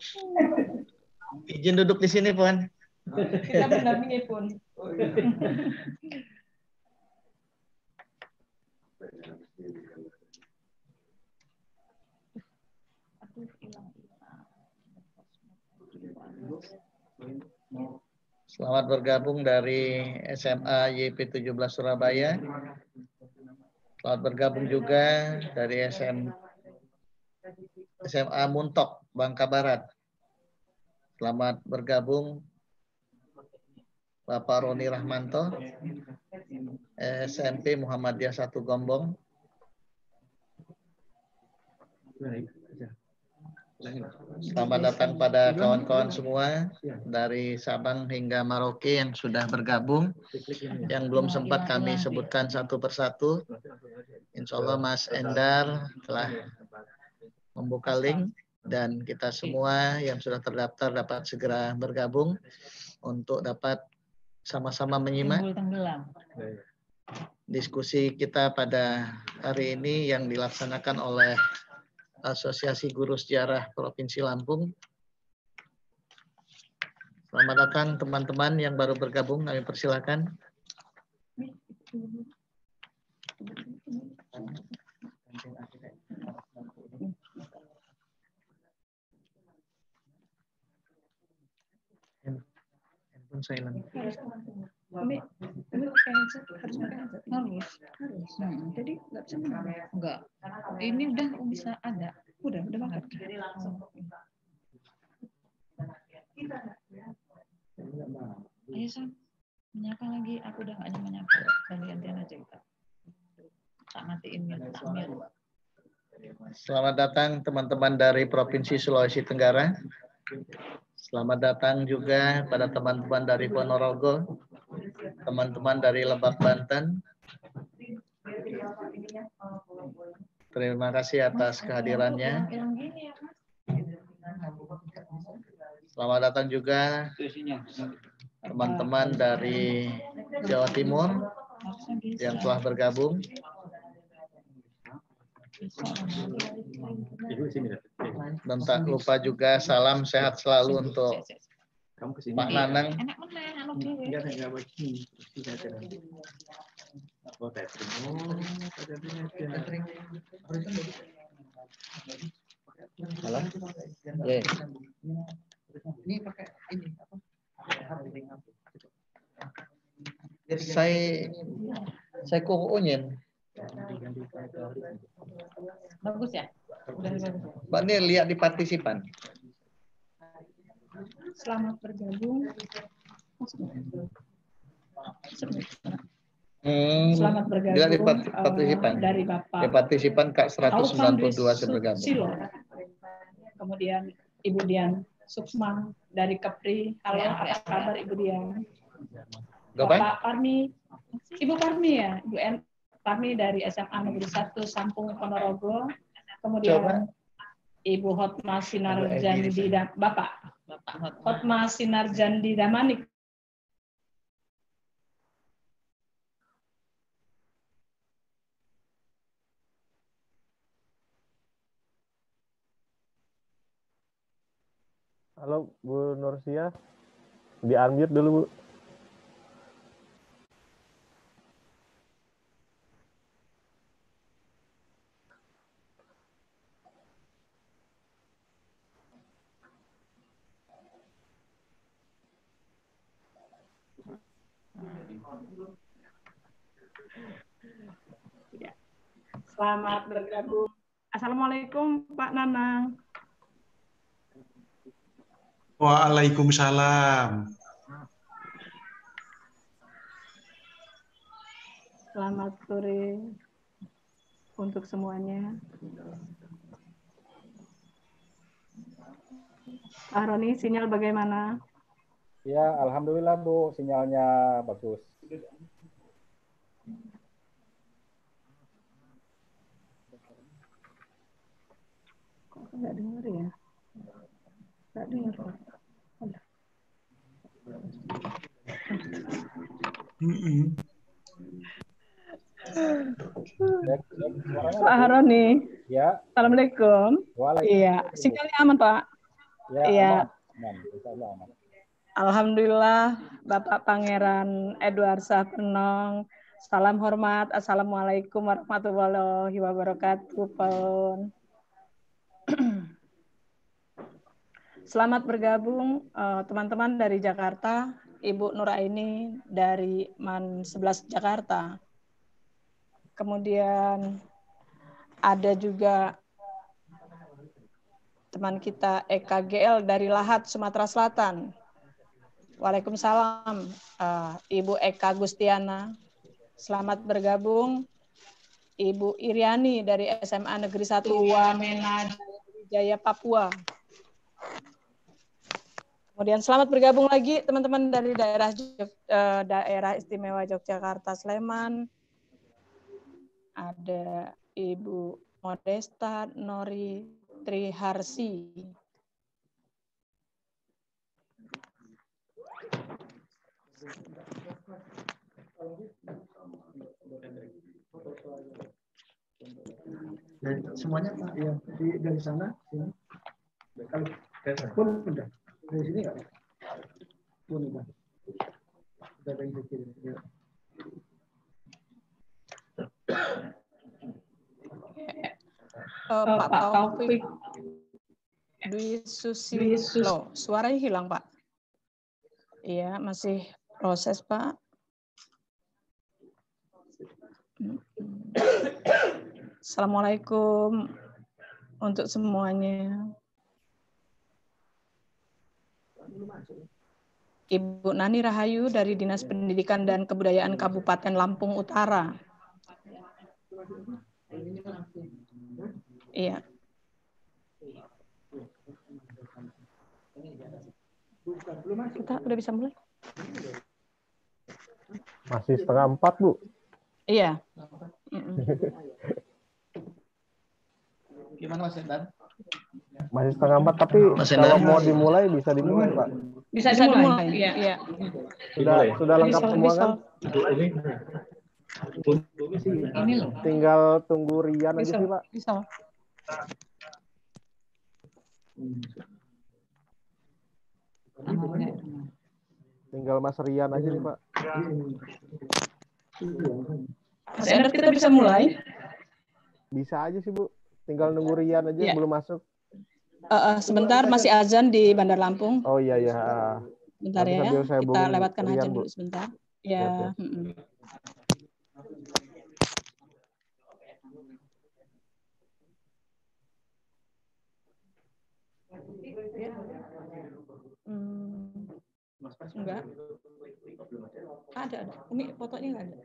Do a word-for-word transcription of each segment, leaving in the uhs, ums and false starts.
Izin duduk di sini, Puan. Kita mendampingi Pun. Selamat bergabung dari S M A Y P tujuh belas Surabaya. Selamat bergabung juga dari S M A Muntok, Bangka Barat. Selamat bergabung Bapak Roni Rahmanto, S M P Muhammadiyah satu Gombong. Selamat datang pada kawan-kawan semua dari Sabang hingga Merauke yang sudah bergabung. Yang belum sempat kami sebutkan satu persatu. Insya Allah Mas Endar telah membuka link dan kita semua yang sudah terdaftar dapat segera bergabung untuk dapat sama-sama menyimak diskusi kita pada hari ini yang dilaksanakan oleh Asosiasi Guru Sejarah Provinsi Lampung. Selamat datang teman-teman yang baru bergabung, kami persilakan. Handphone silent. Ini ini pakai headset, harus pakai headset. Harus. Harus. Hmm. Jadi nggak bisa menambah. Enggak. Ini udah bisa ada. Udah, udah banget. Jadi langsung. Ayo Sam, menyapa lagi. Aku udah nggak nyaman menyapa. Ganti-gantian aja kita. Tak matiin ya, tak mute. Selamat datang teman-teman dari Provinsi Sulawesi Tenggara. Selamat datang juga pada teman-teman dari Ponorogo, teman-teman dari Lebak, Banten. Terima kasih atas kehadirannya. Selamat datang juga teman-teman dari Jawa Timur yang telah bergabung. Dan tak lupa juga salam sehat selalu untuk Pak Nanang. Ini pakai ini apa? Saya saya kukunin. Bagus ya? Udah bagus. Mbak Nil lihat di partisipan. Selamat bergabung. Hmm, Selamat bergabung di partisipan. Uh, dari Bapak. Di partisipan Kak seratus sembilan puluh dua saya bergabung. Kemudian Ibu Dian Suksma dari Kepri. Halo, apa kabar Ibu Dian? Bapak Parmi, Ibu Parmi ya, Ibu N. Parmi dari S M A Negeri satu Sampung Ponorogo. Kemudian coba. Ibu Hotma Sinarjandi dan Bapak, Bapak Hotma Sinarjandi Damanik. Halo Bu Nursia, di-unmute dulu Bu. Selamat bergabung. Assalamualaikum Pak Nanang. Waalaikumsalam. Selamat sore untuk semuanya. Pak Roni, sinyal bagaimana? Ya, alhamdulillah Bu, sinyalnya bagus. Kok nggak dengar ya? Nggak dengar Pak. Mm-mm. Pak Haroni. Ya. Assalamualaikum. Iya, sinyalnya aman Pak. Iya. Alhamdulillah, Bapak Pangeran Edward Sapenong. Salam hormat. Assalamualaikum warahmatullahi wabarakatuh. Pon. Selamat bergabung teman-teman uh, dari Jakarta, Ibu Nuraini dari Man sebelas Jakarta. Kemudian ada juga teman kita E K G L dari Lahat, Sumatera Selatan. Waalaikumsalam, uh, Ibu Eka Gustiana. Selamat bergabung. Ibu Iriani dari S M A Negeri satu Wamena Jaya, Papua. Kemudian selamat bergabung lagi teman-teman dari daerah uh, daerah istimewa Yogyakarta Sleman. Ada Ibu Modesta Nori Triharsi. Dan semuanya Pak ya di, dari sana sini. Kalau pun udah dari sini nggak? Pun udah. Udah dari sini. Ya. Uh, Pak Taufik Dwi Susilo, suaranya hilang Pak. Iya, masih proses Pak. Assalamualaikum untuk semuanya. Ibu Nani Rahayu dari Dinas Pendidikan dan Kebudayaan Kabupaten Lampung Utara. Iya. Kita udah bisa mulai? Masih setengah empat, Bu. Iya. Gimana Mas Endan? Masih setengah empat, tapi kalau mau dimulai bisa dimulai, Pak. Bisa, bisa dimulai. Iya. Iya. Sudah sudah lengkap bisa, semua bisa. kan? Ini loh. Tinggal tunggu Rian Bisa, aja sih, Pak. Bisa. Tinggal Mas Rian aja nih, Pak. Mas Endar, kita bisa mulai? Bisa aja sih, Bu. Tinggal nunggu Rian aja, ya. Belum masuk. Uh, uh, sebentar, masih azan di Bandar Lampung. Oh iya, iya. Bentar Nanti ya, saya kita lewatkan Rian, aja Bu. dulu sebentar. Ya. Siap, siap. Mm -mm. Hmm. Enggak. Ada, ada. Umi fotonya enggak ada.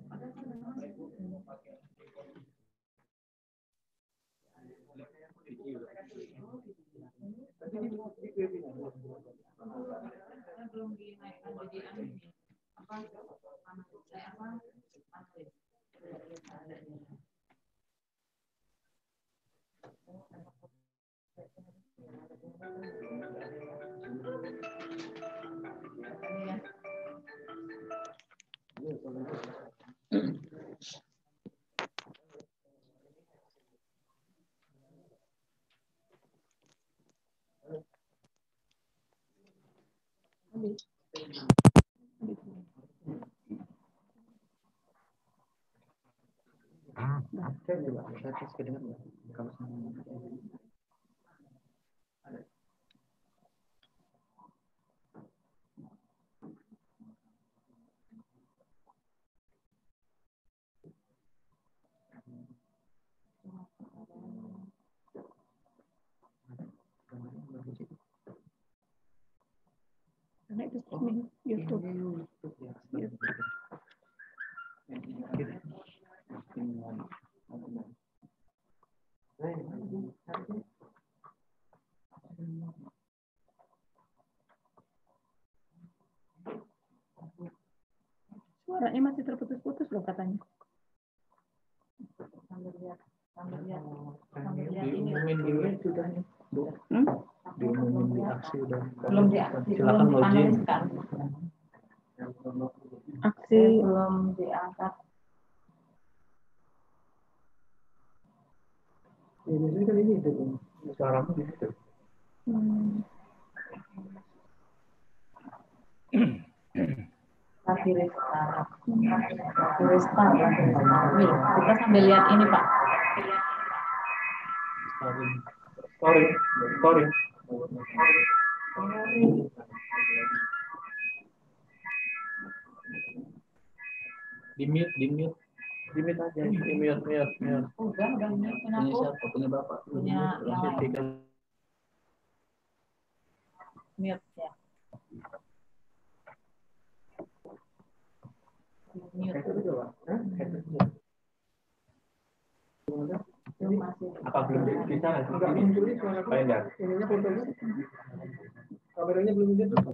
Karena itu streaming YouTube. YouTube. Suaranya masih terputus-putus loh katanya. Sambil lihat, sambil lihat, sambil lihat ini. Diumumin sudah nih, Bu. Hmm? Diumumin di aksi udah. Belum di aksi, silakan login. Aksi belum diangkat. Ini kan ini itu, suaramu di situ. Hmm. Tulistan. Kita sambil lihat ini Pak. Sorry, sorry. Di mute, di mute. Di mute aja, di mute, mute, mute. Udah, udah mute. Punya siapa? Punya Bapak. Punya yang lain. Mute ya. Mute. Apa belum bisa? Enggak muncul suara. Enggak. Ininya fotonya. Kameranya belum muncul.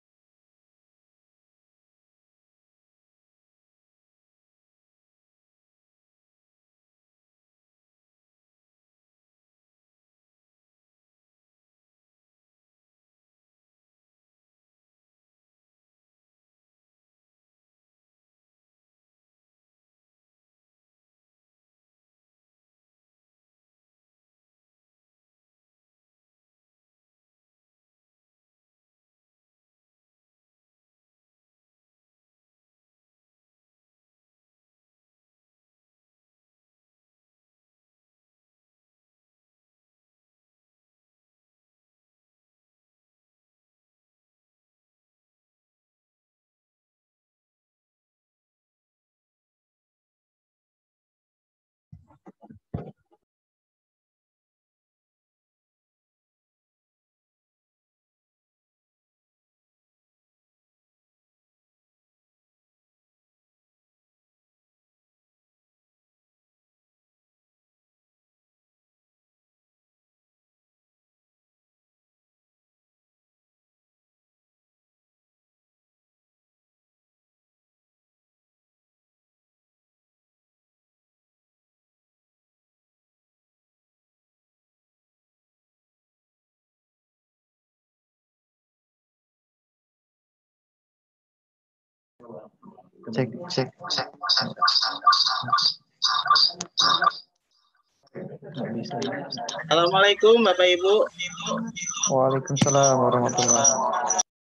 Cek, cek, cek. Assalamualaikum Bapak Ibu. Waalaikumsalam warahmatullahi wabarakatuh.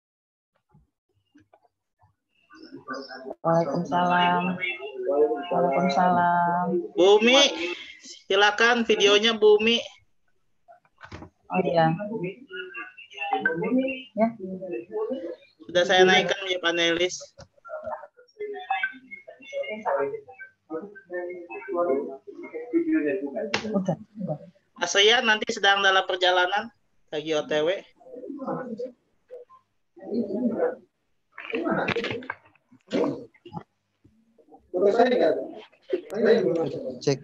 Waalaikumsalam. Waalaikumsalam. Bumi, silakan videonya Bumi. Oh iya. Ya. Sudah saya naikkan ya panelis. Udah. Asrian nanti sedang dalam perjalanan lagi O T W. Cek.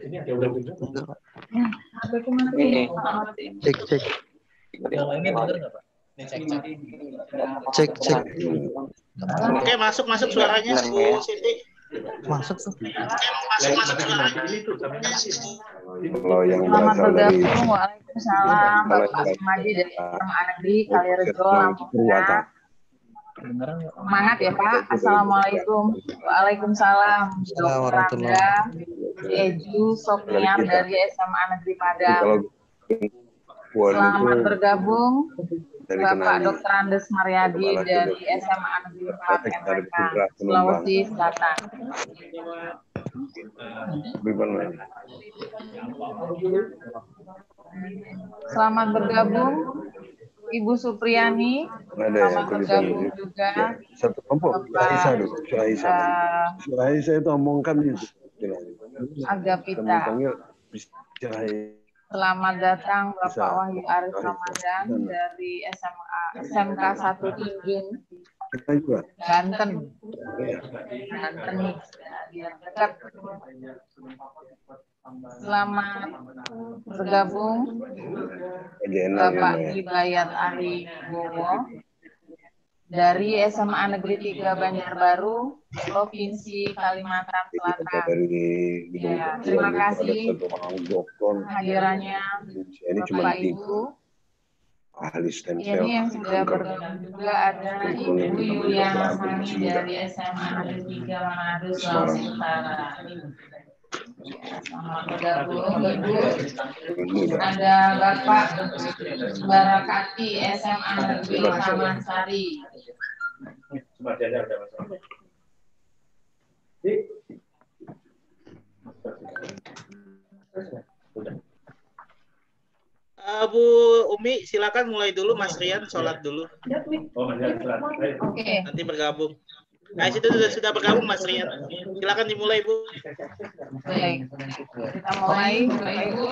Ini. Cek, cek. Yang lainnya dengar nggak Pak? Cek, cek. Cek, cek. Oke, masuk masuk suaranya Bu Siti. Masuk tuh. Masuk masuk suaranya. Kalau yang Selamat berasal dari bergabung. Waalaikumsalam. Bapak Asmadi dari S M A Negeri Kalirejo, Lampung Tengah. Semangat ya Pak. Assalamualaikum. Waalaikumsalam. Dokter Rangga, Eju Sopniar dari S M A Negeri Padang. Selamat bergabung Bapak Dokter Andes Mariadi dari S M A Negeri empat M K Sulawesi Selatan. Selamat bergabung Ibu Supriyani. Selamat bergabung juga satu kelompok. Surahisa dulu. Surahisa. uh, Surahisa itu omongkan itu. Agapita. Selamat datang Bapak Wahyu Arif Ramadan dari S M A S M K satu Tinjung, Banten. Banten nih, biar dekat. Selamat bergabung Bapak Hidayat Ari Bowo dari S M A Negeri tiga Banjarbaru, Provinsi Kalimantan Selatan. Ya, terima kasih hadirannya Bapak Ibu. Ini yang sudah bergabung juga ada Ibu Yuliana Sani dari S M A Negeri tiga Manado, Sulawesi Utara. Selamat bergabung Ibu. Ada Bapak Barakati S M A Negeri Taman Sari. Uh, Bu Umi, silakan mulai dulu. Mas Rian sholat dulu. Oke. Nanti bergabung. Nah, situ sudah sudah bergabung Mas Rian. Silakan dimulai, Bu. Baik. Kita mulai, Bapak Ibu.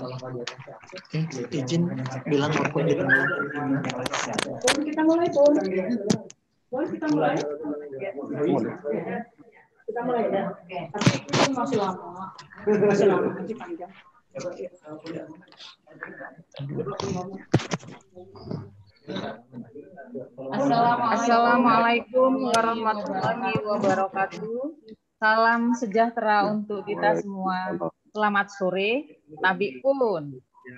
Izin bilang maupun dimulai. Boleh kita mulai, Bu. Boleh kita mulai. Kita mulai ya. Oke. Tapi itu masih lama. Masih lama, masih panjang. Assalamualaikum warahmatullahi wabarakatuh. Salam sejahtera untuk kita semua. Selamat sore, Tabiun.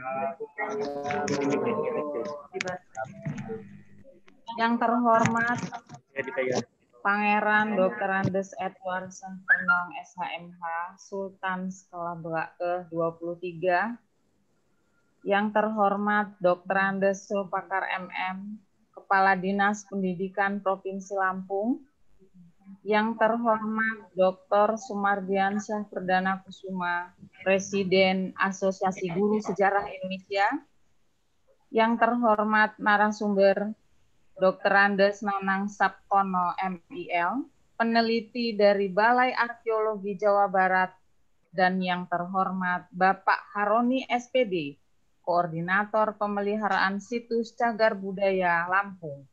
Yang terhormat Pangeran Doktor Andes Edward Sempernong S H M H Sultan Skelabra ke dua puluh tiga. Yang terhormat Doktor Andes Sulpakar M M Kepala Dinas Pendidikan Provinsi Lampung. Yang terhormat Doktor Sumardiansyah Perdana Kusuma, Presiden Asosiasi Guru Sejarah Indonesia. Yang terhormat narasumber Doktor Andes Nanang Saptono M I L, peneliti dari Balai Arkeologi Jawa Barat, dan yang terhormat Bapak Haroni S P D, Koordinator Pemeliharaan Situs Cagar Budaya Lampung.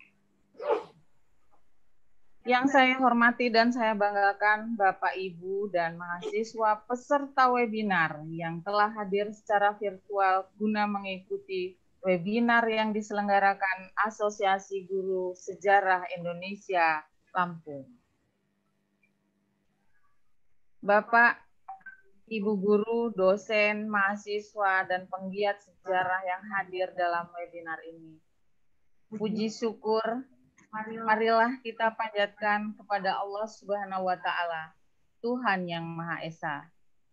Yang saya hormati dan saya banggakan Bapak, Ibu, dan mahasiswa peserta webinar yang telah hadir secara virtual guna mengikuti webinar yang diselenggarakan Asosiasi Guru Sejarah Indonesia Lampung. Bapak, Ibu guru, dosen, mahasiswa, dan penggiat sejarah yang hadir dalam webinar ini. Puji syukur, marilah kita panjatkan kepada Allah Subhanahu wa Ta'ala, Tuhan yang Maha Esa.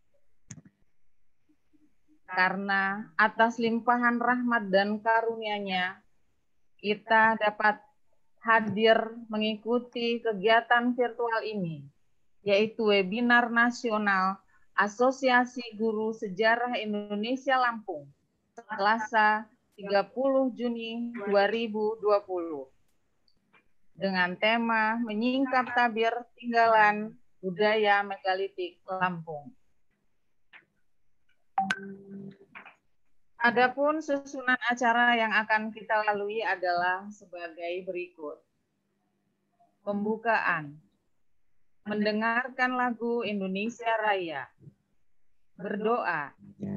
Karena atas limpahan rahmat dan karunia-Nya, kita dapat hadir mengikuti kegiatan virtual ini, yaitu webinar nasional Asosiasi Guru Sejarah Indonesia Lampung, Selasa tiga puluh Juni dua ribu dua puluh, dengan tema Menyingkap Tabir Tinggalan Budaya Megalitik Lampung. Adapun susunan acara yang akan kita lalui adalah sebagai berikut. Pembukaan, mendengarkan lagu Indonesia Raya, berdoa,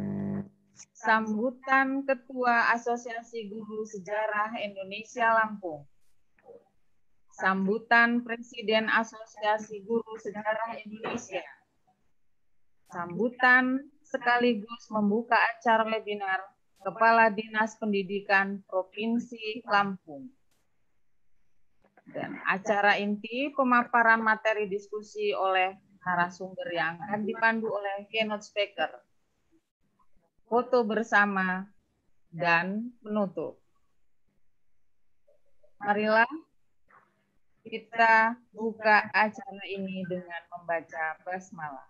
sambutan Ketua Asosiasi Guru Sejarah Indonesia Lampung, sambutan Presiden Asosiasi Guru Sejarah Indonesia, sambutan sekaligus membuka acara webinar Kepala Dinas Pendidikan Provinsi Lampung. Dan acara inti pemaparan materi diskusi oleh narasumber yang akan dipandu oleh keynote speaker, foto bersama, dan penutup. Marilah kita buka acara ini dengan membaca basmalah.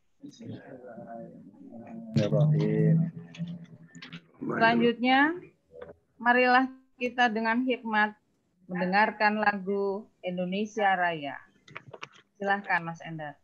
Selanjutnya, marilah kita dengan hikmat mendengarkan lagu Indonesia Raya. Silahkan Mas Endar.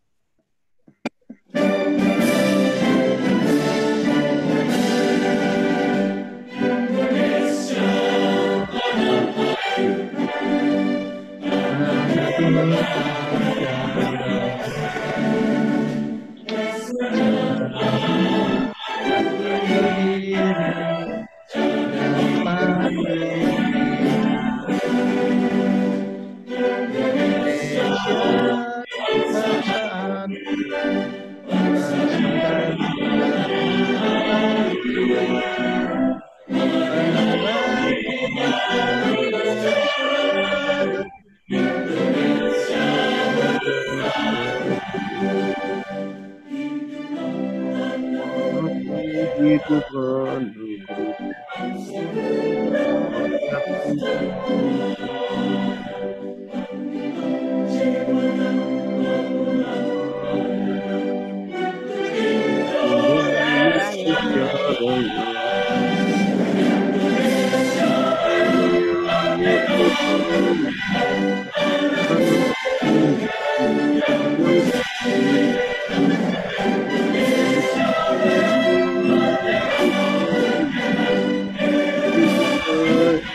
Tuhan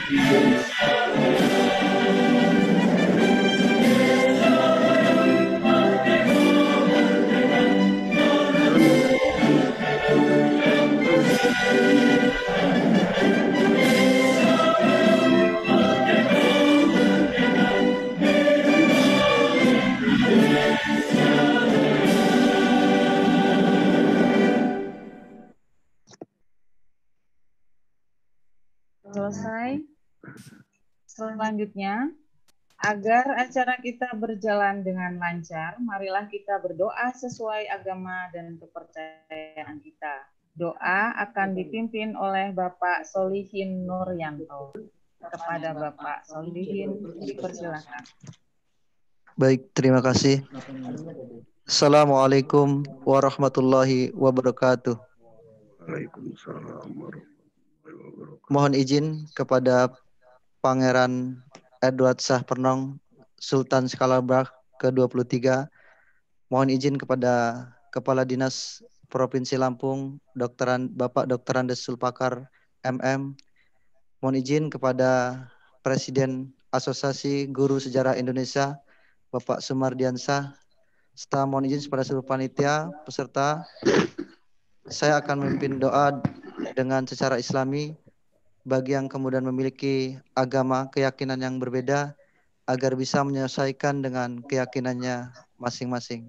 Selesai. Selanjutnya, agar acara kita berjalan dengan lancar, marilah kita berdoa sesuai agama dan kepercayaan kita. Doa akan dipimpin oleh Bapak Solihin Nuryanto. Kepada Bapak Solihin, dipersilakan. Baik, terima kasih. Assalamualaikum warahmatullahi wabarakatuh. Waalaikumsalam warahmatullahi wabarakatuh. Mohon izin kepada Pangeran Edward Shah Pernong, Sultan Skalabrak ke dua puluh tiga. Mohon izin kepada Kepala Dinas Provinsi Lampung, Dokteran Bapak Dokter Andes Sulpakar M M. Mohon izin kepada Presiden Asosiasi Guru Sejarah Indonesia, Bapak Sumardiansah. Serta mohon izin kepada seluruh panitia peserta. Saya akan memimpin doa dengan secara Islami bagi yang kemudian memiliki agama keyakinan yang berbeda agar bisa menyelesaikan dengan keyakinannya masing-masing.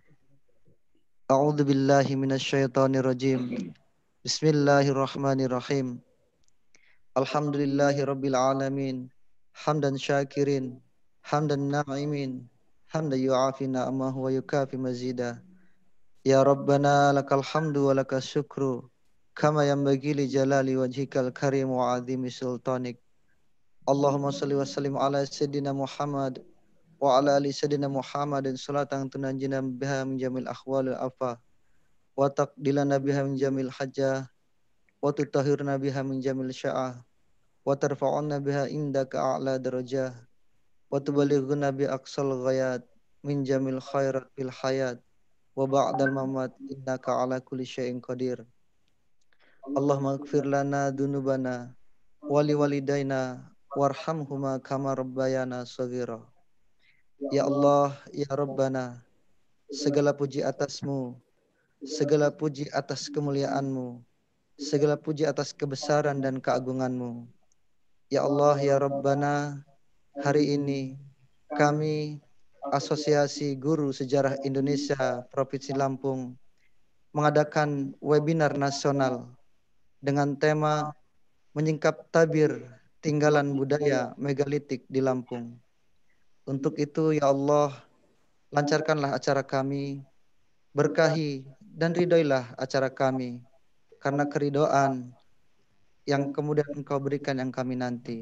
A'udzu billahi minasyaitonir rajim. Bismillahirrahmanirrahim. Alhamdulillahi rabbil alamin. Hamdan syakirin, hamdan na'imin, hamdan yu'afi na'amahu wa yukafi mazida. Ya Rabbana lakal hamdu wa lakas syukru kama yanbaghi li jalali wajhikal karim wa azimi sultanik. Allahumma salli wa sallim ala sayyidina Muhammad wa ala ali sayyidina Muhammadin salatan tunanjina biha min jamil akhwalil afa wa taqdilana biha min jamil hajjah wa tutahhirna biha min jamil sya'ah wa tarfa'unna biha indaka a'la darajah wa tubalighuna bi aqsal ghayat min jamil khairat fil hayat wa ba'dal mamat innaka ala kulli syai'in qadir. Allahumma ighfir lana dunubana wali walidaina warhamhuma kama rabbayana shaghira. Ya Allah, ya Rabbana, segala puji atasmu, segala puji atas kemuliaanmu, segala puji atas kebesaran dan keagunganmu. Ya Allah, ya Rabbana, hari ini kami Asosiasi Guru Sejarah Indonesia Provinsi Lampung mengadakan webinar nasional dengan tema menyingkap tabir tinggalan budaya megalitik di Lampung. Untuk itu ya Allah, lancarkanlah acara kami, berkahi dan ridhoilah acara kami, karena keridhaan yang kemudian Engkau berikan yang kami nanti.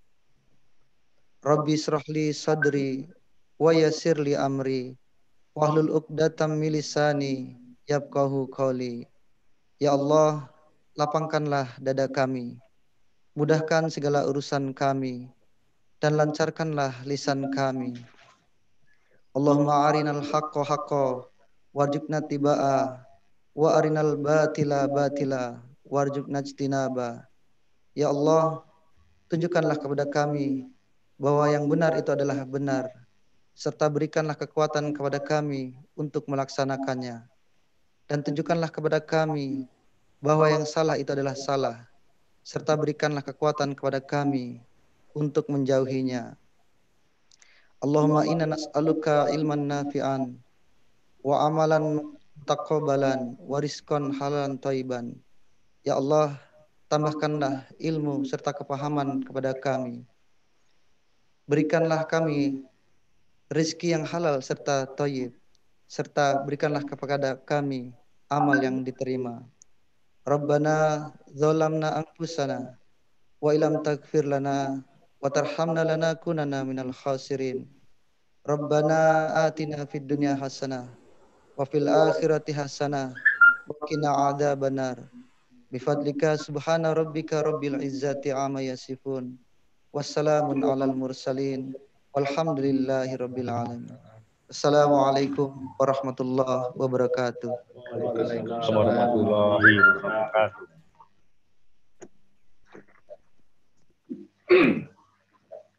Rabbi shrahli sadri wa yassirli amri wahlul uqdatam min lisani yafqahu qawli. Ya Allah, lapangkanlah dada kami, mudahkan segala urusan kami, dan lancarkanlah lisan kami. Allahumma arinal haqqa haqqa warzuqna tibaa wa arinal batila batila warzuqna ijtinaba. Ya Allah, tunjukkanlah kepada kami bahwa yang benar itu adalah benar, serta berikanlah kekuatan kepada kami untuk melaksanakannya. Dan tunjukkanlah kepada kami bahwa yang salah itu adalah salah, serta berikanlah kekuatan kepada kami untuk menjauhinya. Allahumma inna nas'aluka ilman nafi'an wa amalan taqabbalan wa rizqan halalan thayyiban. Ya Allah, tambahkanlah ilmu serta kepahaman kepada kami. Berikanlah kami rezeki yang halal serta thayyib, serta berikanlah kepada kami amal yang diterima. Rabbana zalamna anfusana wa ilam taghfir lana wa tarhamna lanakunanna minal khasirin. Rabbana atina fid dunya hasanah wa fil akhirati hasanah wa qina adzabannar. Bifadlika subhana rabbika rabbil izzati amma yasifun. Wassalamun alal mursalin walhamdulillahi rabbil alamin. Assalamualaikum warahmatullahi wabarakatuh. Waalaikumsalam warahmatullahi wabarakatuh.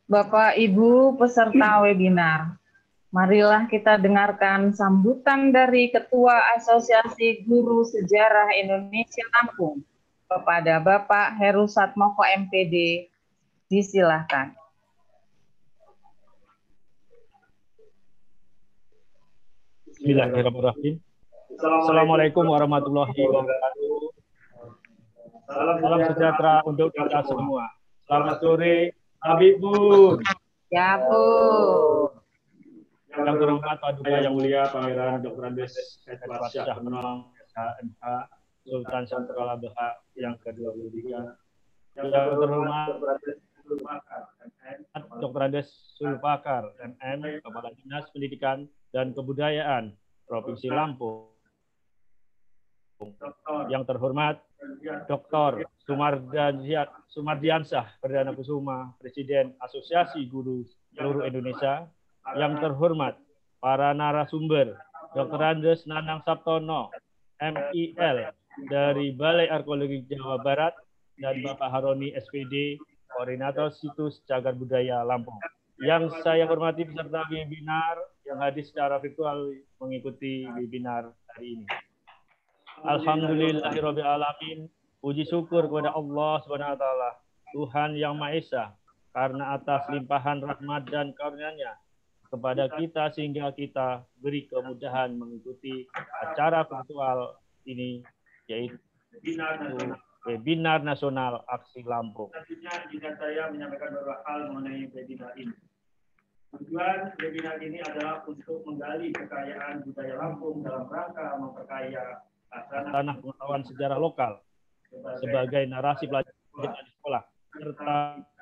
Bapak Ibu peserta webinar, marilah kita dengarkan sambutan dari Ketua Asosiasi Guru Sejarah Indonesia Lampung kepada Bapak Heru Satmoko M P D. Disilahkan. Bismillahirrahmanirrahim. Assalamualaikum warahmatullahi wabarakatuh. Salam sejahtera untuk kita semua. Selamat sore, Habib Bun. Ya, Bu. Yang terhormat Paduka Yang Mulia Pangeran Doktor Andes Edward Syah Menong, S H M H, Sultan Syamsul Abha yang ke dua puluh tiga. Yang terhormat Doktor Andes Sulpakar, M M, Kepala Dinas Pendidikan dan Kebudayaan Provinsi Lampung. Yang terhormat Doktor Sumardiansyah Perdana Kusuma, Presiden Asosiasi Guru Seluruh Indonesia. Yang terhormat para narasumber, Doktor Andes Nanang Sabtono, M I L dari Balai Arkeologi Jawa Barat, dan Bapak Haroni S P D, Koordinator Situs Cagar Budaya Lampung. Yang saya hormati peserta webinar yang hadir secara virtual mengikuti webinar hari ini. Alhamdulillahirabbil alamin. Puji syukur kepada Allah Subhanahu wa taala, Tuhan yang Maha Esa, karena atas limpahan rahmat dan karunia-Nya kepada kita sehingga kita beri kemudahan mengikuti acara virtual ini, yaitu Webinar Nasional Aksi Lampung. Selanjutnya izinkan saya menyampaikan beberapa hal mengenai webinar ini. Tujuan webinar ini adalah untuk menggali kekayaan budaya Lampung dalam rangka memperkaya tanah pengetahuan sejarah lokal sebagai narasi pelajaran di sekolah, serta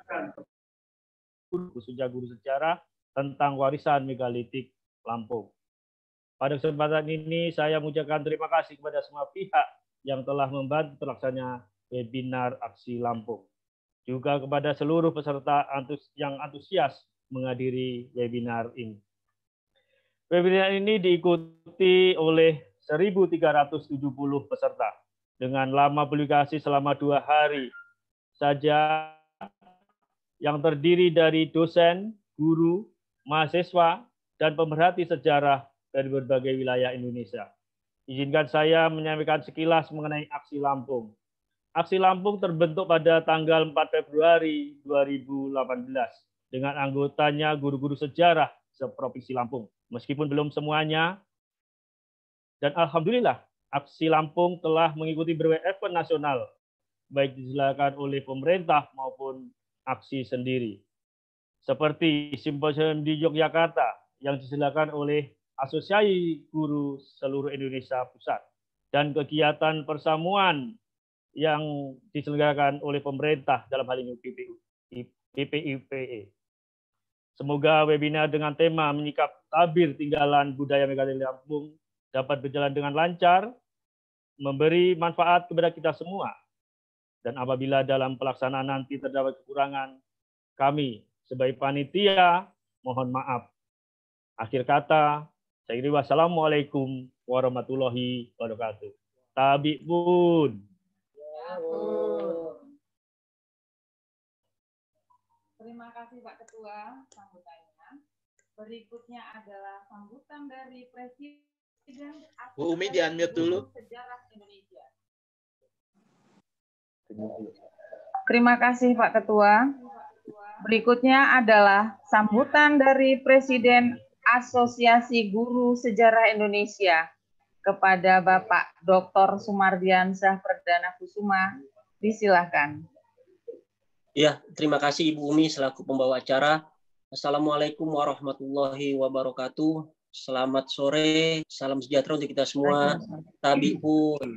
guru sejarah tentang warisan megalitik Lampung. Pada kesempatan ini saya mengucapkan terima kasih kepada semua pihak yang telah membantu terlaksananya webinar Aksi Lampung. Juga kepada seluruh peserta antus yang antusias menghadiri webinar ini. Webinar ini diikuti oleh seribu tiga ratus tujuh puluh peserta dengan lama publikasi selama dua hari saja, yang terdiri dari dosen, guru, mahasiswa, dan pemerhati sejarah dari berbagai wilayah Indonesia. Izinkan saya menyampaikan sekilas mengenai Aksi Lampung. Aksi Lampung terbentuk pada tanggal empat Februari dua ribu delapan belas dengan anggotanya guru-guru sejarah seprovinsi Lampung. Meskipun belum semuanya, dan alhamdulillah Aksi Lampung telah mengikuti berbagai event nasional, baik diselenggarakan oleh pemerintah maupun Aksi sendiri. Seperti simposium di Yogyakarta yang diselenggarakan oleh Asosiasi Guru Seluruh Indonesia Pusat, dan kegiatan persamuan yang diselenggarakan oleh pemerintah dalam hal ini B P I P E. Semoga webinar dengan tema menyikap tabir tinggalan budaya megalitik Lampung dapat berjalan dengan lancar, memberi manfaat kepada kita semua. Dan apabila dalam pelaksanaan nanti terdapat kekurangan, kami sebagai panitia mohon maaf. Akhir kata, saya kira wassalamualaikum warahmatullahi wabarakatuh. Tabi Bun. Ya, Bun. Terima kasih Pak Ketua sambutannya. Berikutnya adalah sambutan dari Presiden Bu Umi di-unmute dulu. Sejarah Indonesia. Terima kasih Pak Ketua. Berikutnya adalah sambutan dari Presiden Asosiasi Guru Sejarah Indonesia kepada Bapak Doktor Sumardiansyah Perdana Kusuma. Disilahkan. Ya, terima kasih Ibu Umi selaku pembawa acara. Assalamualaikum warahmatullahi wabarakatuh. Selamat sore, salam sejahtera untuk kita semua. Tabi pun.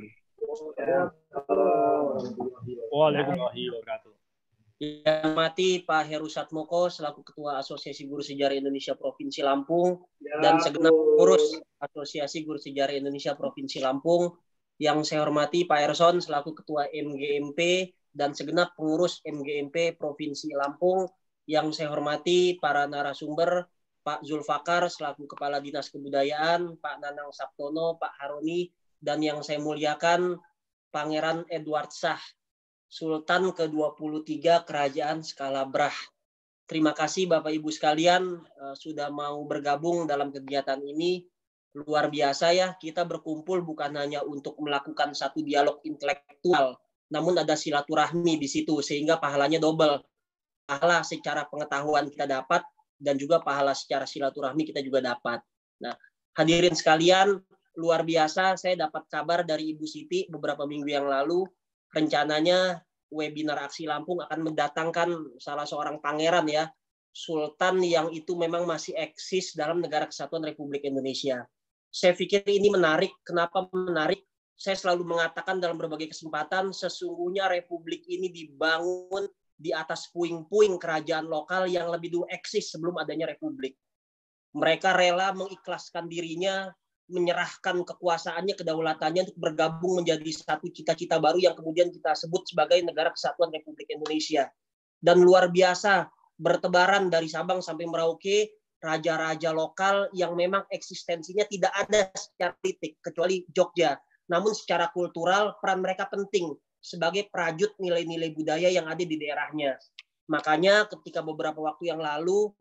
Waalaikumsalam wabarakatuh. Yang mati Pak Heru Satmoko selaku Ketua Asosiasi Guru Sejarah Indonesia Provinsi Lampung dan segenap pengurus Asosiasi Guru Sejarah Indonesia Provinsi Lampung. Yang saya hormati Pak Erson selaku Ketua M G M P dan segenap pengurus M G M P Provinsi Lampung. Yang saya hormati para narasumber, Pak Zulfakar selaku Kepala Dinas Kebudayaan, Pak Nanang Sabtono, Pak Haroni, dan yang saya muliakan Pangeran Edward Syah, Sultan ke dua puluh tiga Kerajaan Skala Brah. Terima kasih Bapak Ibu sekalian uh, sudah mau bergabung dalam kegiatan ini. Luar biasa ya, kita berkumpul bukan hanya untuk melakukan satu dialog intelektual, namun ada silaturahmi di situ sehingga pahalanya double. Pahala secara pengetahuan kita dapat dan juga pahala secara silaturahmi kita juga dapat. Nah, hadirin sekalian, luar biasa saya dapat kabar dari Ibu Siti beberapa minggu yang lalu, rencananya webinar Aksi Lampung akan mendatangkan salah seorang pangeran ya, sultan yang itu memang masih eksis dalam Negara Kesatuan Republik Indonesia. Saya pikir ini menarik. Kenapa menarik? Saya selalu mengatakan dalam berbagai kesempatan, sesungguhnya Republik ini dibangun di atas puing-puing kerajaan lokal yang lebih dulu eksis sebelum adanya Republik. Mereka rela mengikhlaskan dirinya, menyerahkan kekuasaannya, kedaulatannya untuk bergabung menjadi satu cita-cita baru yang kemudian kita sebut sebagai Negara Kesatuan Republik Indonesia. Dan luar biasa, bertebaran dari Sabang sampai Merauke, raja-raja lokal yang memang eksistensinya tidak ada secara politik, kecuali Jogja. Namun secara kultural, peran mereka penting sebagai prajut nilai-nilai budaya yang ada di daerahnya. Makanya ketika beberapa waktu yang lalu,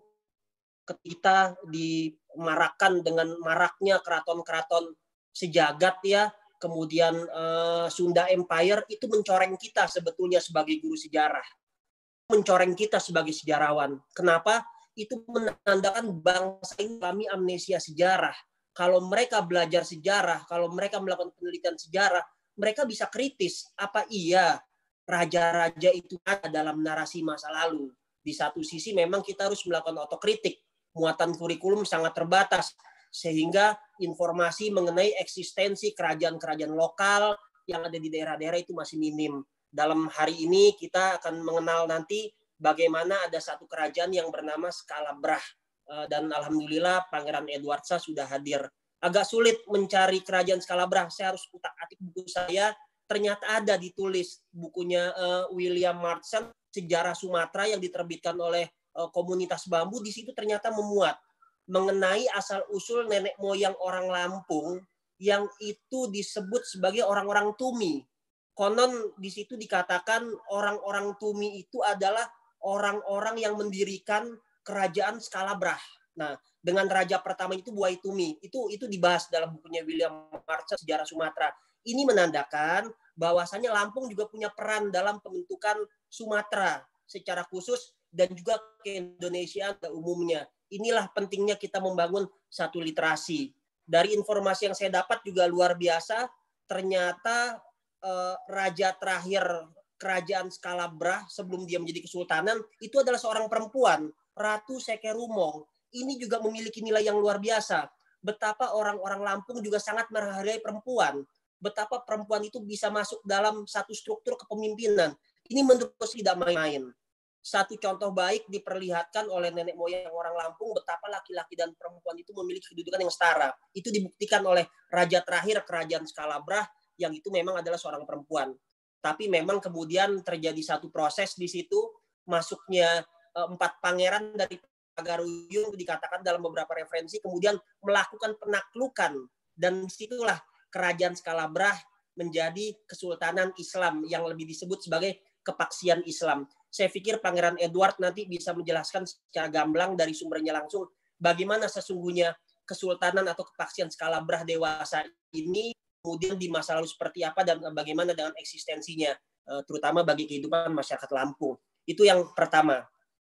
ketika dimarakkan dengan maraknya keraton-keraton sejagat ya, kemudian eh, Sunda Empire, itu mencoreng kita sebetulnya sebagai guru sejarah. Mencoreng kita sebagai sejarawan. Kenapa? Itu menandakan bangsa ini mengalami amnesia sejarah. Kalau mereka belajar sejarah, kalau mereka melakukan penelitian sejarah, mereka bisa kritis. Apa iya raja-raja itu ada dalam narasi masa lalu? Di satu sisi memang kita harus melakukan otokritik. Muatan kurikulum sangat terbatas. Sehingga informasi mengenai eksistensi kerajaan-kerajaan lokal yang ada di daerah-daerah itu masih minim. Dalam hari ini kita akan mengenal nanti bagaimana ada satu kerajaan yang bernama Skalabrah. Dan alhamdulillah Pangeran Edwardsa sudah hadir. Agak sulit mencari kerajaan Skalabrah. Saya harus utak-atik buku saya. Ternyata ada ditulis bukunya William Marston, Sejarah Sumatera yang diterbitkan oleh Komunitas Bambu. Di situ ternyata memuat mengenai asal-usul nenek moyang orang Lampung yang itu disebut sebagai orang-orang Tumi. Konon di situ dikatakan orang-orang Tumi itu adalah orang-orang yang mendirikan kerajaan Skalabrah. Nah, dengan raja pertama itu Buai Tumi. Itu itu dibahas dalam bukunya William Marston, Sejarah Sumatera. Ini menandakan bahwasannya Lampung juga punya peran dalam pembentukan Sumatera secara khusus dan juga ke Indonesia pada umumnya. Inilah pentingnya kita membangun satu literasi. Dari informasi yang saya dapat juga luar biasa, ternyata eh, raja terakhir kerajaan Skalabrah sebelum dia menjadi kesultanan itu adalah seorang perempuan, Ratu Sekerumong. Ini juga memiliki nilai yang luar biasa. Betapa orang-orang Lampung juga sangat menghargai perempuan. Betapa perempuan itu bisa masuk dalam satu struktur kepemimpinan. Ini menurut saya tidak main-main. Satu contoh baik diperlihatkan oleh nenek moyang orang Lampung betapa laki-laki dan perempuan itu memiliki kedudukan yang setara. Itu dibuktikan oleh raja terakhir kerajaan Skalabrah yang itu memang adalah seorang perempuan. Tapi memang kemudian terjadi satu proses di situ, masuknya empat pangeran dari Pagaruyung dikatakan dalam beberapa referensi, kemudian melakukan penaklukan. Dan disitulah kerajaan Skalabrah menjadi kesultanan Islam yang lebih disebut sebagai kepaksian Islam. Saya pikir Pangeran Edward nanti bisa menjelaskan secara gamblang dari sumbernya langsung bagaimana sesungguhnya kesultanan atau kepaksian Skalabrah dewasa ini kemudian di masa lalu seperti apa dan bagaimana dengan eksistensinya, terutama bagi kehidupan masyarakat Lampung. Itu yang pertama.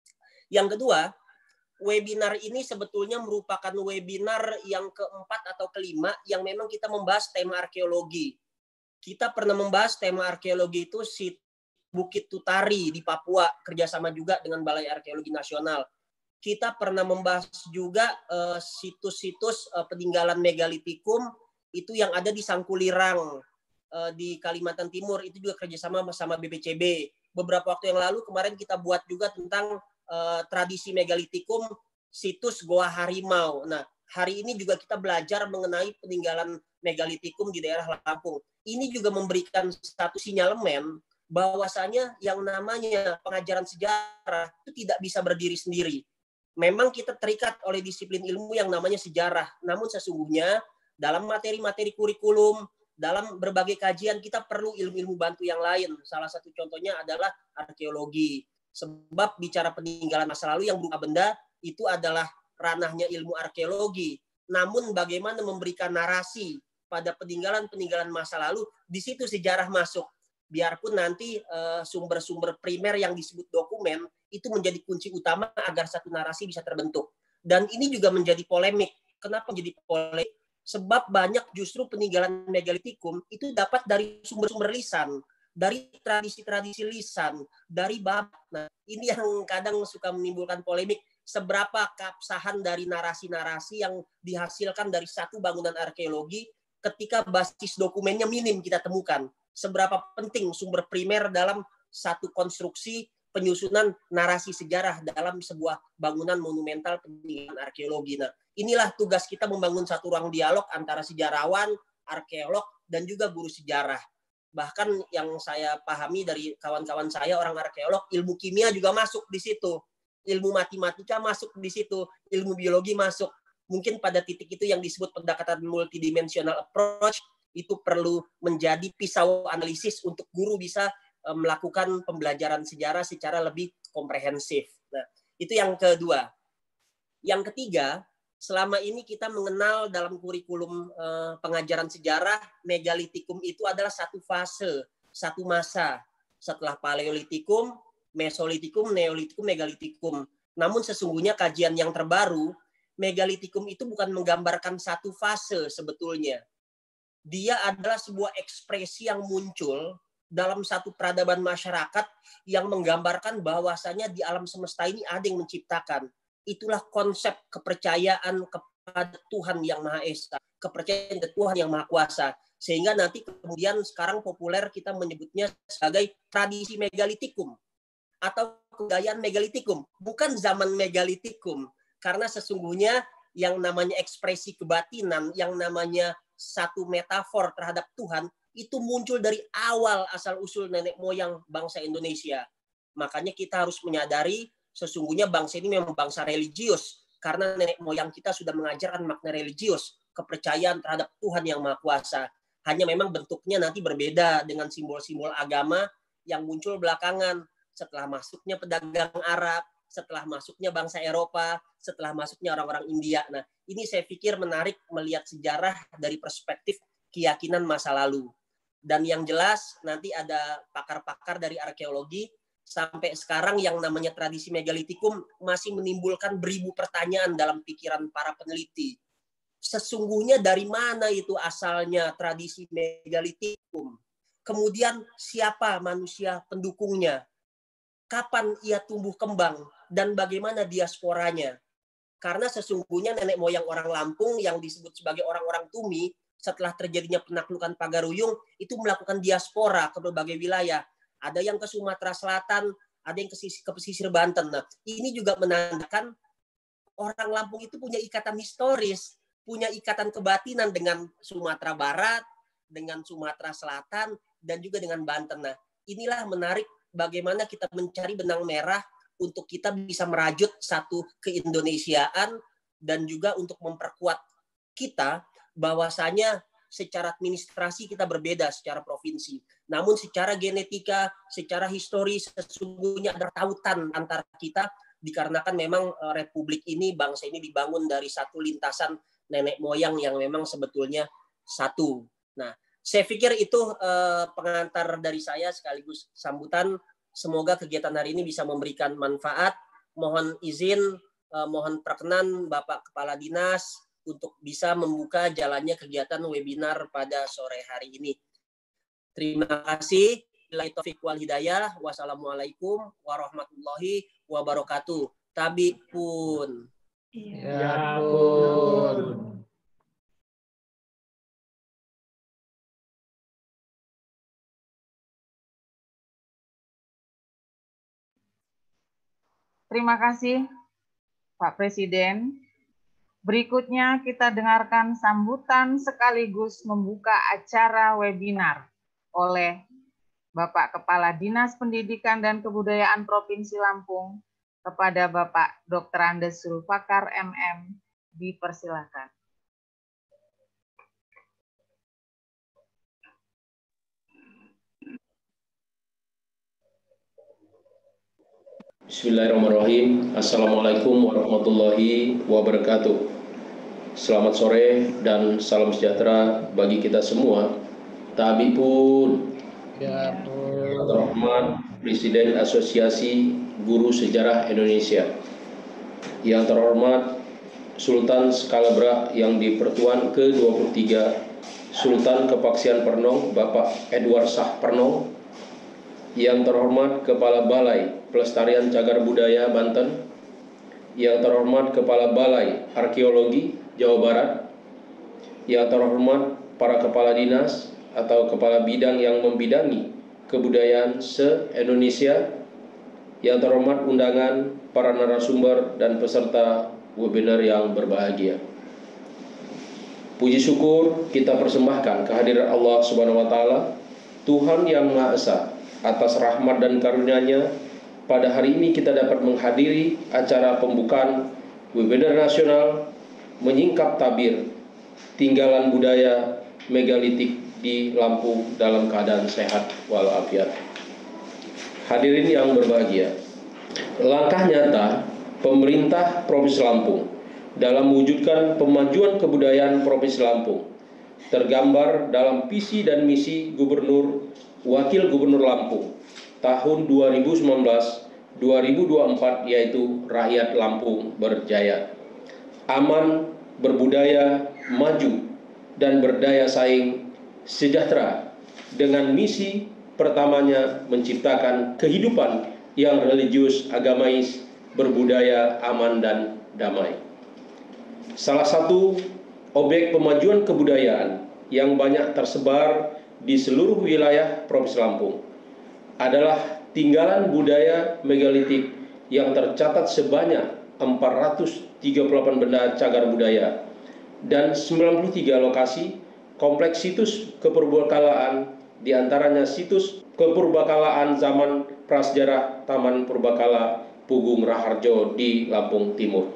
Yang kedua, webinar ini sebetulnya merupakan webinar yang keempat atau kelima yang memang kita membahas tema arkeologi. Kita pernah membahas tema arkeologi itu si Bukit Tutari di Papua, kerjasama juga dengan Balai Arkeologi Nasional. Kita pernah membahas juga uh, situs-situs uh, peninggalan megalitikum itu yang ada di Sangkulirang uh, di Kalimantan Timur, itu juga kerjasama sama B P C B. Beberapa waktu yang lalu kemarin kita buat juga tentang uh, tradisi megalitikum situs Goa Harimau. Nah, hari ini juga kita belajar mengenai peninggalan megalitikum di daerah Lampung. Ini juga memberikan satu sinyalemen bahwasanya yang namanya pengajaran sejarah itu tidak bisa berdiri sendiri. Memang kita terikat oleh disiplin ilmu yang namanya sejarah. Namun sesungguhnya dalam materi-materi kurikulum, dalam berbagai kajian kita perlu ilmu-ilmu bantu yang lain. Salah satu contohnya adalah arkeologi. Sebab bicara peninggalan masa lalu yang berupa benda itu adalah ranahnya ilmu arkeologi. Namun bagaimana memberikan narasi pada peninggalan-peninggalan masa lalu, di situ sejarah masuk. Biarpun nanti sumber-sumber uh, primer yang disebut dokumen itu menjadi kunci utama agar satu narasi bisa terbentuk. Dan ini juga menjadi polemik. Kenapa menjadi polemik? Sebab banyak justru peninggalan megalitikum itu dapat dari sumber-sumber lisan, dari tradisi-tradisi lisan, dari bab. Nah, ini yang kadang suka menimbulkan polemik. Seberapa keabsahan dari narasi-narasi yang dihasilkan dari satu bangunan arkeologi ketika basis dokumennya minim kita temukan. Seberapa penting sumber primer dalam satu konstruksi penyusunan narasi sejarah dalam sebuah bangunan monumental peninggalan arkeologi. Nah, inilah tugas kita membangun satu ruang dialog antara sejarawan, arkeolog, dan juga guru sejarah. Bahkan yang saya pahami dari kawan-kawan saya, orang arkeolog, ilmu kimia juga masuk di situ. Ilmu matematika masuk di situ. Ilmu biologi masuk. Mungkin pada titik itu yang disebut pendekatan multidimensional approach, itu perlu menjadi pisau analisis untuk guru bisa melakukan pembelajaran sejarah secara lebih komprehensif. Nah, itu yang kedua. Yang ketiga, selama ini kita mengenal dalam kurikulum eh, pengajaran sejarah, megalitikum itu adalah satu fase, satu masa. Setelah paleolitikum, mesolitikum, neolitikum, megalitikum. Namun sesungguhnya kajian yang terbaru, megalitikum itu bukan menggambarkan satu fase sebetulnya. Dia adalah sebuah ekspresi yang muncul dalam satu peradaban masyarakat yang menggambarkan bahwasanya di alam semesta ini ada yang menciptakan. Itulah konsep kepercayaan kepada Tuhan yang Maha Esa, kepercayaan kepada Tuhan yang Maha Kuasa. Sehingga nanti kemudian sekarang populer kita menyebutnya sebagai tradisi megalitikum atau kebudayaan megalitikum, bukan zaman megalitikum. Karena sesungguhnya yang namanya ekspresi kebatinan, yang namanya satu metafor terhadap Tuhan, itu muncul dari awal asal-usul nenek moyang bangsa Indonesia. Makanya kita harus menyadari sesungguhnya bangsa ini memang bangsa religius. Karena nenek moyang kita sudah mengajarkan makna religius, kepercayaan terhadap Tuhan yang Maha Kuasa. Hanya memang bentuknya nanti berbeda dengan simbol-simbol agama yang muncul belakangan. Setelah masuknya pedagang Arab, setelah masuknya bangsa Eropa, setelah masuknya orang-orang India. Nah, ini saya pikir menarik melihat sejarah dari perspektif keyakinan masa lalu. Dan yang jelas nanti ada pakar-pakar dari arkeologi, sampai sekarang yang namanya tradisi megalitikum masih menimbulkan beribu pertanyaan dalam pikiran para peneliti. Sesungguhnya dari mana itu asalnya tradisi megalitikum? Kemudian siapa manusia pendukungnya? Kapan ia tumbuh kembang? Dan bagaimana diasporanya? Karena sesungguhnya nenek moyang orang Lampung yang disebut sebagai orang-orang Tumi, setelah terjadinya penaklukan Pagaruyung, itu melakukan diaspora ke berbagai wilayah. Ada yang ke Sumatera Selatan, ada yang ke, ke pesisir Banten. Nah, ini juga menandakan orang Lampung itu punya ikatan historis, punya ikatan kebatinan dengan Sumatera Barat, dengan Sumatera Selatan, dan juga dengan Banten. Nah, inilah menarik bagaimana kita mencari benang merah untuk kita bisa merajut satu keindonesiaan dan juga untuk memperkuat kita bahwasanya secara administrasi kita berbeda secara provinsi. Namun secara genetika, secara historis sesungguhnya ada tautan antara kita dikarenakan memang republik ini, bangsa ini dibangun dari satu lintasan nenek moyang yang memang sebetulnya satu. Nah, saya pikir itu eh, pengantar dari saya sekaligus sambutan. Semoga kegiatan hari ini bisa memberikan manfaat. Mohon izin, eh, mohon perkenan Bapak Kepala Dinas untuk bisa membuka jalannya kegiatan webinar pada sore hari ini. Terima kasih. Billahi taufiq wal hidayah. Wassalamualaikum warahmatullahi wabarakatuh. Tabi pun. Ya pun. Terima kasih, Pak Presiden. Berikutnya kita dengarkan sambutan sekaligus membuka acara webinar oleh Bapak Kepala Dinas Pendidikan dan Kebudayaan Provinsi Lampung kepada Bapak Doktor Andes Zulfakar M M. Dipersilakan. Bismillahirrahmanirrahim. Assalamualaikum warahmatullahi wabarakatuh. Selamat sore dan salam sejahtera bagi kita semua. Tabi pun, Ya pun. terhormat Presiden Asosiasi Guru Sejarah Indonesia, yang terhormat Sultan Skalabra yang di Pertuan ke dua puluh tiga Sultan Kepaksian Pernong Bapak Edward Shah Pernong, yang terhormat Kepala Balai Pelestarian Cagar Budaya Banten, yang terhormat Kepala Balai Arkeologi Jawa Barat, yang terhormat para kepala dinas atau kepala bidang yang membidangi kebudayaan se-Indonesia, yang terhormat undangan para narasumber dan peserta webinar yang berbahagia. Puji syukur kita persembahkan kehadiran Allah Subhanahu wa taala, Tuhan yang Maha Esa, atas rahmat dan karunia-Nya. Pada hari ini kita dapat menghadiri acara pembukaan webinar nasional Menyingkap Tabir Tinggalan Budaya Megalitik di Lampung dalam keadaan sehat walafiat. Hadirin yang berbahagia, langkah nyata pemerintah Provinsi Lampung dalam mewujudkan pemajuan kebudayaan Provinsi Lampung tergambar dalam visi dan misi Gubernur Wakil Gubernur Lampung tahun dua ribu sembilan belas sampai dua ribu dua puluh empat, yaitu Rakyat Lampung Berjaya, aman, berbudaya, maju, dan berdaya saing sejahtera, dengan misi pertamanya menciptakan kehidupan yang religius, agamais, berbudaya, aman, dan damai. Salah satu objek pemajuan kebudayaan yang banyak tersebar di seluruh wilayah Provinsi Lampung adalah tinggalan budaya megalitik yang tercatat sebanyak empat ratus tiga puluh delapan benda cagar budaya dan sembilan puluh tiga lokasi kompleks situs kepurbakalaan, diantaranya situs kepurbakalaan zaman prasejarah Taman Purbakala Pugung Raharjo di Lampung Timur,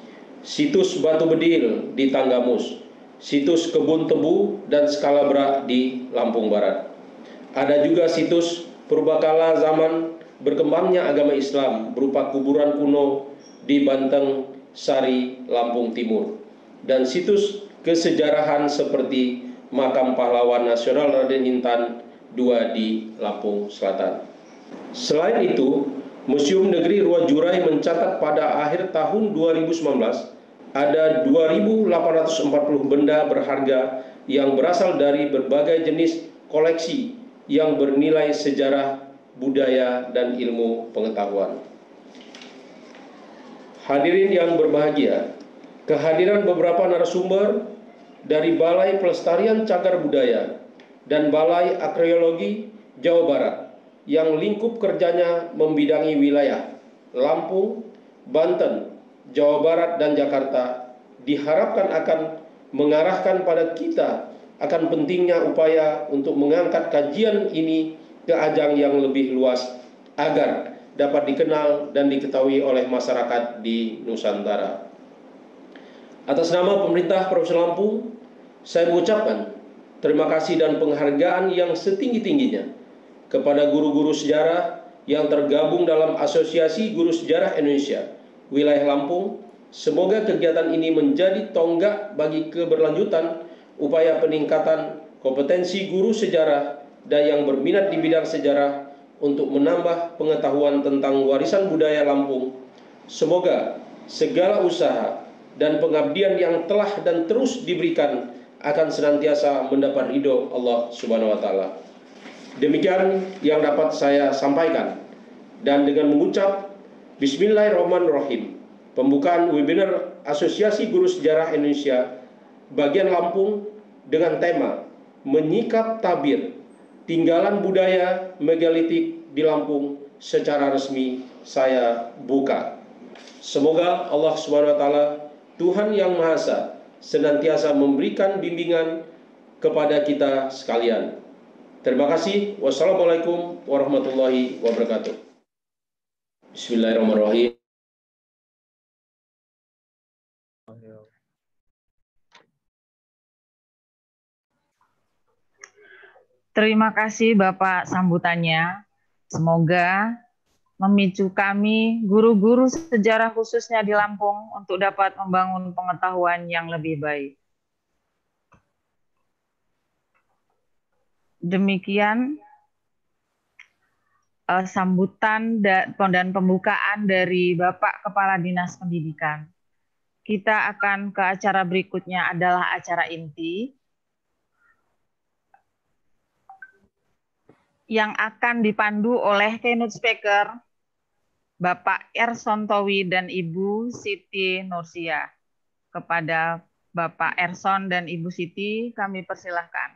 situs Batu Bedil di Tanggamus, situs Kebun Tebu dan Skalabra di Lampung Barat. Ada juga situs purbakala zaman berkembangnya agama Islam berupa kuburan kuno di Banteng Sari, Lampung Timur, dan situs kesejarahan seperti Makam Pahlawan Nasional Raden Intan dua di Lampung Selatan. Selain itu, Museum Negeri Ruwajurai mencatat pada akhir tahun dua ribu sembilan belas ada dua ribu delapan ratus empat puluh benda berharga yang berasal dari berbagai jenis koleksi yang bernilai sejarah, budaya, dan ilmu pengetahuan. Hadirin yang berbahagia, kehadiran beberapa narasumber dari Balai Pelestarian Cagar Budaya dan Balai Arkeologi Jawa Barat yang lingkup kerjanya membidangi wilayah Lampung, Banten, Jawa Barat, dan Jakarta diharapkan akan mengarahkan pada kita akan pentingnya upaya untuk mengangkat kajian ini ke ajang yang lebih luas agar dapat dikenal dan diketahui oleh masyarakat di Nusantara. Atas nama pemerintah Provinsi Lampung, saya mengucapkan terima kasih dan penghargaan yang setinggi-tingginya kepada guru-guru sejarah yang tergabung dalam Asosiasi Guru Sejarah Indonesia Wilayah Lampung. Semoga kegiatan ini menjadi tonggak bagi keberlanjutan upaya peningkatan kompetensi guru sejarah dan yang berminat di bidang sejarah untuk menambah pengetahuan tentang warisan budaya Lampung. Semoga segala usaha dan pengabdian yang telah dan terus diberikan akan senantiasa mendapat ridho Allah Subhanahu wa taala. Demikian yang dapat saya sampaikan, dan dengan mengucap Bismillahirrahmanirrahim, pembukaan webinar Asosiasi Guru Sejarah Indonesia bagian Lampung dengan tema Menyingkap Tabir Tinggalan Budaya Megalitik di Lampung secara resmi saya buka. Semoga Allah Subhanahu wa taala, Tuhan yang Maha Esa, senantiasa memberikan bimbingan kepada kita sekalian. Terima kasih. Wassalamualaikum warahmatullahi wabarakatuh. Bismillahirrahmanirrahim. Terima kasih Bapak sambutannya. Semoga memicu kami, guru-guru sejarah khususnya di Lampung, untuk dapat membangun pengetahuan yang lebih baik. Demikian uh, sambutan dan, dan pembukaan dari Bapak Kepala Dinas Pendidikan. Kita akan ke acara berikutnya adalah acara inti, yang akan dipandu oleh keynote speaker Bapak Erson Towi dan Ibu Siti Nursia. Kepada Bapak Erson dan Ibu Siti, kami persilahkan.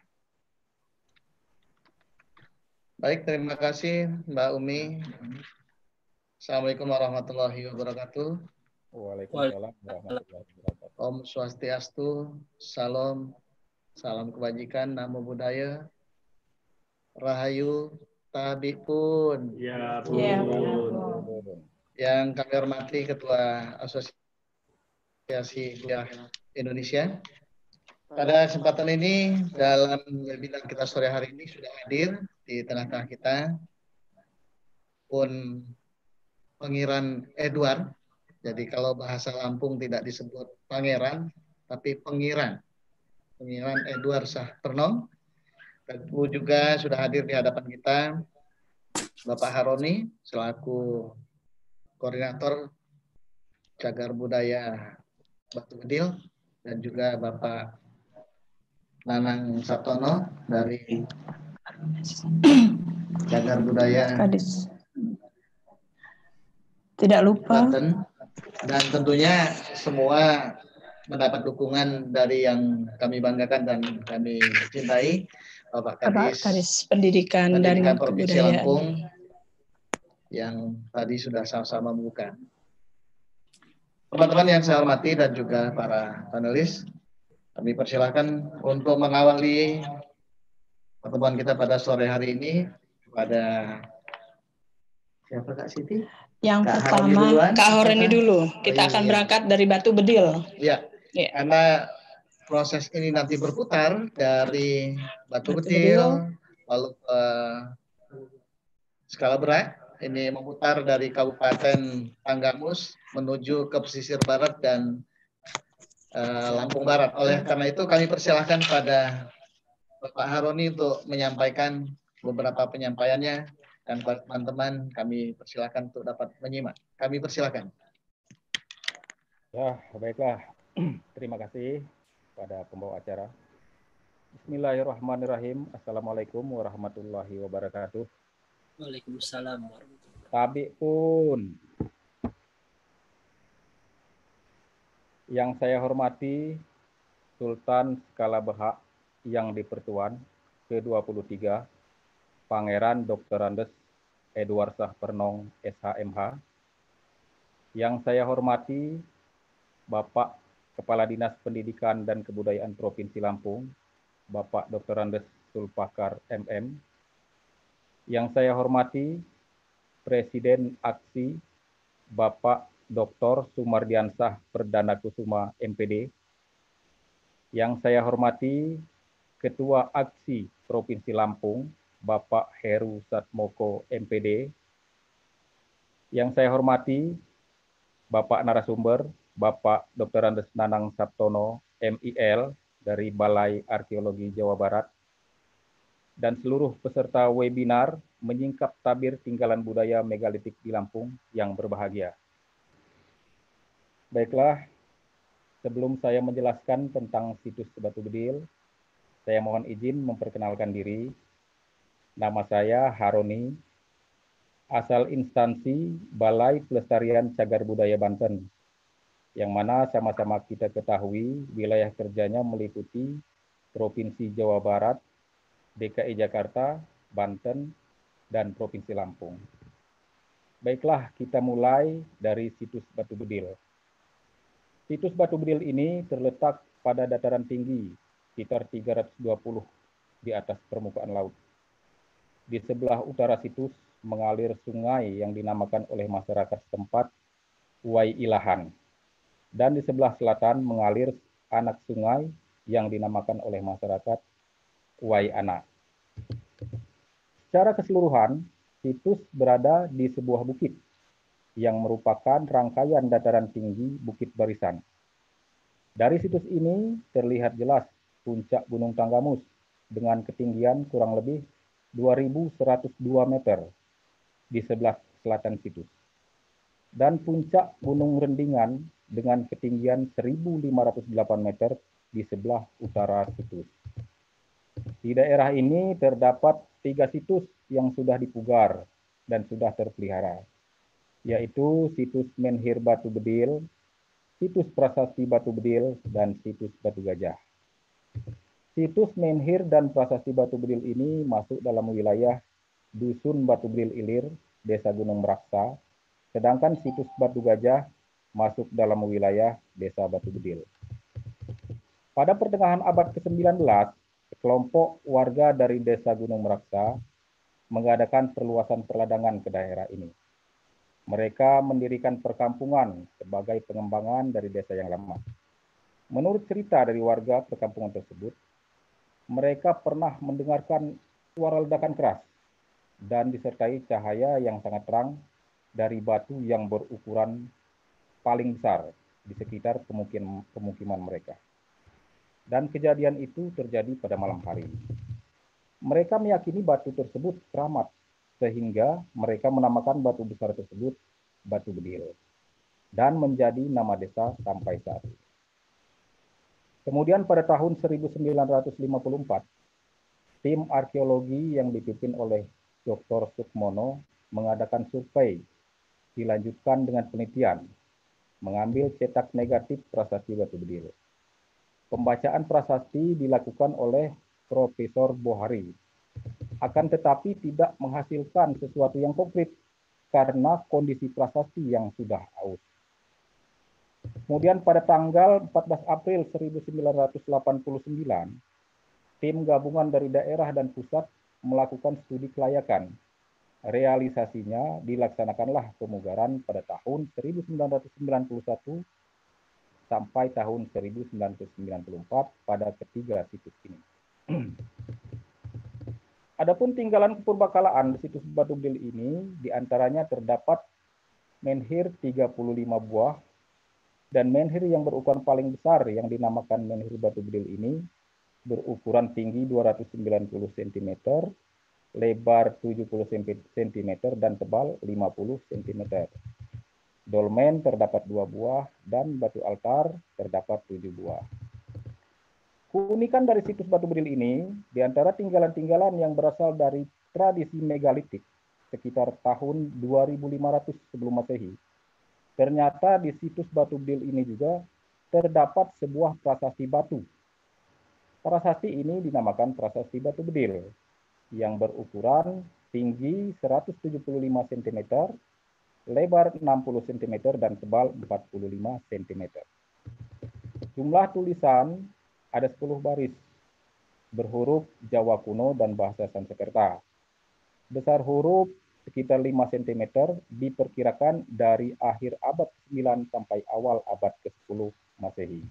Baik, terima kasih Mbak Umi. Assalamualaikum warahmatullahi wabarakatuh. Waalaikumsalam warahmatullahi wabarakatuh. Om Swastiastu, Salam, salam kebajikan, namo buddhaya, Rahayu, Tabipun. Ya, Bun. Ya, Bun. Yang kami hormati Ketua Asosiasi Sejarah Indonesia. Pada kesempatan ini, dalam webinar kita sore hari ini sudah hadir di tengah-tengah kita Pun Pangeran Edward. Jadi kalau bahasa Lampung tidak disebut pangeran, tapi pengiran. Pengiran Edward Shah Pernong. Dan juga sudah hadir di hadapan kita Bapak Haroni selaku koordinator Cagar Budaya Batu Bedil, dan juga Bapak Nanang Sabtono dari Cagar Budaya Kadis. Tidak lupa. Banten. Dan tentunya semua mendapat dukungan dari yang kami banggakan dan kami cintai, Bapak Kadis, Kadis Pendidikan, Pendidikan dan Provinsi Kebudayaan Lampung yang tadi sudah sama-sama membuka. Teman-teman yang saya hormati dan juga para panelis, kami persilahkan untuk mengawali pertemuan kita pada sore hari ini kepada siapa Kak Siti? Yang Kak pertama, Haroni Kak Haroni dulu. Kita oh, iya, akan iya. berangkat dari Batu Bedil. Iya, ya. Karena proses ini nanti berputar dari Batu, Batu Bedil, Bedil, lalu ke Skalabra, ini memutar dari Kabupaten Tanggamus menuju ke pesisir barat dan uh, Lampung Barat. Oleh karena itu kami persilahkan pada Bapak Haroni untuk menyampaikan beberapa penyampaiannya. Dan teman-teman kami persilakan untuk dapat menyimak. Kami persilakan. Ya, baiklah. Terima kasih pada pembawa acara. Bismillahirrahmanirrahim. Assalamualaikum warahmatullahi wabarakatuh. Waalaikumsalam warahmatullahi wabarakatuh. Tabi pun. Yang saya hormati Sultan Skala Behak yang di-Pertuan ke dua puluh tiga, Pangeran Doktor Andes Edward Shah Pernong S H M H. Yang saya hormati Bapak Kepala Dinas Pendidikan dan Kebudayaan Provinsi Lampung, Bapak Doktor Andes Sulpakar M M. Yang saya hormati Presiden Aksi Bapak Doktor Sumardiansah Perdana Kusuma M P D. Yang saya hormati Ketua Aksi Provinsi Lampung, Bapak Heru Satmoko M P D. Yang saya hormati Bapak narasumber, Bapak Doktor Andes Nanang Sabtono M I L dari Balai Arkeologi Jawa Barat, dan seluruh peserta webinar menyingkap tabir tinggalan budaya megalitik di Lampung yang berbahagia. Baiklah, sebelum saya menjelaskan tentang situs Batu Bedil, saya mohon izin memperkenalkan diri. Nama saya Haroni, asal instansi Balai Pelestarian Cagar Budaya Banten, yang mana sama-sama kita ketahui wilayah kerjanya meliputi Provinsi Jawa Barat, D K I Jakarta, Banten, dan Provinsi Lampung. Baiklah, kita mulai dari situs Batu Bedil. Situs Batu Bedil ini terletak pada dataran tinggi, sekitar tiga ratus dua puluh di atas permukaan laut. Di sebelah utara situs mengalir sungai yang dinamakan oleh masyarakat setempat Wai Ilahan. Dan di sebelah selatan mengalir anak sungai yang dinamakan oleh masyarakat Wai Ana. Secara keseluruhan, Situs berada di sebuah bukit yang merupakan rangkaian dataran tinggi Bukit Barisan. Dari situs ini terlihat jelas puncak Gunung Tanggamus dengan ketinggian kurang lebih dua ribu seratus dua meter di sebelah selatan situs. Dan puncak Gunung Rendingan dengan ketinggian seribu lima ratus delapan meter di sebelah utara situs. Di daerah ini terdapat tiga situs yang sudah dipugar dan sudah terpelihara, yaitu situs Menhir Batu Bedil, situs Prasasti Batu Bedil, dan situs Batu Gajah. Situs Menhir dan Prasasti Batu Bedil ini masuk dalam wilayah Dusun Batu Bedil Ilir, Desa Gunung Meraksa, sedangkan situs Batu Gajah masuk dalam wilayah Desa Batu Bedil. Pada pertengahan abad ke sembilan belas, kelompok warga dari Desa Gunung Meraksa mengadakan perluasan perladangan ke daerah ini. Mereka mendirikan perkampungan sebagai pengembangan dari desa yang lama. Menurut cerita dari warga perkampungan tersebut, mereka pernah mendengarkan suara ledakan keras dan disertai cahaya yang sangat terang dari batu yang berukuran paling besar di sekitar pemukiman, pemukiman mereka. Dan kejadian itu terjadi pada malam hari. Mereka meyakini batu tersebut keramat, sehingga mereka menamakan batu besar tersebut Batu Bedil, dan menjadi nama desa sampai saat ini. Kemudian pada tahun seribu sembilan ratus lima puluh empat, tim arkeologi yang dipimpin oleh Doktor Sukmono mengadakan survei, dilanjutkan dengan penelitian, mengambil cetak negatif prasasti Batu Bedil. Pembacaan prasasti dilakukan oleh Profesor Bohari, akan tetapi tidak menghasilkan sesuatu yang konkret karena kondisi prasasti yang sudah aus. Kemudian pada tanggal empat belas April seribu sembilan ratus delapan puluh sembilan, tim gabungan dari daerah dan pusat melakukan studi kelayakan. Realisasinya dilaksanakanlah pemugaran pada tahun seribu sembilan ratus sembilan puluh satu sampai tahun seribu sembilan ratus sembilan puluh empat pada ketiga situs ini. Adapun tinggalan kepurbakalaan di situs Batu Bedil ini, diantaranya terdapat menhir tiga puluh lima buah, dan menhir yang berukuran paling besar yang dinamakan menhir Batu Bedil ini berukuran tinggi dua ratus sembilan puluh sentimeter, lebar tujuh puluh sentimeter, dan tebal lima puluh sentimeter. Dolmen terdapat dua buah, dan batu altar terdapat tujuh buah. Keunikan dari situs Batu Bedil ini, di antara tinggalan-tinggalan yang berasal dari tradisi megalitik sekitar tahun dua ribu lima ratus sebelum Masehi, ternyata di situs Batu Bedil ini juga terdapat sebuah prasasti batu. Prasasti ini dinamakan Prasasti Batu Bedil, yang berukuran tinggi seratus tujuh puluh lima sentimeter, lebar enam puluh sentimeter, dan tebal empat puluh lima sentimeter. Jumlah tulisan ada sepuluh baris, berhuruf Jawa kuno dan bahasa Sanskerta. Besar huruf sekitar lima sentimeter, diperkirakan dari akhir abad sembilan sampai awal abad ke sepuluh Masehi.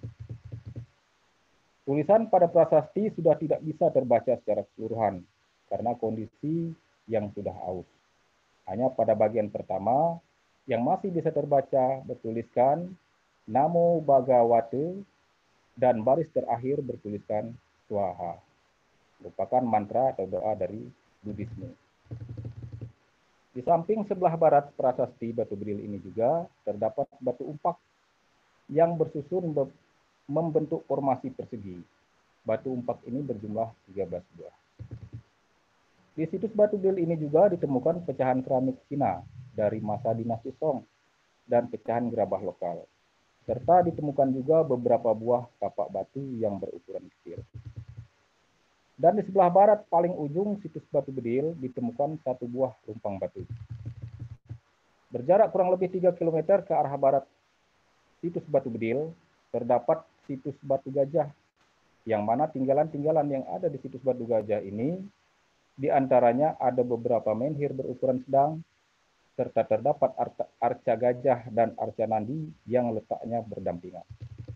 Tulisan pada prasasti sudah tidak bisa terbaca secara keseluruhan karena kondisi yang sudah aus. Hanya pada bagian pertama yang masih bisa terbaca bertuliskan Namo Bhagavate, dan baris terakhir bertuliskan Swaha, merupakan mantra atau doa dari Buddhisme. Di samping sebelah barat prasasti Batu Bedil ini juga terdapat batu umpak yang bersusun membentuk formasi persegi. Batu umpak ini berjumlah tiga belas buah. Di situs Batu Bedil ini juga ditemukan pecahan keramik Cina dari masa dinasti Song dan pecahan gerabah lokal, serta ditemukan juga beberapa buah kapak batu yang berukuran kecil. Dan di sebelah barat paling ujung situs Batu Bedil ditemukan satu buah lumpang batu. Berjarak kurang lebih tiga kilometer ke arah barat situs Batu Bedil terdapat situs Batu Gajah, yang mana tinggalan-tinggalan yang ada di situs Batu Gajah ini diantaranya ada beberapa menhir berukuran sedang, serta terdapat arca gajah dan arca nandi yang letaknya berdampingan.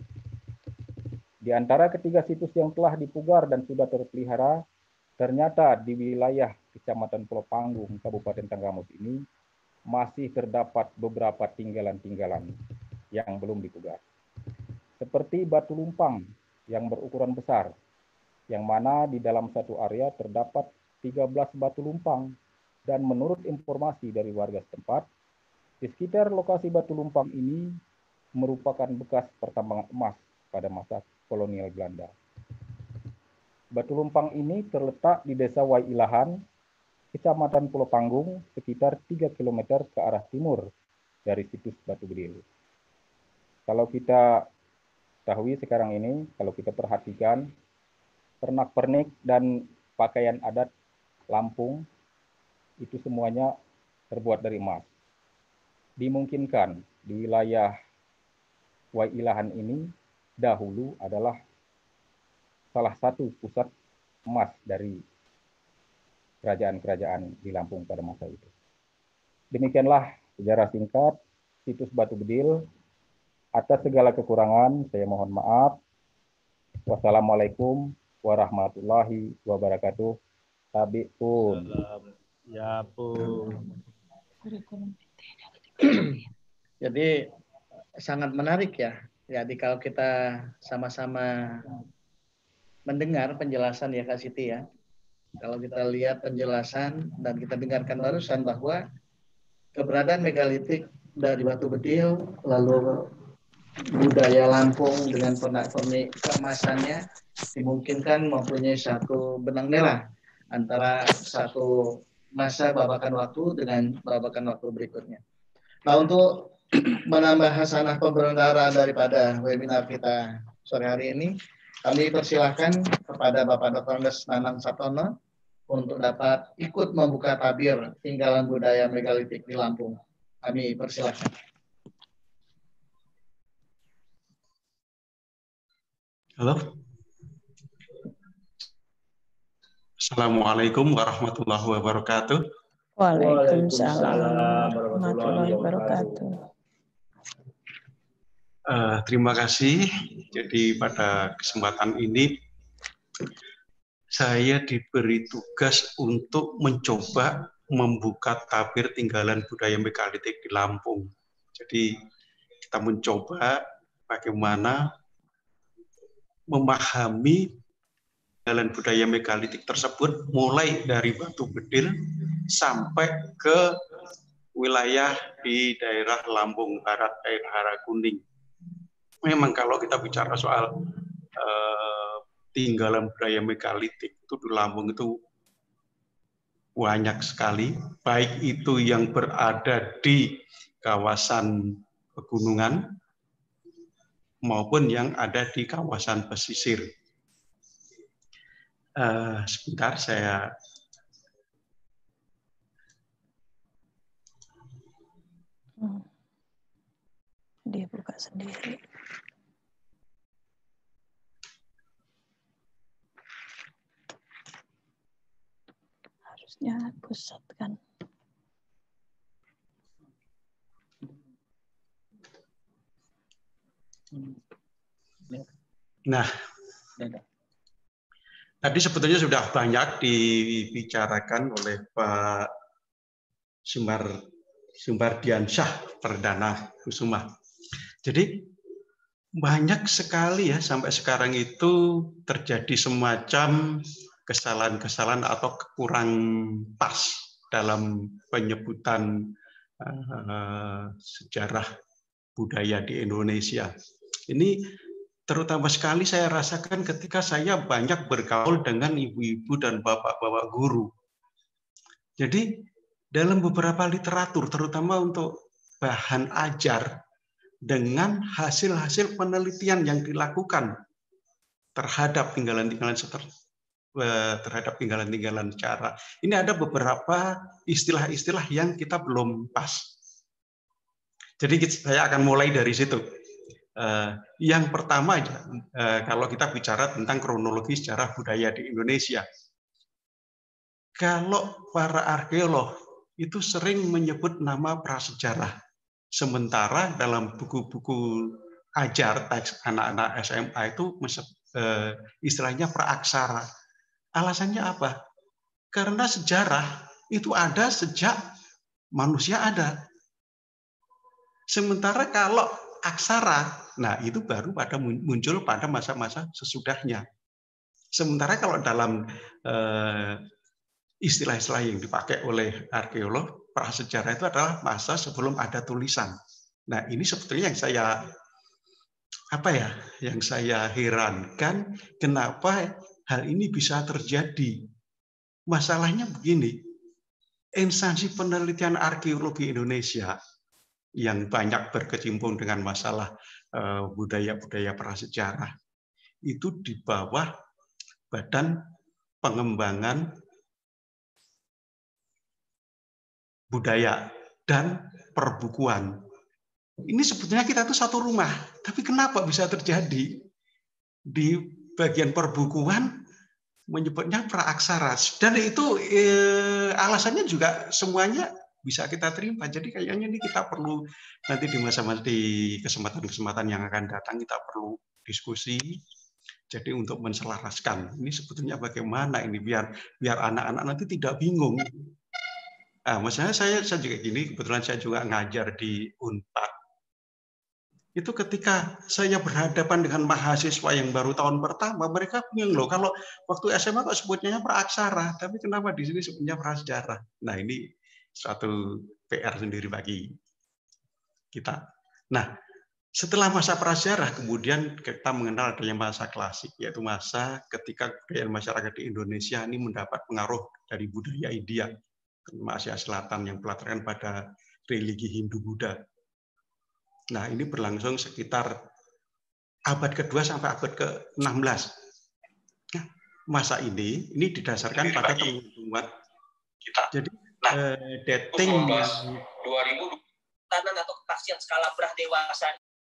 Di antara ketiga situs yang telah dipugar dan sudah terpelihara, ternyata di wilayah Kecamatan Pulau Panggung, Kabupaten Tanggamus ini masih terdapat beberapa tinggalan-tinggalan yang belum dipugar. Seperti batu lumpang yang berukuran besar, yang mana di dalam satu area terdapat tiga belas batu lumpang, dan menurut informasi dari warga setempat, di sekitar lokasi batu lumpang ini merupakan bekas pertambangan emas pada masa kolonial Belanda. Batu lumpang ini terletak di Desa Waiilahan, Kecamatan Pulau Panggung, sekitar tiga kilometer ke arah timur dari situs Batu Bedil. Kalau kita ketahui sekarang ini, kalau kita perhatikan, pernak-pernik dan pakaian adat Lampung itu semuanya terbuat dari emas. Dimungkinkan di wilayah Waiilahan ini dahulu adalah salah satu pusat emas dari kerajaan-kerajaan di Lampung pada masa itu. Demikianlah sejarah singkat situs Batu Bedil. Atas segala kekurangan, saya mohon maaf. Wassalamualaikum warahmatullahi wabarakatuh. Tabi pun. Ya pun. Jadi sangat menarik ya. Jadi kalau kita sama-sama mendengar penjelasan ya Kak Siti ya. Kalau kita lihat penjelasan dan kita dengarkan barusan bahwa keberadaan megalitik dari Batu Bedil, lalu budaya Lampung dengan pernak-pernik keemasannya dimungkinkan mempunyai satu benang merah antara satu masa babakan waktu dengan babakan waktu berikutnya. Nah, untuk menambah hasanah pemberendaran daripada webinar kita sore hari ini, kami persilahkan kepada Bapak Doktor Andes Nanang Sabtono untuk dapat ikut membuka tabir tinggalan budaya megalitik di Lampung. Kami persilahkan. Halo. Assalamualaikum warahmatullahi wabarakatuh. Waalaikumsalam warahmatullahi wabarakatuh. Uh, terima kasih. Jadi pada kesempatan ini saya diberi tugas untuk mencoba membuka tabir tinggalan budaya megalitik di Lampung. Jadi kita mencoba bagaimana memahami tinggalan budaya megalitik tersebut mulai dari Batu Bedil sampai ke wilayah di daerah Lampung Barat, daerah Harakuning. Memang kalau kita bicara soal uh, tinggalan budaya megalitik itu di Lampung itu banyak sekali, baik itu yang berada di kawasan pegunungan maupun yang ada di kawasan pesisir. Uh, sebentar saya hmm. Dia buka sendiri. Harusnya pusat kan. Nah, tadi sebetulnya sudah banyak dibicarakan oleh Pak Sumar Sumbardiansyah Perdana Kusuma. Jadi banyak sekali ya sampai sekarang itu terjadi semacam kesalahan-kesalahan atau kurang pas dalam penyebutan uh, sejarah budaya di Indonesia. Ini terutama sekali saya rasakan ketika saya banyak bergaul dengan ibu-ibu dan bapak-bapak guru. Jadi dalam beberapa literatur, terutama untuk bahan ajar, dengan hasil-hasil penelitian yang dilakukan terhadap tinggalan-tinggalan terhadap tinggalan-tinggalan cara. Ini ada beberapa istilah-istilah yang kita belum pas. Jadi saya akan mulai dari situ. Uh, yang pertama aja, uh, kalau kita bicara tentang kronologi sejarah budaya di Indonesia, kalau para arkeolog itu sering menyebut nama prasejarah, sementara dalam buku-buku ajar teks anak-anak S M A itu uh, istilahnya praaksara. Alasannya apa? Karena sejarah itu ada sejak manusia ada. Sementara kalau aksara, nah itu baru pada muncul pada masa-masa sesudahnya. Sementara kalau dalam istilah-istilah yang dipakai oleh arkeolog, prasejarah itu adalah masa sebelum ada tulisan. Nah ini sebetulnya yang saya apa ya, yang saya herankan kenapa hal ini bisa terjadi. Masalahnya begini, instansi penelitian arkeologi Indonesia yang banyak berkecimpung dengan masalah budaya-budaya prasejarah itu di bawah Badan Pengembangan Budaya dan Perbukuan. Ini sebetulnya kita tuh satu rumah, tapi kenapa bisa terjadi? Di bagian perbukuan menyebutnya praaksara, dan itu eh, alasannya juga semuanya bisa kita terima. Jadi kayaknya ini kita perlu nanti di masa-masa di kesempatan-kesempatan yang akan datang kita perlu diskusi. Jadi untuk menselaraskan ini sebetulnya bagaimana ini biar biar anak-anak nanti tidak bingung. Nah, maksudnya saya saya juga gini, kebetulan saya juga ngajar di Unpad. Itu ketika saya berhadapan dengan mahasiswa yang baru tahun pertama, mereka bingung loh, kalau waktu S M A kok sebutnya praaksara, tapi kenapa di sini sebutnya prasejarah? Nah ini suatu P R sendiri bagi kita. Nah setelah masa prasejarah, kemudian kita mengenal adanya masa klasik, yaitu masa ketika kebudayaan masyarakat di Indonesia ini mendapat pengaruh dari budaya India, Asia Selatan yang berlatarkan pada religi Hindu-Buddha. Nah, ini berlangsung sekitar abad kedua sampai abad ke enam belas. Nah, masa ini ini didasarkan pada temuan kita. Jadi nah, eh, dating dua ribu tanan atau kekasihan skala berah dewasa.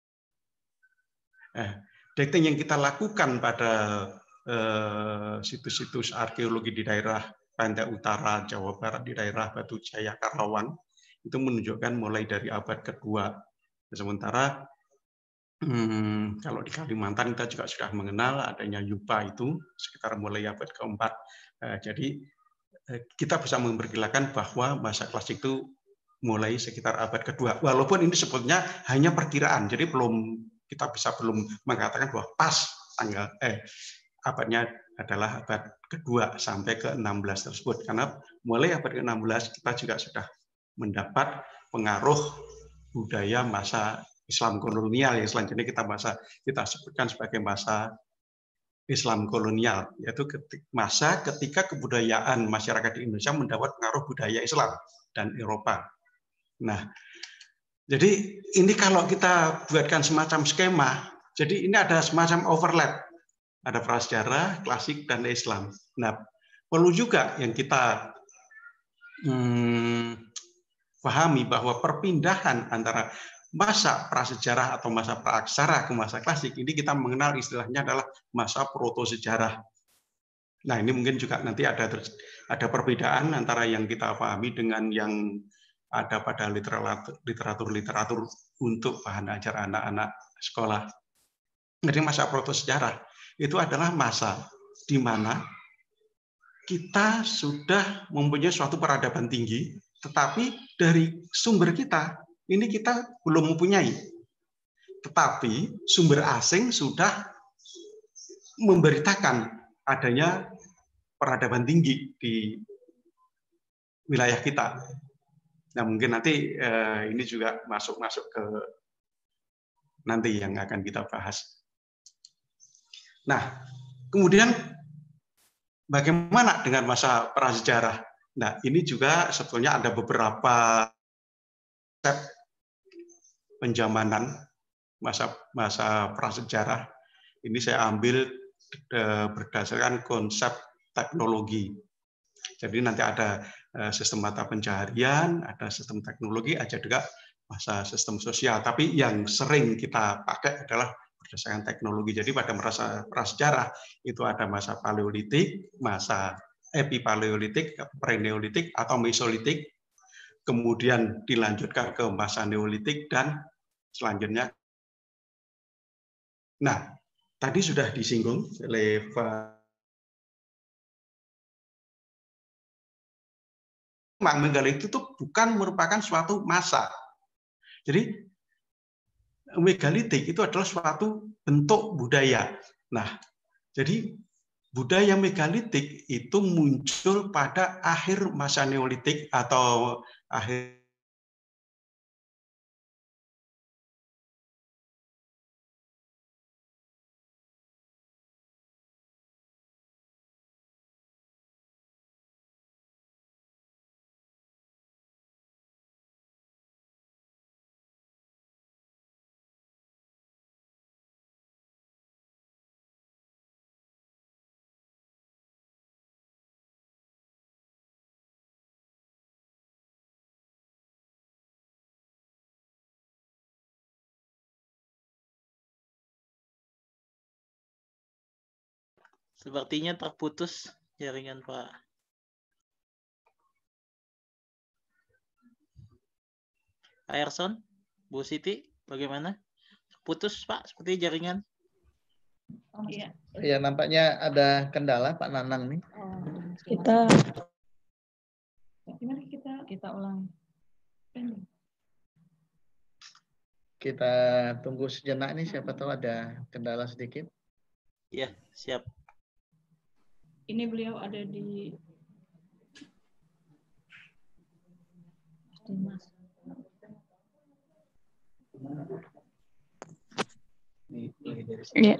Eh, dating yang kita lakukan pada situs-situs eh, arkeologi di daerah Pantai Utara, Jawa Barat, di daerah Batu Jaya, Karawang, itu menunjukkan mulai dari abad kedua. Sementara hmm, kalau di Kalimantan kita juga sudah mengenal adanya Yupa itu sekitar mulai abad keempat. Eh, jadi eh, kita bisa memperkirakan bahwa masa klasik itu mulai sekitar abad kedua. Walaupun ini sebetulnya hanya perkiraan, jadi belum kita bisa belum mengatakan bahwa pas tanggal eh abadnya adalah abad kedua sampai ke enam belas tersebut. Karena mulai abad ke enam belas kita juga sudah mendapat pengaruh budaya masa Islam kolonial yang selanjutnya kita masa kita sebutkan sebagai masa Islam kolonial, yaitu masa ketika kebudayaan masyarakat di Indonesia mendapat pengaruh budaya Islam dan Eropa. Nah, jadi ini kalau kita buatkan semacam skema, jadi ini ada semacam overlap, ada prasejarah, klasik, dan Islam. Nah, perlu juga yang kita hmm, pahami bahwa perpindahan antara masa prasejarah atau masa praaksara ke masa klasik ini kita mengenal istilahnya adalah masa protosejarah. Nah ini mungkin juga nanti ada ada perbedaan antara yang kita pahami dengan yang ada pada literatur-literatur untuk bahan ajar anak-anak sekolah. Jadi masa protosejarah itu adalah masa di mana kita sudah mempunyai suatu peradaban tinggi, tetapi dari sumber kita, ini kita belum mempunyai. Tetapi sumber asing sudah memberitakan adanya peradaban tinggi di wilayah kita. Nah mungkin nanti eh, ini juga masuk-masuk ke nanti yang akan kita bahas. Nah, kemudian bagaimana dengan masa prasejarah? Nah, ini juga sebetulnya ada beberapa step penjamanan masa masa prasejarah. Ini saya ambil eh, berdasarkan konsep teknologi. Jadi nanti ada eh, sistem mata pencaharian, ada sistem teknologi, ada juga masa sistem sosial. Tapi yang sering kita pakai adalah berdasarkan teknologi. Jadi pada masa prasejarah itu ada masa paleolitik, masa epipaleolitik, preneolitik atau mesolitik, kemudian dilanjutkan ke masa neolitik dan selanjutnya. Nah, tadi sudah disinggung oleh Pak megalitik itu bukan merupakan suatu masa. Jadi megalitik itu adalah suatu bentuk budaya. Nah, jadi budaya megalitik itu muncul pada akhir masa Neolitik atau akhir Sepertinya terputus jaringan Pak. Pak Erson, Bu Siti, bagaimana? Putus Pak, seperti jaringan. Iya. Ya, nampaknya ada kendala Pak Nanang nih. Kita Gimana kita kita ulang. Kita tunggu sejenak nih, siapa tahu ada kendala sedikit. Ya, siap. Ini beliau ada di Ya.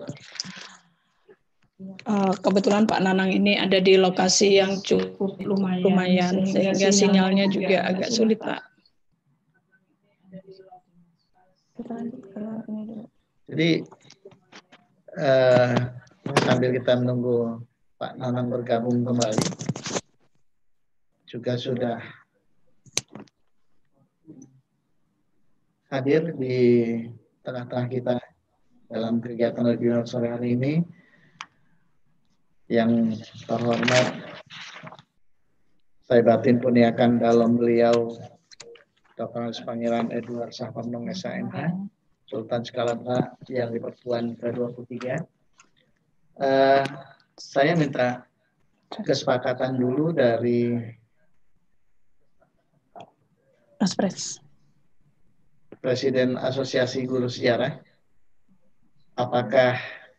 Uh, kebetulan Pak Nanang ini ada di lokasi yang cukup lumayan, lumayan sehingga sinyalnya juga agak sulit, Pak. Jadi uh, sambil kita menunggu Pak Nanang bergabung kembali, juga sudah hadir di tengah-tengah kita dalam kegiatan webinar sore hari ini. Yang terhormat, saya batin puniakan dalam beliau Doktor Pangeran Edward Saparnong S H M H, Sultan Skalabra yang di Pertuan ke dua puluh tiga. Uh, saya minta kesepakatan dulu dari Mas Pres, Presiden Asosiasi Guru Sejarah. Apakah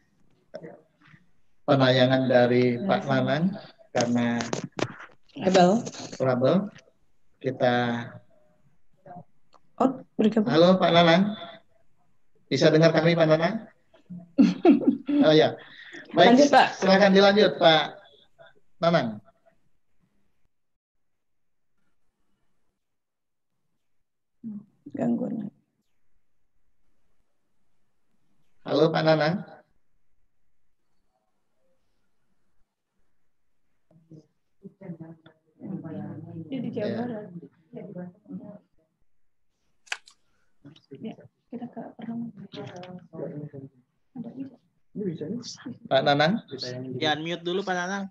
penayangan dari Pak Nanang karena Abel. trouble kita oh, bergabung. Halo Pak Nanang, bisa dengar kami Pak Nanang? Oh ya, baik. Lanjut, Pak. Silakan dilanjut Pak Nanang. Gangguan. Halo Pak Nanang. Dia di Jawa Barat. Ya, kita ke pertama. Pak Nanang, jangan mute dulu Pak Nanang.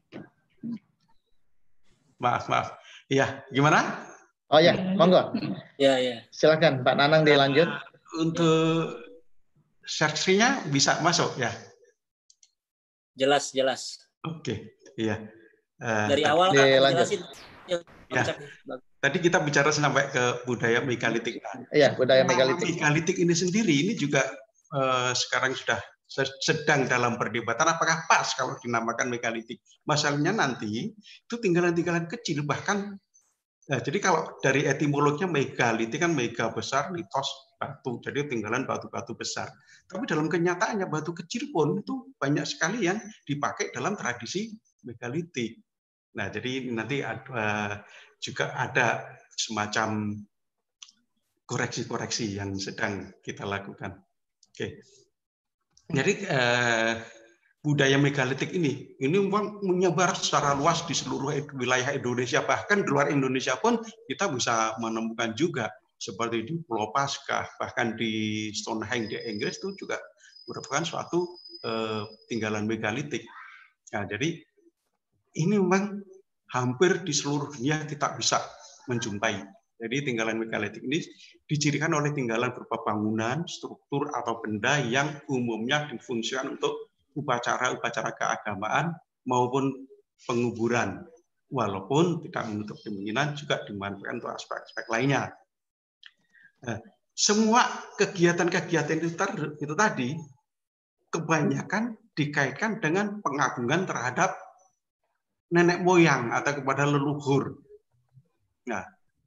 Maaf, maaf. Iya, gimana? Oh ya, monggo. Ya, ya. Silakan Pak Nanang dilanjut. Untuk search-nya bisa masuk ya? Jelas, jelas. Oke, iya. Uh, Dari awal Kak, jelasin. Ya, tadi kita bicara sampai ke budaya megalitik. Iya, budaya megalitik. Megalitik ini sendiri ini juga uh, sekarang sudah sedang dalam perdebatan apakah pas kalau dinamakan megalitik. Masalahnya nanti itu tinggalan-tinggalan kecil, bahkan nah, jadi kalau dari etimologinya megalitik kan mega besar, litos batu, jadi tinggalan batu-batu besar. Tapi dalam kenyataannya batu kecil pun itu banyak sekali yang dipakai dalam tradisi megalitik. Nah, jadi nanti ada, juga ada semacam koreksi-koreksi yang sedang kita lakukan. Oke. Jadi eh, budaya megalitik ini ini memang menyebar secara luas di seluruh wilayah Indonesia, bahkan di luar Indonesia pun kita bisa menemukan juga seperti di Pulau Paskah, bahkan di Stonehenge di Inggris itu juga merupakan suatu eh, tinggalan megalitik. Nah, jadi ini memang hampir di seluruh dunia kita bisa menjumpai. Jadi tinggalan megalitik ini dicirikan oleh tinggalan berupa bangunan, struktur, atau benda yang umumnya difungsikan untuk upacara-upacara keagamaan maupun penguburan. walaupun tidak menutup kemungkinan juga dimanfaatkan untuk aspek-aspek lainnya. Nah, semua kegiatan-kegiatan itu, itu tadi kebanyakan dikaitkan dengan pengagungan terhadap nenek moyang atau kepada leluhur. Nah,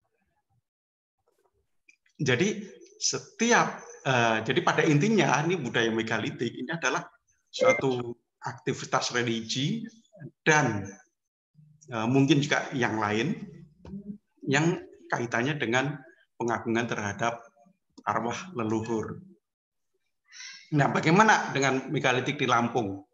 jadi setiap uh, jadi pada intinya ini budaya megalitik ini adalah suatu aktivitas religi dan uh, mungkin juga yang lain yang kaitannya dengan pengagungan terhadap arwah leluhur. Nah, bagaimana dengan megalitik di Lampung?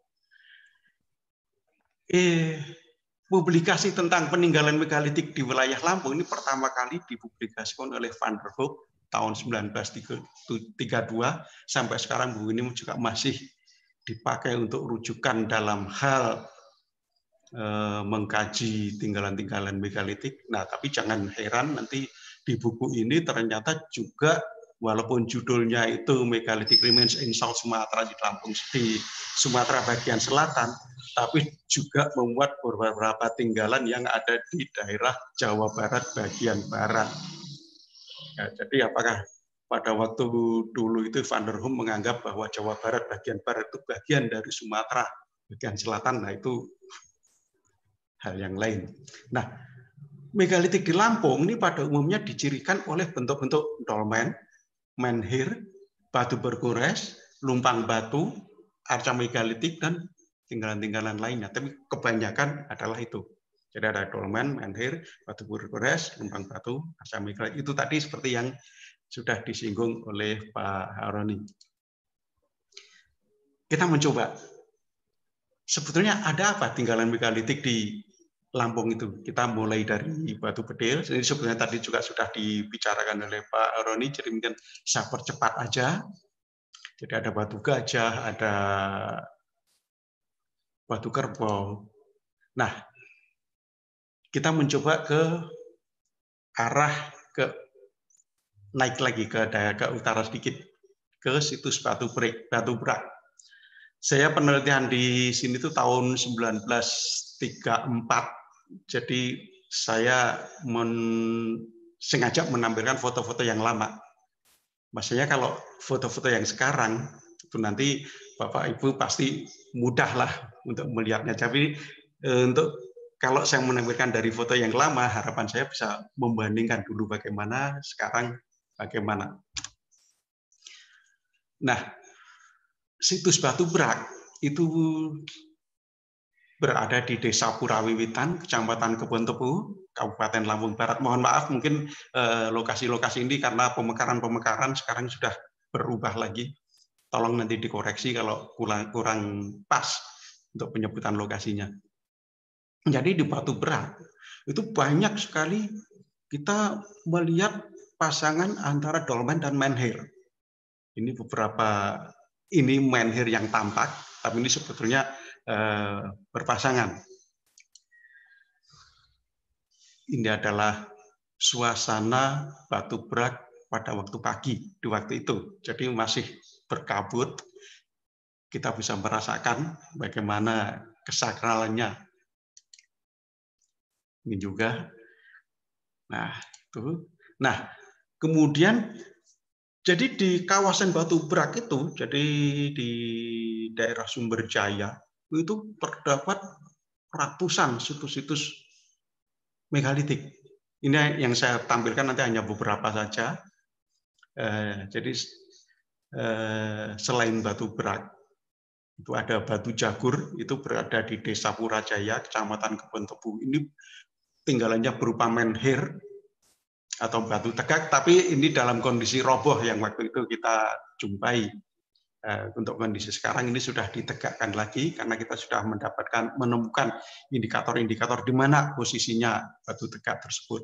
Eh, publikasi tentang peninggalan megalitik di wilayah Lampung ini pertama kali dipublikasikan oleh Van der Hoek tahun seribu sembilan ratus tiga puluh dua sampai sekarang buku ini juga masih dipakai untuk rujukan dalam hal eh, mengkaji tinggalan-tinggalan megalitik. Nah, tapi jangan heran nanti di buku ini ternyata juga walaupun judulnya itu Megalithic Remains in South Sumatra di Lampung di Sumatera bagian selatan, tapi juga memuat beberapa tinggalan yang ada di daerah Jawa Barat bagian barat. Ya, jadi apakah pada waktu dulu itu Van der Hoek menganggap bahwa Jawa Barat bagian barat itu bagian dari Sumatera bagian selatan? Nah, itu hal yang lain. Nah, megalitik di Lampung ini pada umumnya dicirikan oleh bentuk-bentuk dolmen, menhir, batu bergores, lumpang batu, arca megalitik, dan tinggalan-tinggalan lainnya. Tapi kebanyakan adalah itu. Jadi ada dolmen, menhir, batu bergores, lumpang batu, arca megalitik. Itu tadi seperti yang sudah disinggung oleh Pak Haroni. Kita mencoba. Sebetulnya ada apa tinggalan megalitik di Lampung itu? Kita mulai dari batu bedil. Ini sebenarnya tadi juga sudah dibicarakan oleh Pak Roni, jadi mungkin saya percepat aja. Jadi ada batu gajah, ada batu kerbau. Nah, kita mencoba ke arah ke naik lagi ke daerah ke utara sedikit ke situs Batu Brak. Batu Brak. Saya penelitian di sini tuh tahun seribu sembilan ratus tiga puluh empat. Jadi saya men, sengaja menampilkan foto-foto yang lama. Maksudnya kalau foto-foto yang sekarang itu nanti Bapak Ibu pasti mudah lah untuk melihatnya. Tapi eh, untuk kalau saya menampilkan dari foto yang lama, harapan saya bisa membandingkan dulu bagaimana, sekarang bagaimana. Nah, situs Batu Brak itu berada di Desa Purawiwitan, Kecamatan Kebontebu, Kabupaten Lampung Barat. Mohon maaf, mungkin lokasi-lokasi ini karena pemekaran-pemekaran sekarang sudah berubah lagi. Tolong nanti dikoreksi kalau kurang, kurang pas untuk penyebutan lokasinya. Jadi di Batu Brak itu banyak sekali kita melihat pasangan antara dolmen dan menhir. Ini beberapa, ini menhir yang tampak, tapi ini sebetulnya eh, berpasangan. Ini adalah suasana Batu Brak pada waktu pagi, di waktu itu. Jadi masih berkabut, kita bisa merasakan bagaimana kesakralannya. Ini juga. Nah, itu. Nah, kemudian jadi di kawasan Batu Brak itu, jadi di daerah Sumberjaya, itu terdapat ratusan situs-situs megalitik. Ini yang saya tampilkan nanti hanya beberapa saja. Eh, jadi eh, selain Batu Brak, itu ada Batu Jagur, itu berada di Desa Purajaya, Kecamatan Kebontebu. Ini tinggalannya berupa menhir atau batu tegak, tapi ini dalam kondisi roboh yang waktu itu kita jumpai. Untuk kondisi sekarang ini sudah ditegakkan lagi karena kita sudah mendapatkan menemukan indikator-indikator di mana posisinya batu tegak tersebut.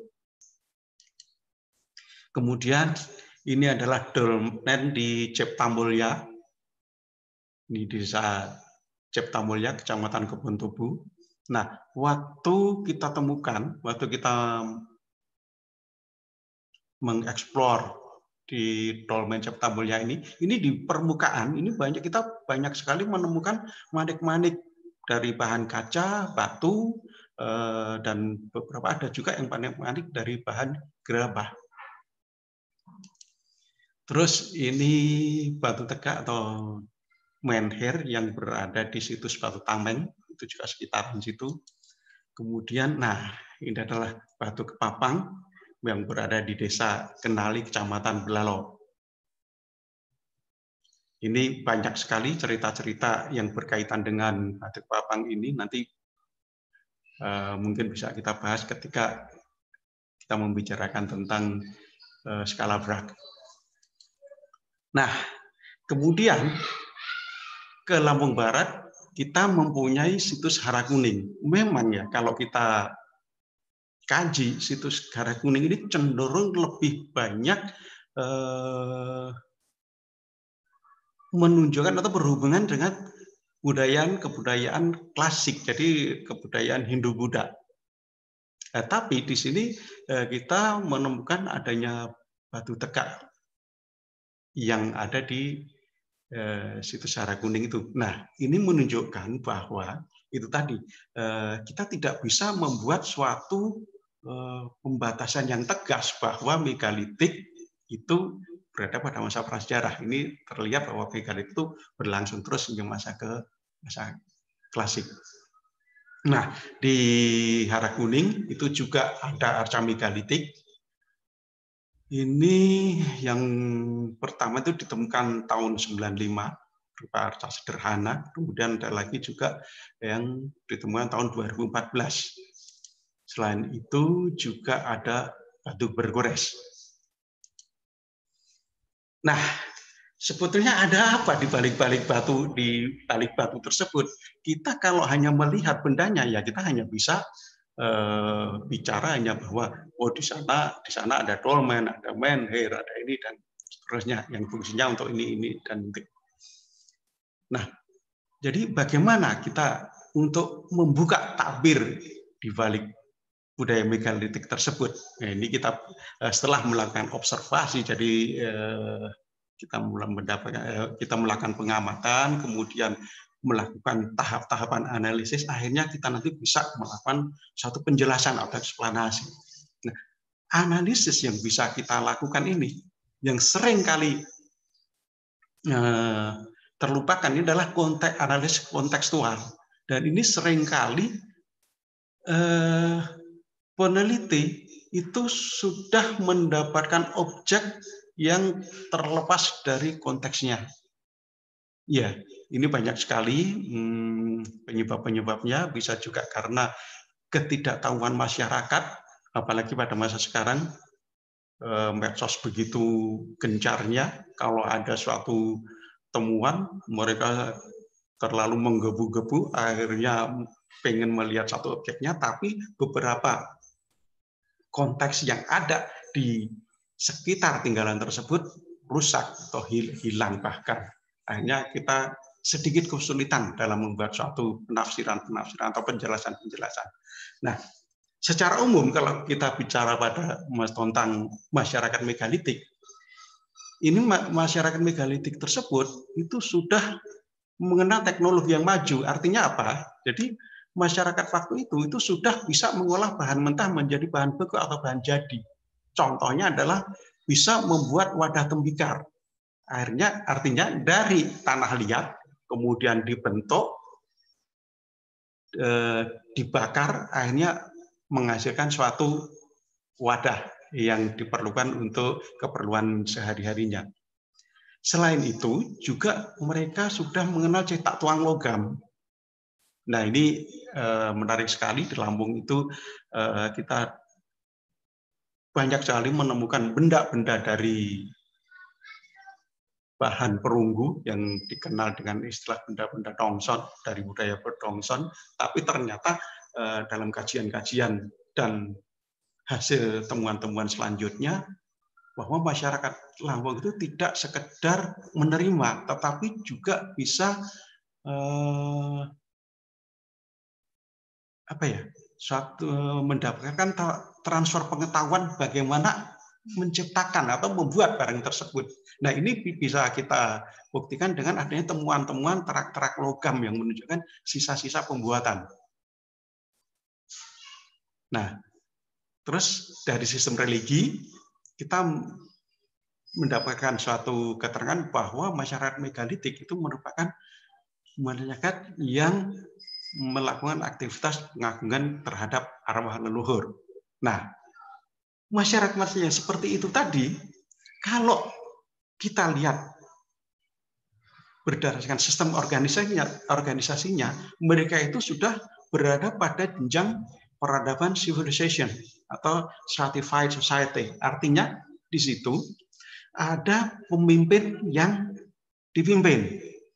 Kemudian ini adalah dolmen di Ciptamulya, ini di desa Ciptamulya, Kecamatan Kebontebu. Nah, waktu kita temukan, waktu kita mengeksplor di dolmen Ciptamulya ini, ini di permukaan ini banyak kita banyak sekali menemukan manik-manik dari bahan kaca, batu, dan beberapa ada juga yang panik-panik dari bahan gerabah. Terus ini batu tegak atau menhir yang berada di situs Batu Tameng, itu juga sekitaran situ. Kemudian, nah ini adalah batu kepapang yang berada di desa Kenali, Kecamatan Belalo. Ini banyak sekali cerita-cerita yang berkaitan dengan batu kepapang ini, nanti uh, mungkin bisa kita bahas ketika kita membicarakan tentang uh, skala Bragg. Nah, kemudian ke Lampung Barat kita mempunyai situs Hara Kuning. Memang ya kalau kita kaji situs Hara Kuning ini cenderung lebih banyak eh, menunjukkan atau berhubungan dengan kebudayaan-kebudayaan klasik, jadi kebudayaan Hindu-Buddha. Eh, tapi di sini eh, kita menemukan adanya batu tegak yang ada di eh, situs Hara Kuning itu. Nah, ini menunjukkan bahwa itu tadi eh, kita tidak bisa membuat suatu eh, pembatasan yang tegas bahwa megalitik itu berada pada masa prasejarah. Ini terlihat bahwa megalitik itu berlangsung terus hingga masa ke masa klasik. Nah, di Hara Kuning itu juga ada arca megalitik. Ini yang pertama itu ditemukan tahun sembilan puluh lima, berupa arca sederhana. Kemudian ada lagi juga yang ditemukan tahun dua ribu empat belas. Selain itu juga ada batu bergores. Nah, sebetulnya ada apa di balik-balik batu di balik batu tersebut? Kita kalau hanya melihat bendanya ya kita hanya bisa Uh, bicara hanya bahwa oh di sana di sana ada dolmen, ada menhir, ada ini dan seterusnya yang fungsinya untuk ini ini dan itu. Nah, jadi bagaimana kita untuk membuka tabir di balik budaya megalitik tersebut? Nah, ini kita uh, setelah melakukan observasi, jadi uh, kita mulai mendapatkan uh, kita melakukan pengamatan, kemudian melakukan tahap-tahapan analisis, akhirnya kita nanti bisa melakukan satu penjelasan atau eksplanasi. Nah, analisis yang bisa kita lakukan ini, yang sering kali eh, terlupakan, ini adalah konteks analisis kontekstual. Dan ini sering kali eh, peneliti itu sudah mendapatkan objek yang terlepas dari konteksnya. Ya, ini banyak sekali hmm, penyebab-penyebabnya, bisa juga karena ketidaktahuan masyarakat, apalagi pada masa sekarang, eh, medsos begitu gencarnya, kalau ada suatu temuan, mereka terlalu menggebu-gebu, akhirnya pengen melihat satu objeknya, tapi beberapa konteks yang ada di sekitar tinggalan tersebut rusak atau hilang bahkan. Akhirnya kita sedikit kesulitan dalam membuat suatu penafsiran-penafsiran atau penjelasan-penjelasan. Nah, secara umum kalau kita bicara pada tentang masyarakat megalitik, ini masyarakat megalitik tersebut itu sudah mengenal teknologi yang maju. Artinya apa? Jadi masyarakat waktu itu itu sudah bisa mengolah bahan mentah menjadi bahan beku atau bahan jadi. Contohnya adalah bisa membuat wadah tembikar. Akhirnya artinya dari tanah liat kemudian dibentuk, eh, dibakar, akhirnya menghasilkan suatu wadah yang diperlukan untuk keperluan sehari-harinya. Selain itu juga mereka sudah mengenal cetak tuang logam. Nah ini eh, menarik sekali, di Lampung itu eh, kita banyak sekali menemukan benda-benda dari bahan perunggu yang dikenal dengan istilah benda-benda Tongson, dari budaya Tongson, tapi ternyata eh, dalam kajian-kajian dan hasil temuan-temuan selanjutnya bahwa masyarakat Lampung itu tidak sekedar menerima, tetapi juga bisa eh, apa ya, suatu mendapatkan transfer pengetahuan bagaimana menciptakan atau membuat barang tersebut. Nah ini bisa kita buktikan dengan adanya temuan-temuan terak-terak logam yang menunjukkan sisa-sisa pembuatan. Nah, terus dari sistem religi kita mendapatkan suatu keterangan bahwa masyarakat megalitik itu merupakan masyarakat yang melakukan aktivitas pengagungan terhadap arwah leluhur. Nah, masyarakat yang seperti itu tadi, kalau kita lihat berdasarkan sistem organisasinya, organisasinya, mereka itu sudah berada pada jenjang peradaban civilization atau stratified society. Artinya di situ ada pemimpin yang dipimpin.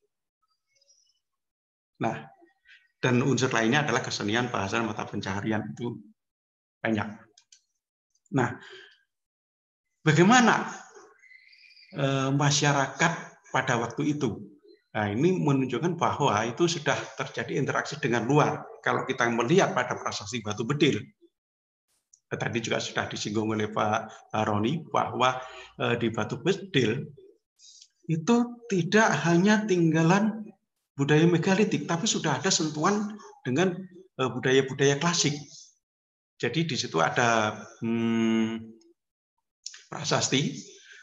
Nah, dan unsur lainnya adalah kesenian, bahasa, mata pencaharian itu banyak. Nah, bagaimana eh, masyarakat pada waktu itu? Nah, ini menunjukkan bahwa itu sudah terjadi interaksi dengan luar. Kalau kita melihat pada prasasti Batu Bedil, tadi juga sudah disinggung oleh Pak Roni bahwa eh, di Batu Bedil itu tidak hanya tinggalan budaya megalitik, tapi sudah ada sentuhan dengan budaya-budaya klasik. Jadi di situ ada hmm, prasasti.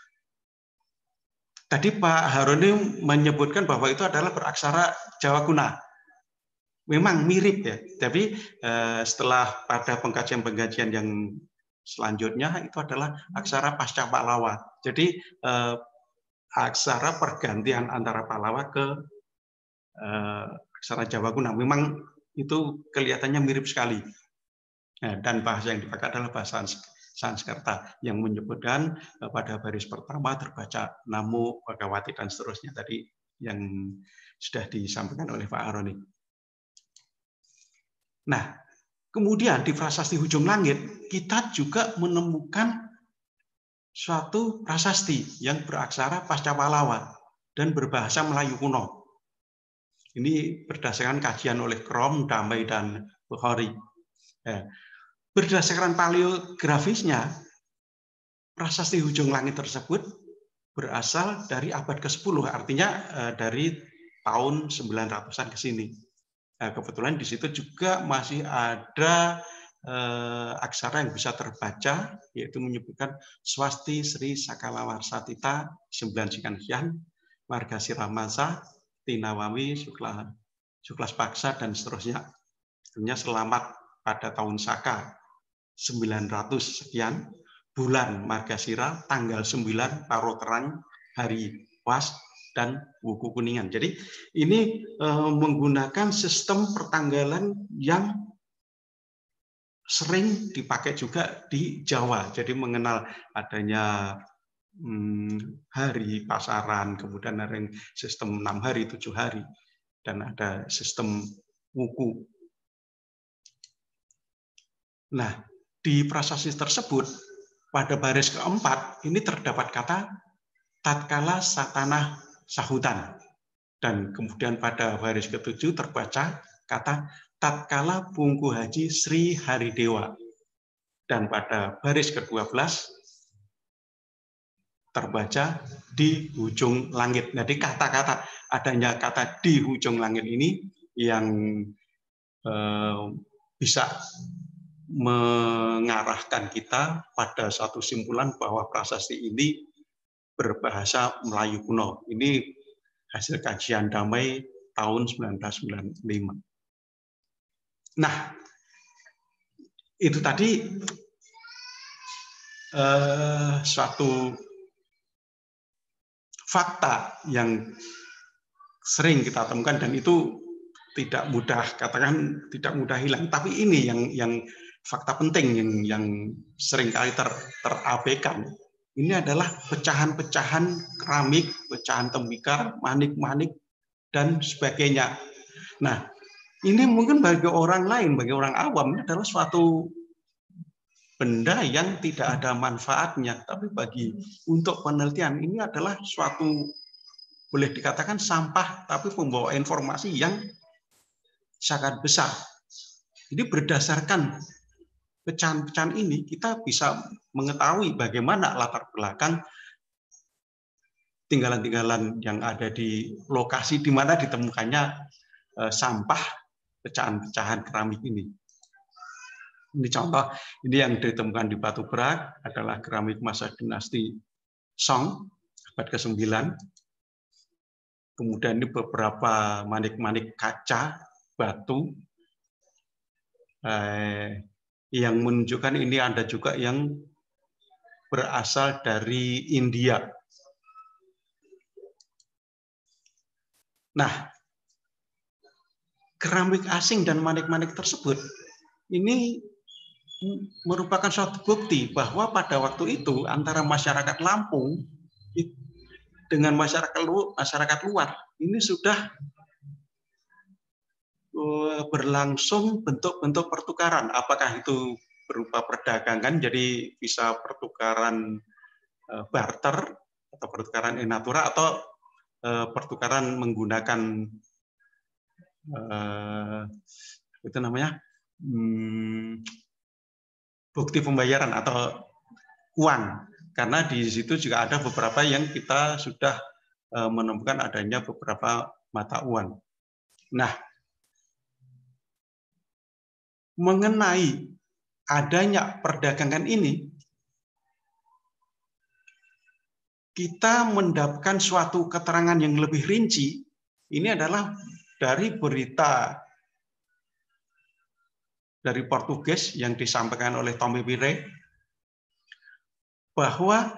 Tadi Pak Haroni menyebutkan bahwa itu adalah beraksara Jawa kuna. Memang mirip ya, tapi eh, setelah pada pengkajian-pengkajian yang selanjutnya itu adalah aksara pasca Pahlawa. Jadi eh, aksara pergantian antara Pahlawa ke eh, aksara Jawa kuna. Memang itu kelihatannya mirip sekali. Nah, dan bahasa yang dipakai adalah bahasa Sanskerta yang menyebutkan pada baris pertama terbaca Namo Bhagawati dan seterusnya tadi yang sudah disampaikan oleh Pak Aroni. Nah, kemudian di prasasti Hujung Langit kita juga menemukan suatu prasasti yang beraksara pasca Pahlawa dan berbahasa Melayu kuno. Ini berdasarkan kajian oleh Krom, Damai, dan Bukhari. Ya. Berdasarkan paleografisnya, prasasti Hujung Langit tersebut berasal dari abad ke sepuluh, artinya dari tahun sembilan ratusan ke sini. Nah, kebetulan di situ juga masih ada eh, aksara yang bisa terbaca, yaitu menyebutkan Swasti Sri Sakalawarsatita, sembilan sekian, Margasira Masa, Tinawami, Sukla, Suklas Paksa, dan seterusnya. Tentunya selamat pada tahun Saka sembilan ratus sekian, bulan Margasira, tanggal sembilan, Paro Terang, hari Was, dan Wuku Kuningan. Jadi ini eh, menggunakan sistem pertanggalan yang sering dipakai juga di Jawa. Jadi mengenal adanya hmm, hari pasaran, kemudian ada sistem enam hari, tujuh hari, dan ada sistem wuku. Nah, di prasasti tersebut pada baris keempat ini terdapat kata tatkala satanah sahutan, dan kemudian pada baris ketujuh terbaca kata tatkala Bungku Haji Sri Haridewa, dan pada baris kedua belas terbaca di Hujung Langit. Jadi kata-kata adanya kata di Hujung Langit ini yang eh, bisa mengarahkan kita pada satu simpulan bahwa prasasti ini berbahasa Melayu kuno. Ini hasil kajian Damai tahun seribu sembilan ratus sembilan puluh lima. Nah, itu tadi eh, suatu fakta yang sering kita temukan dan itu tidak mudah, katakan tidak mudah hilang. Tapi ini yang yang fakta penting yang yang seringkali ter, terabaikan. Ini adalah pecahan-pecahan keramik, pecahan tembikar, manik-manik, dan sebagainya. Nah, ini mungkin bagi orang lain, bagi orang awam, ini adalah suatu benda yang tidak ada manfaatnya. Tapi bagi untuk penelitian, ini adalah suatu, boleh dikatakan sampah, tapi membawa informasi yang sangat besar. Jadi berdasarkan pecahan-pecahan ini, kita bisa mengetahui bagaimana latar belakang tinggalan-tinggalan yang ada di lokasi di mana ditemukannya eh, sampah pecahan-pecahan keramik ini. Ini contoh, ini yang ditemukan di Batu Berak adalah keramik masa dinasti Song, abad kesembilan. Kemudian ini beberapa manik-manik kaca, batu, eh, yang menunjukkan ini ada juga yang berasal dari India. Nah, keramik asing dan manik-manik tersebut ini merupakan suatu bukti bahwa pada waktu itu antara masyarakat Lampung dengan masyarakat luar, masyarakat luar ini sudah berlangsung bentuk-bentuk pertukaran. Apakah itu berupa perdagangan, jadi bisa pertukaran barter atau pertukaran in natura, atau pertukaran menggunakan itu namanya hmm, bukti pembayaran atau uang, karena di situ juga ada beberapa yang kita sudah menemukan adanya beberapa mata uang. Nah, mengenai adanya perdagangan ini, kita mendapatkan suatu keterangan yang lebih rinci. Ini adalah dari berita dari Portugis yang disampaikan oleh Tommy Pire, bahwa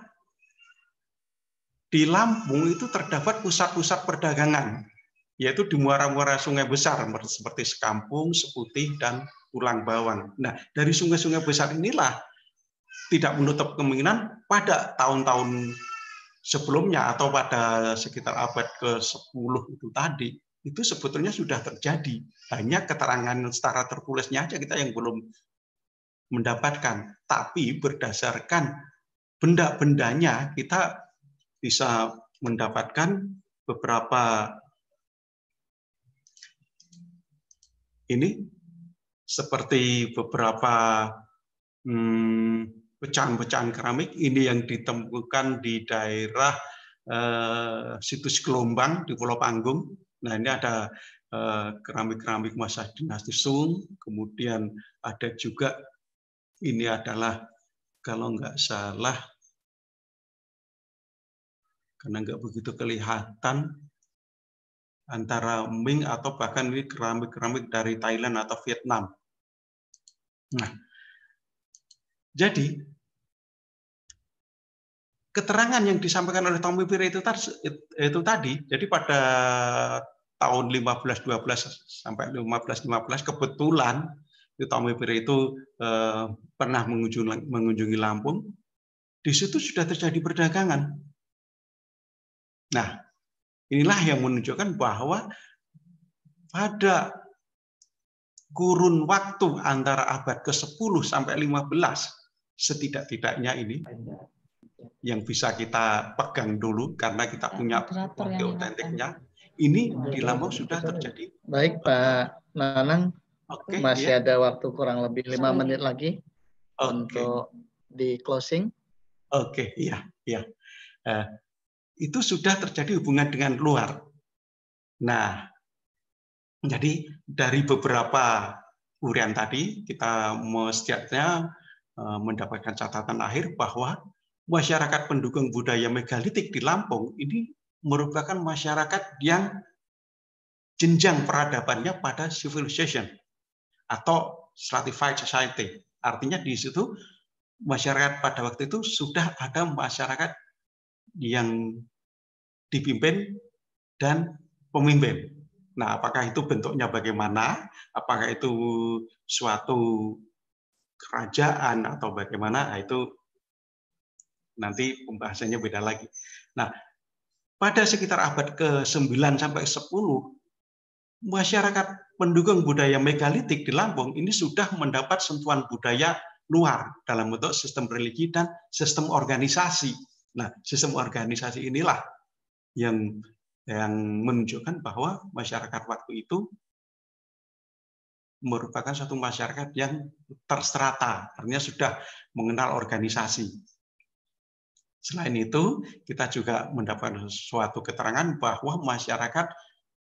di Lampung itu terdapat pusat-pusat perdagangan, yaitu di muara-muara sungai besar seperti Sekampung, Seputih, dan Pulang Bawang. Nah, dari sungai-sungai besar inilah tidak menutup kemungkinan pada tahun-tahun sebelumnya atau pada sekitar abad ke sepuluh itu tadi, itu sebetulnya sudah terjadi. Hanya keterangan secara tertulisnya aja kita yang belum mendapatkan. Tapi berdasarkan benda-bendanya kita bisa mendapatkan beberapa ini seperti beberapa pecahan-pecahan hmm, keramik ini yang ditemukan di daerah eh, situs Gelombang di Pulau Panggung. Nah, ini ada keramik-keramik masa dinasti Sung, kemudian ada juga ini adalah kalau nggak salah, karena nggak begitu kelihatan, antara Ming atau bahkan ini keramik-keramik dari Thailand atau Vietnam. Nah, jadi keterangan yang disampaikan oleh Tommy Pire itu, itu tadi, jadi pada tahun lima belas dua belas sampai lima belas lima belas kebetulan itu Tommy Pire itu eh, pernah mengunjungi, mengunjungi Lampung. Di situ sudah terjadi perdagangan. Nah, inilah yang menunjukkan bahwa pada kurun waktu antara abad ke sepuluh sampai lima belas setidak-tidaknya ini yang bisa kita pegang dulu karena kita punya bukti otentiknya. Ini di Lampung sudah terjadi. Baik, Pak Nanang. Oke, masih ya. ada waktu kurang lebih lima menit lagi Oke. untuk di closing. Oke, iya, iya. Uh, itu sudah terjadi hubungan dengan luar. Nah, jadi dari beberapa urian tadi kita mestinya uh, mendapatkan catatan akhir bahwa masyarakat pendukung budaya megalitik di Lampung ini merupakan masyarakat yang jenjang peradabannya pada civilization atau stratified society. Artinya di situ masyarakat pada waktu itu sudah ada masyarakat yang dipimpin dan pemimpin. Nah, apakah itu bentuknya bagaimana? Apakah itu suatu kerajaan atau bagaimana? Nah, itu nanti pembahasannya beda lagi. Nah, pada sekitar abad ke sembilan sampai sepuluh, masyarakat pendukung budaya megalitik di Lampung ini sudah mendapat sentuhan budaya luar dalam bentuk sistem religi dan sistem organisasi. Nah, sistem organisasi inilah yang yang menunjukkan bahwa masyarakat waktu itu merupakan suatu masyarakat yang terstrata, artinya sudah mengenal organisasi. Selain itu, kita juga mendapatkan suatu keterangan bahwa masyarakat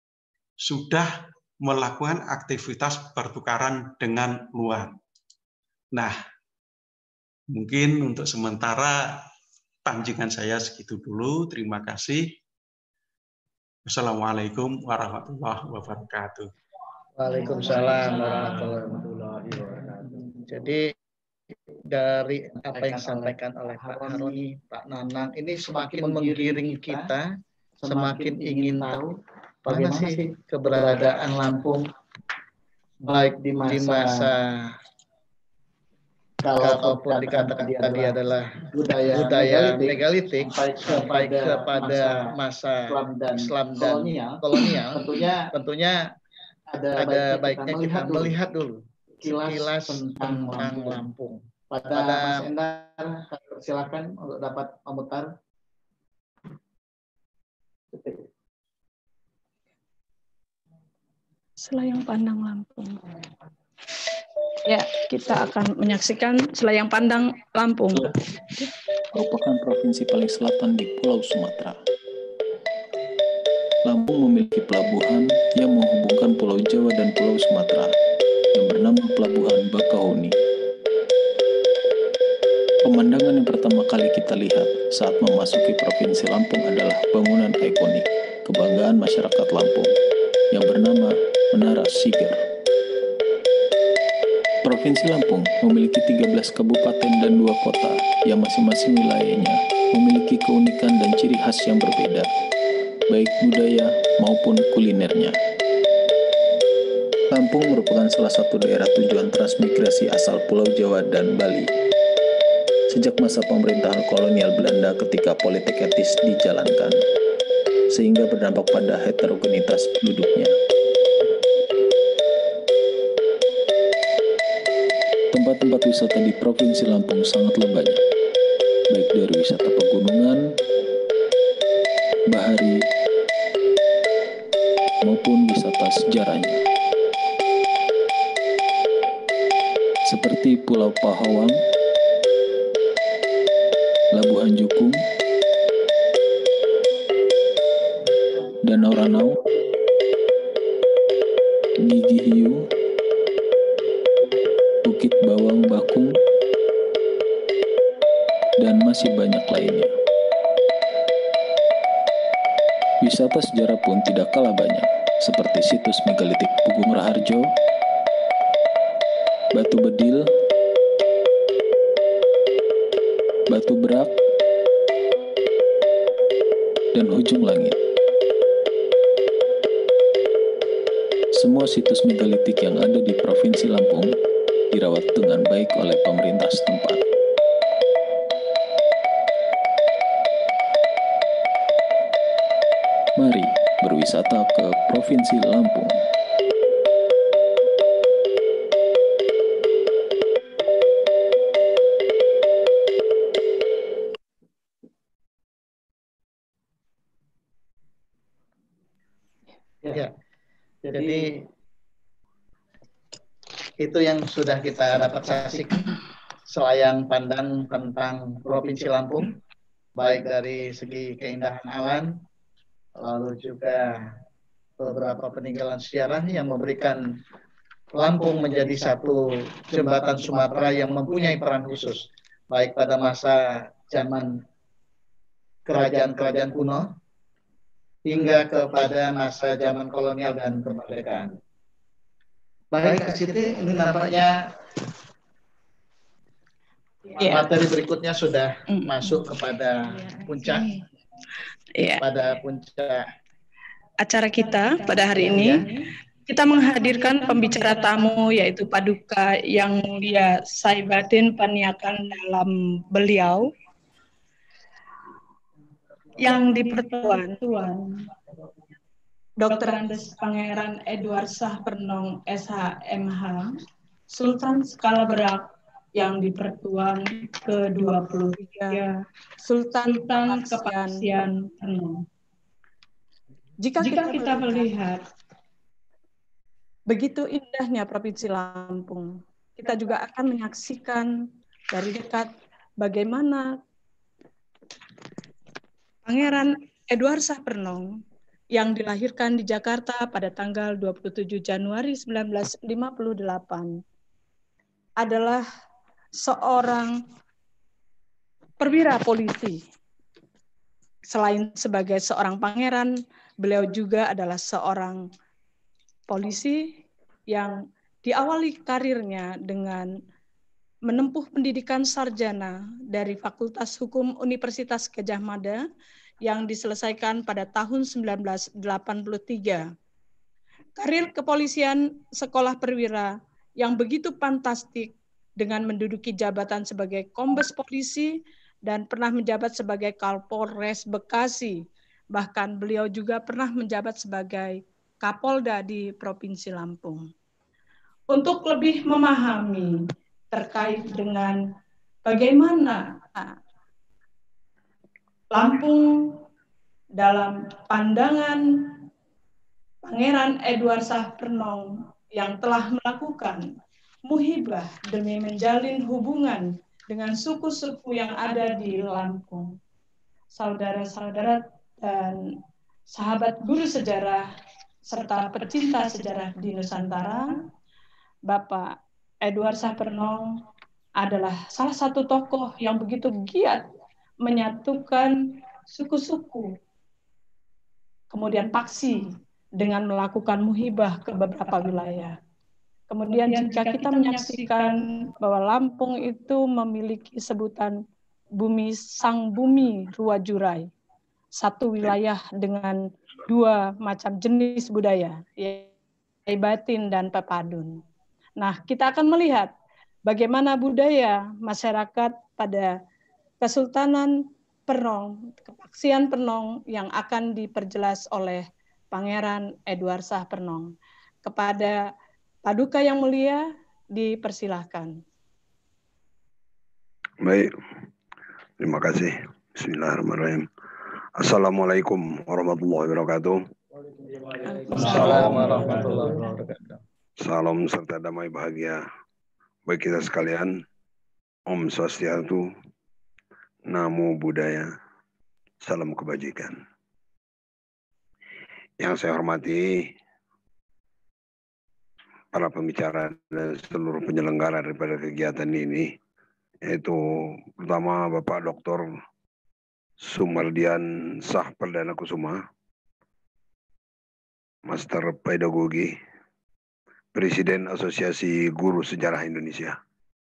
sudah melakukan aktivitas pertukaran dengan luar. Nah, mungkin untuk sementara pancingan saya segitu dulu. Terima kasih. Wassalamualaikum warahmatullahi wabarakatuh. Waalaikumsalam warahmatullahi wabarakatuh. Jadi dari apa yang disampaikan oleh Pak Haroni, Pak Nanang, ini semakin menggiring kita, semakin ingin tahu bagaimana sih keberadaan Lampung baik di masa kalaupun dikatakan tadi adalah budaya, budaya megalitik sampai kepada masa Islam dan kolonial, tentunya tentunya ada baiknya kita melihat dulu kilas tentang Lampung. Pada Mas Endar, silakan untuk dapat memutar. Selayang Pandang Lampung. Ya, kita akan menyaksikan Selayang Pandang Lampung. Merupakan provinsi paling selatan di Pulau Sumatera. Lampung memiliki pelabuhan yang menghubungkan Pulau Jawa dan Pulau Sumatera yang bernama Pelabuhan Bakahuni. Pemandangan yang pertama kali kita lihat saat memasuki Provinsi Lampung adalah bangunan ikonik kebanggaan masyarakat Lampung yang bernama Menara Siger. Provinsi Lampung memiliki tiga belas kabupaten dan dua kota yang masing-masing wilayahnya memiliki keunikan dan ciri khas yang berbeda, baik budaya maupun kulinernya. Lampung merupakan salah satu daerah tujuan transmigrasi asal Pulau Jawa dan Bali. Sejak masa pemerintahan kolonial Belanda ketika politik etis dijalankan, sehingga berdampak pada heterogenitas penduduknya. Tempat-tempat wisata di Provinsi Lampung sangatlah banyak, baik dari wisata pegunungan, bahari, maupun wisata sejarahnya. Seperti Pulau Pahawang, Labuhan Jukung, Danau Ranau, Gigi Hiu, Bukit Bawang Bakung, dan masih banyak lainnya. Wisata sejarah pun tidak kalah banyak, seperti situs megalitik Pugung Raharjo, Batu Bedil, Batu Berak, dan Hujung Langit. Semua situs megalitik yang ada di Provinsi Lampung dirawat dengan baik oleh pemerintah setempat. Mari berwisata ke Provinsi Lampung. Ya, jadi itu yang sudah kita dapat saksikan, selayang pandang tentang Provinsi Lampung, baik dari segi keindahan alam, lalu juga beberapa peninggalan sejarah yang memberikan Lampung menjadi satu jembatan Sumatera yang mempunyai peran khusus, baik pada masa zaman kerajaan-kerajaan kuno, hingga kepada masa zaman kolonial dan kemerdekaan. Baik, Kak Siti, ini nampaknya yeah. materi berikutnya sudah mm. masuk kepada puncak, yeah. pada puncak acara kita pada hari ini. Yeah. Kita menghadirkan pembicara tamu yaitu Paduka Yang Mulia Saibatin Paniakan dalam beliau yang dipertuan Tuan Doktor Andes Pangeran Edward Shah Pernong S H M H Sultan Skala Berak yang dipertuan ke dua puluh tiga Sultan Kepaksian Pernong. Jika, Jika kita, kita melihat begitu indahnya Provinsi Lampung, kita juga akan menyaksikan dari dekat bagaimana Pangeran Edward Shah Pernong yang dilahirkan di Jakarta pada tanggal dua puluh tujuh Januari seribu sembilan ratus lima puluh delapan adalah seorang perwira polisi. Selain sebagai seorang pangeran, beliau juga adalah seorang polisi yang diawali karirnya dengan menempuh pendidikan sarjana dari Fakultas Hukum Universitas Gadjah Mada yang diselesaikan pada tahun sembilan belas delapan puluh tiga. Karir kepolisian sekolah perwira yang begitu fantastik dengan menduduki jabatan sebagai Kombes Polisi dan pernah menjabat sebagai Kapolres Bekasi. Bahkan beliau juga pernah menjabat sebagai Kapolda di Provinsi Lampung. Untuk lebih memahami terkait dengan bagaimana Lampung dalam pandangan Pangeran Edward Shah Pernong yang telah melakukan muhibah demi menjalin hubungan dengan suku-suku yang ada di Lampung. Saudara-saudara dan sahabat guru sejarah serta pecinta sejarah di Nusantara, Bapak Edward Shah Pernong adalah salah satu tokoh yang begitu giat menyatukan suku-suku, kemudian paksi dengan melakukan muhibah ke beberapa wilayah. Kemudian jika kita menyaksikan bahwa Lampung itu memiliki sebutan bumi sang bumi Ruwajurai, satu wilayah dengan dua macam jenis budaya, yaitu Batin dan Pepadun. Nah, kita akan melihat bagaimana budaya masyarakat pada Kesultanan Pernong, kepaksian Pernong yang akan diperjelas oleh Pangeran Edward Shah Pernong. Kepada Paduka yang mulia, dipersilahkan. Baik, terima kasih. Bismillahirrahmanirrahim. Assalamualaikum warahmatullahi wabarakatuh. Assalamualaikum warahmatullahi wabarakatuh. Salam serta damai bahagia bagi kita sekalian. Om Swastiastu, Namo Buddhaya, salam kebajikan. Yang saya hormati para pembicara dan seluruh penyelenggara daripada kegiatan ini, yaitu pertama Bapak Doktor Sumardian Shah Perdana Kusuma, Master Pedagogi, Presiden Asosiasi Guru Sejarah Indonesia.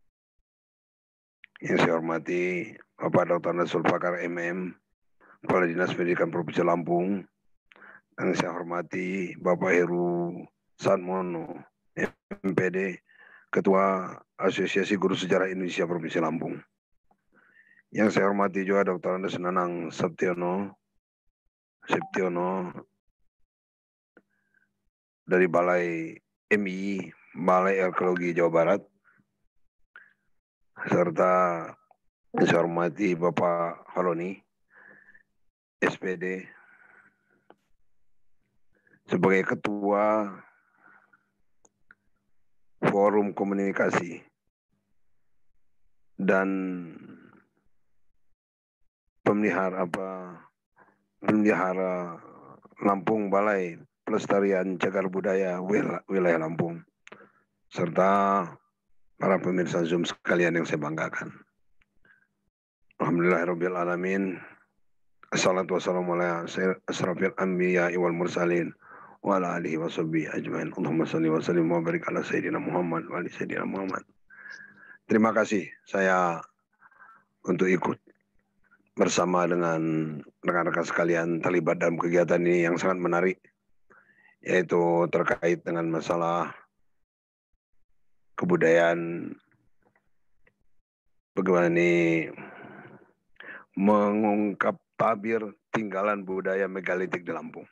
Yang saya hormati Bapak Doktor Zulfakar M M, Kepala Dinas Pendidikan Provinsi Lampung. Yang saya hormati Bapak Heru Satmono, M P D, Ketua Asosiasi Guru Sejarah Indonesia Provinsi Lampung. Yang saya hormati juga Doktor Andes Nanang Septiono, Septiono dari Balai M I, Balai Arkeologi Jawa Barat, serta yang saya hormati Bapak Haroni, S P D, sebagai Ketua Forum Komunikasi dan Pemelihara apa Pemelihara Lampung Balai Pelestarian Cagar Budaya Wilayah Lampung, serta para pemirsa Zoom sekalian yang saya banggakan. Alhamdulillahirabbil alamin. Assalatu wassalamu ala asyrafil anbiya wal mursalin wa ala alihi wa sahbihi ajmain. Allahumma shalli wa sallim wa barik ala sayyidina Muhammad wa ali sayyidina Muhammad. Terima kasih saya untuk ikut bersama dengan rekan-rekan sekalian terlibat dalam kegiatan ini yang sangat menarik, yaitu terkait dengan masalah kebudayaan, bagaimana ini mengungkap tabir tinggalan budaya megalitik di Lampung.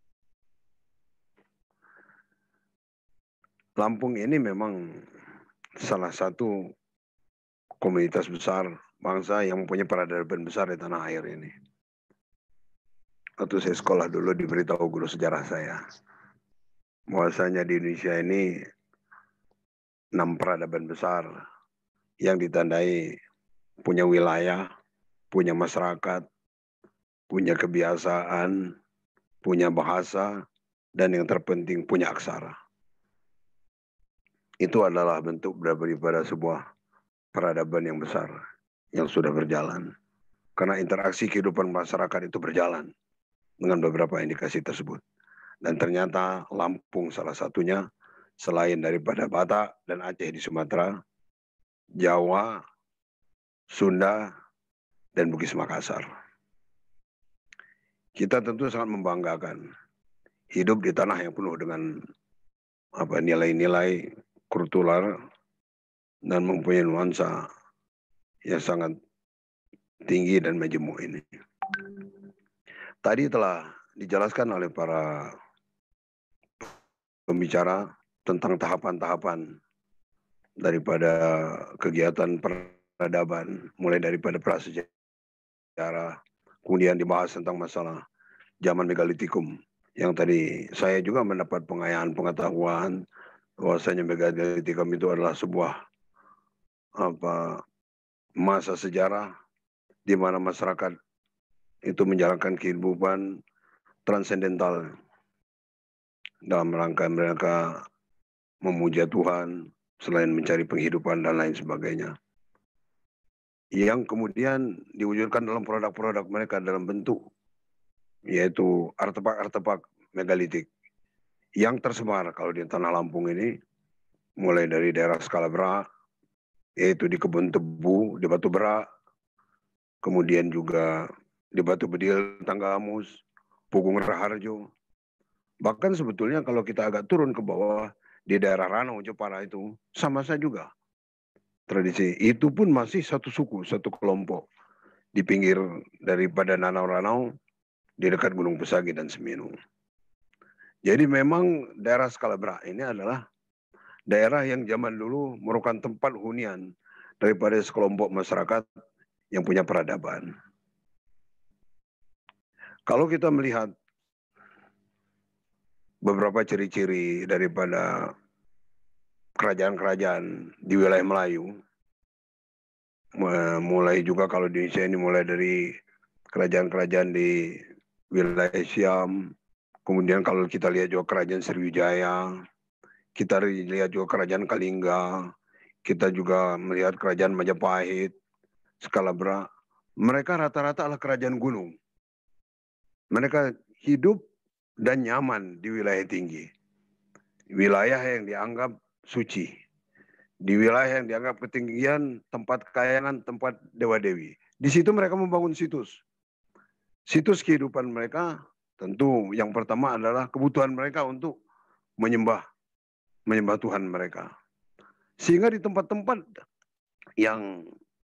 Lampung ini memang salah satu komunitas besar bangsa yang mempunyai peradaban besar di tanah air ini. Waktu saya sekolah dulu diberitahu guru sejarah saya, bahwasanya di Indonesia ini enam peradaban besar yang ditandai punya wilayah, punya masyarakat, punya kebiasaan, punya bahasa, dan yang terpenting punya aksara. Itu adalah bentuk daripada sebuah peradaban yang besar yang sudah berjalan. Karena interaksi kehidupan masyarakat itu berjalan dengan beberapa indikasi tersebut. Dan ternyata Lampung salah satunya, selain daripada Batak dan Aceh di Sumatera, Jawa, Sunda, dan Bugis Makassar. Kita tentu sangat membanggakan hidup di tanah yang penuh dengan apa nilai-nilai kultural dan mempunyai nuansa yang sangat tinggi dan majemuk ini. Tadi telah dijelaskan oleh para pembicara tentang tahapan-tahapan daripada kegiatan peradaban, mulai daripada prasejarah, kemudian dibahas tentang masalah zaman megalitikum, yang tadi saya juga mendapat pengayaan pengetahuan bahwasanya megalitikum itu adalah sebuah apa masa sejarah di mana masyarakat itu menjalankan kehidupan transendental dalam rangka mereka memuja Tuhan selain mencari penghidupan dan lain sebagainya, yang kemudian diwujudkan dalam produk-produk mereka dalam bentuk yaitu artefak-artefak megalitik yang tersebar kalau di tanah Lampung ini, mulai dari daerah Skalabra, yaitu di Kebun Tebu, di Batu Berak, kemudian juga di Batu Bedil, Tanggamus, Pugung Raharjo. Bahkan sebetulnya kalau kita agak turun ke bawah, di daerah Ranau, Jepara itu, sama saja juga. Tradisi itu pun masih satu suku, satu kelompok. Di pinggir daripada Nanau-Ranau, di dekat Gunung Pesagi dan Semeru. Jadi memang daerah Skalabra ini adalah daerah yang zaman dulu merupakan tempat hunian daripada sekelompok masyarakat yang punya peradaban. Kalau kita melihat beberapa ciri-ciri daripada kerajaan-kerajaan di wilayah Melayu, mulai juga kalau di Indonesia ini mulai dari kerajaan-kerajaan di wilayah Siam, kemudian kalau kita lihat juga kerajaan Sriwijaya, kita lihat juga kerajaan Kalingga, kita juga melihat kerajaan Majapahit, Skalabra, mereka rata-rata adalah kerajaan gunung. Mereka hidup dan nyaman di wilayah tinggi. Wilayah yang dianggap suci. Di wilayah yang dianggap ketinggian, tempat kekayangan, tempat dewa-dewi. Di situ mereka membangun situs. Situs kehidupan mereka tentu yang pertama adalah kebutuhan mereka untuk menyembah, menyembah Tuhan mereka. Sehingga di tempat-tempat yang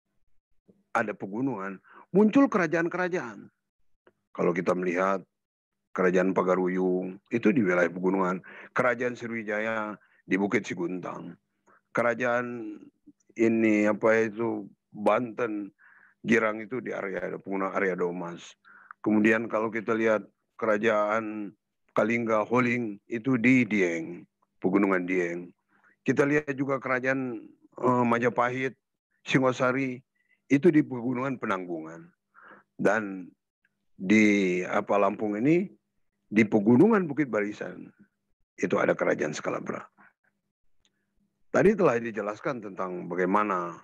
ada pegunungan, muncul kerajaan-kerajaan. Kalau kita melihat kerajaan Pagaruyung, itu di wilayah pegunungan. Kerajaan Sriwijaya di Bukit Siguntang. Kerajaan ini apa itu Banten, Girang itu di area pegunungan area Domas. Kemudian kalau kita lihat kerajaan Kalingga, Holing itu di Dieng, pegunungan Dieng. Kita lihat juga kerajaan eh, Majapahit, Singosari itu di pegunungan Penanggungan. Dan di apa Lampung ini di pegunungan Bukit Barisan itu ada kerajaan Skalabra. Tadi telah dijelaskan tentang bagaimana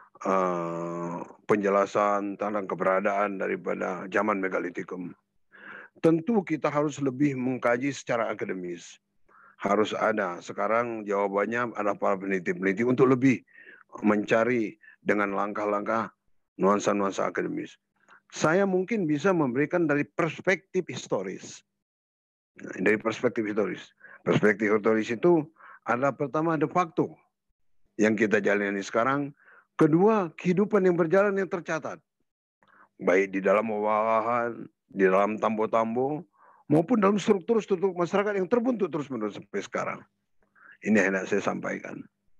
uh, penjelasan tentang keberadaan daripada zaman megalitikum. Tentu kita harus lebih mengkaji secara akademis. Harus ada. Sekarang jawabannya ada para peneliti-peneliti untuk lebih mencari dengan langkah-langkah nuansa-nuansa akademis. Saya mungkin bisa memberikan dari perspektif historis. Nah, dari perspektif historis. Perspektif historis itu adalah pertama de facto yang kita jalani sekarang. Kedua, kehidupan yang berjalan yang tercatat. Baik di dalam wawahan, di dalam tambo-tambo, maupun dalam struktur-struktur masyarakat yang terbentuk terus-menerus sampai sekarang. Ini yang hendak saya sampaikan.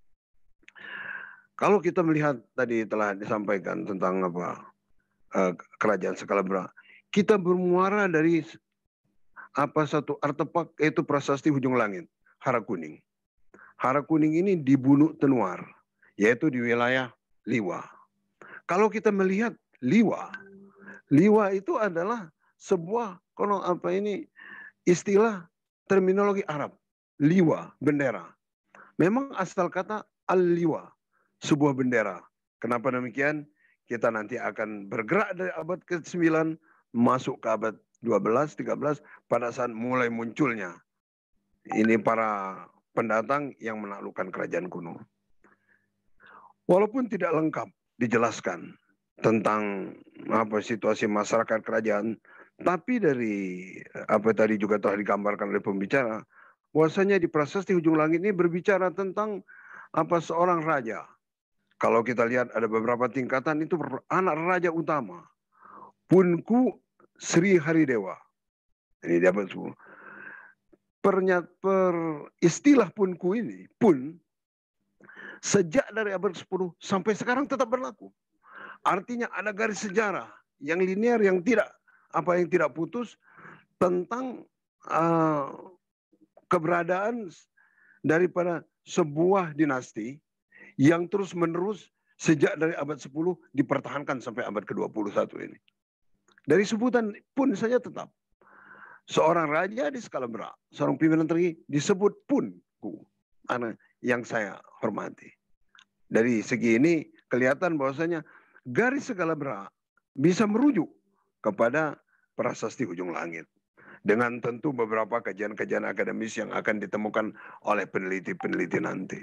Kalau kita melihat tadi telah disampaikan tentang apa kerajaan Skalabra, kita bermuara dari apa satu artefak yaitu prasasti Hujung Langit, Hara Kuning. Hara Kuning ini di Bunuk Tenuar, yaitu di wilayah Liwa. Kalau kita melihat Liwa, Liwa itu adalah sebuah kono apa ini istilah terminologi Arab. Liwa, bendera. Memang asal kata al-liwa, sebuah bendera. Kenapa demikian? Kita nanti akan bergerak dari abad ke sembilan masuk ke abad dua belas, tiga belas pada saat mulai munculnya ini para pendatang yang menaklukkan kerajaan kuno. Walaupun tidak lengkap dijelaskan tentang apa situasi masyarakat kerajaan, tapi dari apa tadi juga telah digambarkan oleh pembicara, bahwasanya di Prasasti Ujung Langit ini berbicara tentang apa seorang raja. Kalau kita lihat ada beberapa tingkatan itu anak raja utama, Punku Sri Haridewa. Ini dapat semua. Pernyat per istilah Punku ini pun sejak dari abad sepuluh sampai sekarang tetap berlaku. Artinya ada garis sejarah yang linear yang tidak apa yang tidak putus tentang uh, keberadaan daripada sebuah dinasti yang terus menerus sejak dari abad sepuluh dipertahankan sampai abad ke dua puluh satu ini. Dari sebutan pun saja tetap. Seorang raja di skala berat, seorang pimpinan tinggi disebut Punku. Anak yang saya hormati. Dari segi ini kelihatan bahwasanya garis skala berat bisa merujuk kepada Prasasti Ujung Langit. Dengan tentu beberapa kajian-kajian akademis yang akan ditemukan oleh peneliti-peneliti nanti.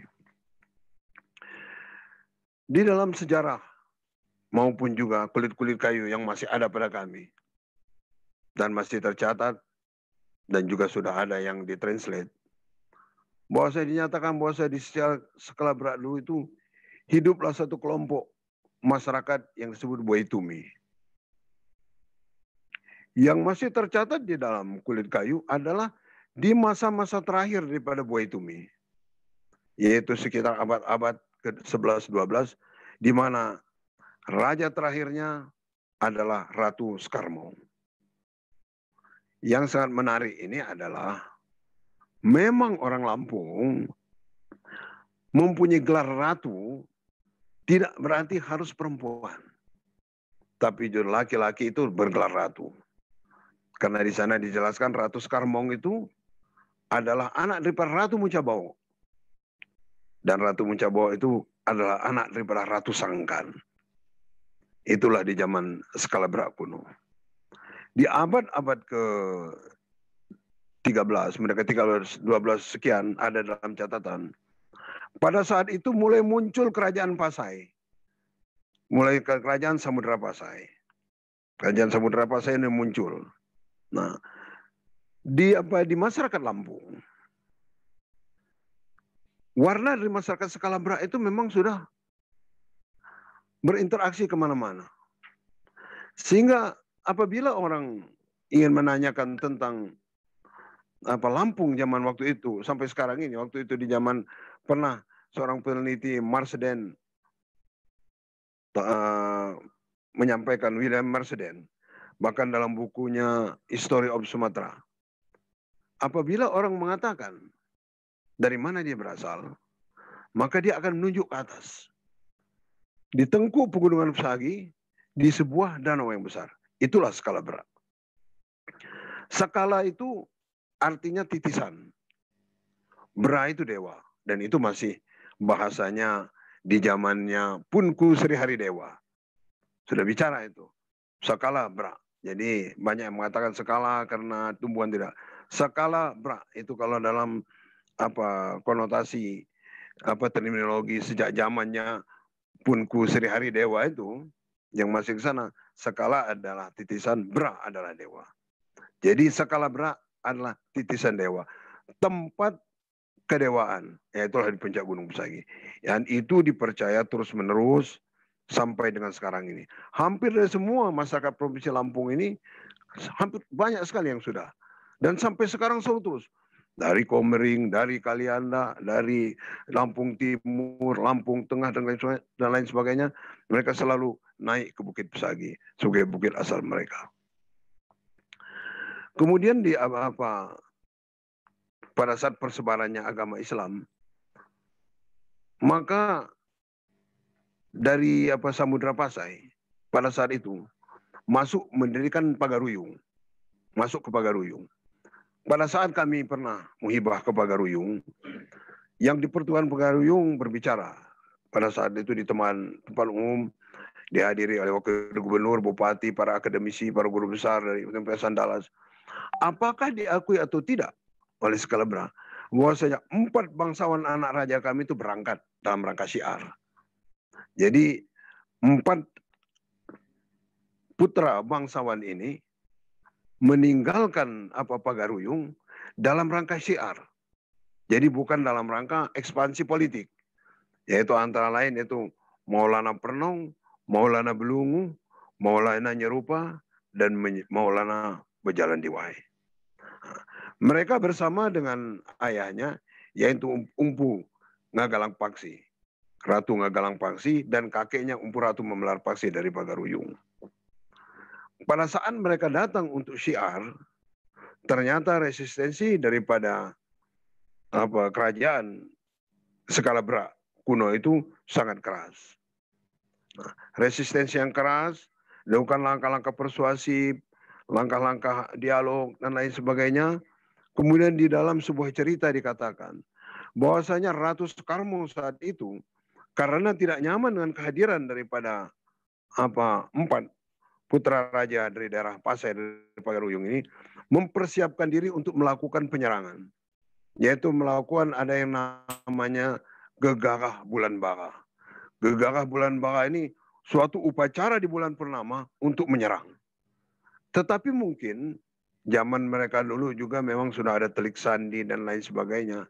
Di dalam sejarah maupun juga kulit-kulit kayu yang masih ada pada kami dan masih tercatat dan juga sudah ada yang ditranslate, bahwa saya dinyatakan bahwa saya di skala berat dulu itu hiduplah satu kelompok masyarakat yang disebut Boitumi. Yang masih tercatat di dalam kulit kayu adalah di masa-masa terakhir daripada Boitumi, yaitu sekitar abad-abad ke sebelas dua belas, di mana raja terakhirnya adalah Ratu Skarmo. Yang sangat menarik ini adalah memang orang Lampung mempunyai gelar ratu tidak berarti harus perempuan. Tapi laki-laki itu bergelar ratu. Karena di sana dijelaskan Ratu Skarmong itu adalah anak daripada Ratu Mucabao. Dan Ratu Mucabao itu adalah anak daripada Ratu Sangkan. Itulah di zaman skala berat kuno. Di abad-abad ke tiga belas, mereka tiga belas, dua belas sekian ada dalam catatan. Pada saat itu mulai muncul kerajaan Pasai. Mulai ke kerajaan Samudra Pasai. Kerajaan Samudra Pasai ini muncul. Nah, di apa di masyarakat Lampung, warna dari masyarakat skala berat itu memang sudah berinteraksi kemana-mana. Sehingga apabila orang ingin menanyakan tentang apa Lampung zaman waktu itu sampai sekarang ini, waktu itu di zaman pernah seorang peneliti Marsden uh, menyampaikan, William Marsden, bahkan dalam bukunya History of Sumatra, apabila orang mengatakan dari mana dia berasal, maka dia akan menunjuk ke atas. Di tengkuk pegunungan Pesagi, di sebuah danau yang besar. Itulah skala berat. Skala itu artinya titisan. Bra itu dewa. Dan itu masih bahasanya di zamannya Punku Sri Haridewa. Sudah bicara itu. Skala bra. Jadi banyak yang mengatakan skala karena tumbuhan tidak. Skala bra itu kalau dalam apa konotasi apa terminologi sejak zamannya Punku Sri Haridewa itu yang masih ke sana, skala adalah titisan, bra adalah dewa. Jadi skala bra adalah titisan dewa. Tempat kedewaan, yaitu di puncak Gunung Pesagi. Dan itu dipercaya terus-menerus sampai dengan sekarang ini. Hampir dari semua masyarakat Provinsi Lampung ini, hampir banyak sekali yang sudah. Dan sampai sekarang selalu terus. Dari Komering, dari Kalianda, dari Lampung Timur, Lampung Tengah, dan lain sebagainya, mereka selalu naik ke Bukit Pesagi sebagai bukit asal mereka. Kemudian di apa, apa pada saat persebarannya agama Islam, maka dari apa Samudra Pasai pada saat itu masuk mendirikan Pagaruyung, masuk ke Pagaruyung. Pada saat kami pernah muhibah ke Pagaruyung, yang di Pertuan Pagaruyung berbicara pada saat itu di teman tempat umum dihadiri oleh wakil gubernur, bupati, para akademisi, para guru besar dari Universitas Andalas. Apakah diakui atau tidak oleh Skalabra bahwasanya empat bangsawan anak raja kami itu berangkat dalam rangka syiar. Jadi empat putra bangsawan ini meninggalkan apa Pagaruyung dalam rangka syiar. Jadi bukan dalam rangka ekspansi politik. Yaitu antara lain itu Maulana Pernong, Maulana Belungu, Maulana Nyerupa, dan Maulana Bejalan Diwai. Mereka bersama dengan ayahnya, yaitu Umpu Ngagalang Paksi, Ratu Ngagalang Paksi, dan kakeknya Umpu Ratu Memelar Paksi dari Pagaruyung. Pada saat mereka datang untuk syiar, ternyata resistensi daripada apa kerajaan Skalabra kuno itu sangat keras. Nah, resistensi yang keras, dilakukan langkah-langkah persuasif, langkah-langkah dialog, dan lain sebagainya. Kemudian di dalam sebuah cerita dikatakan bahwasanya Ratu Soekarno saat itu karena tidak nyaman dengan kehadiran daripada apa empat putra raja dari daerah Pasai dari Pagaruyung ini, mempersiapkan diri untuk melakukan penyerangan, yaitu melakukan ada yang namanya Gegarah Bulan Bara. Gegarah Bulan Bara ini suatu upacara di bulan purnama untuk menyerang. Tetapi mungkin zaman mereka dulu juga memang sudah ada telik sandi dan lain sebagainya.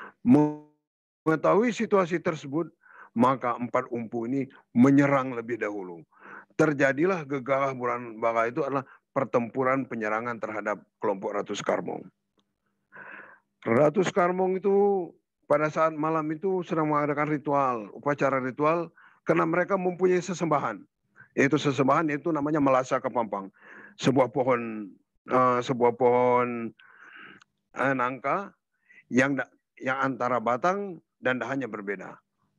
Mengetahui situasi tersebut, maka empat umpu ini menyerang lebih dahulu. Terjadilah Gegarah Bulan Bara itu adalah pertempuran penyerangan terhadap kelompok Ratu Soekarno. Ratu Soekarno itu pada saat malam itu sedang mengadakan ritual, upacara ritual, karena mereka mempunyai sesembahan. Yaitu sesembahan itu namanya Melasa Kepampang. Sebuah pohon uh, sebuah pohon uh, nangka yang yang antara batang dan dahannya berbeda.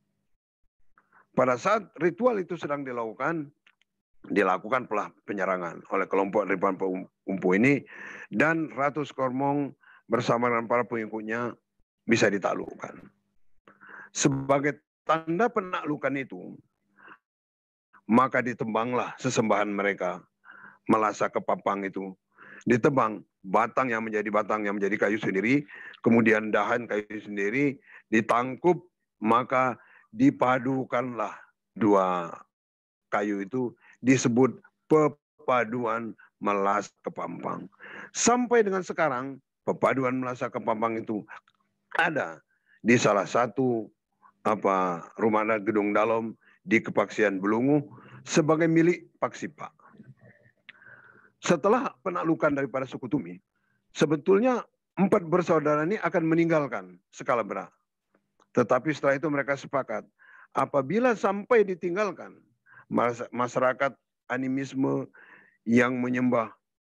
Pada saat ritual itu sedang dilakukan, dilakukan pelah penyerangan oleh kelompok Ripan Umpu ini, dan Ratu Soekarno bersama dengan para pengikutnya bisa ditaklukkan. Sebagai tanda penaklukan itu, maka ditembanglah sesembahan mereka, Melasa Kepampang itu. Ditebang, batang yang menjadi batang yang menjadi kayu sendiri, kemudian dahan kayu sendiri, ditangkup, maka dipadukanlah dua kayu itu, disebut pepaduan Melasa Kepampang. Sampai dengan sekarang, pepaduan Melasa Kepampang itu ada di salah satu apa rumah gedung dalam di Kepaksian Belungu sebagai milik Paksipa. Setelah penaklukan daripada suku Tumi, sebetulnya empat bersaudara ini akan meninggalkan Skalabra. Tetapi setelah itu mereka sepakat, apabila sampai ditinggalkan, masyarakat animisme yang menyembah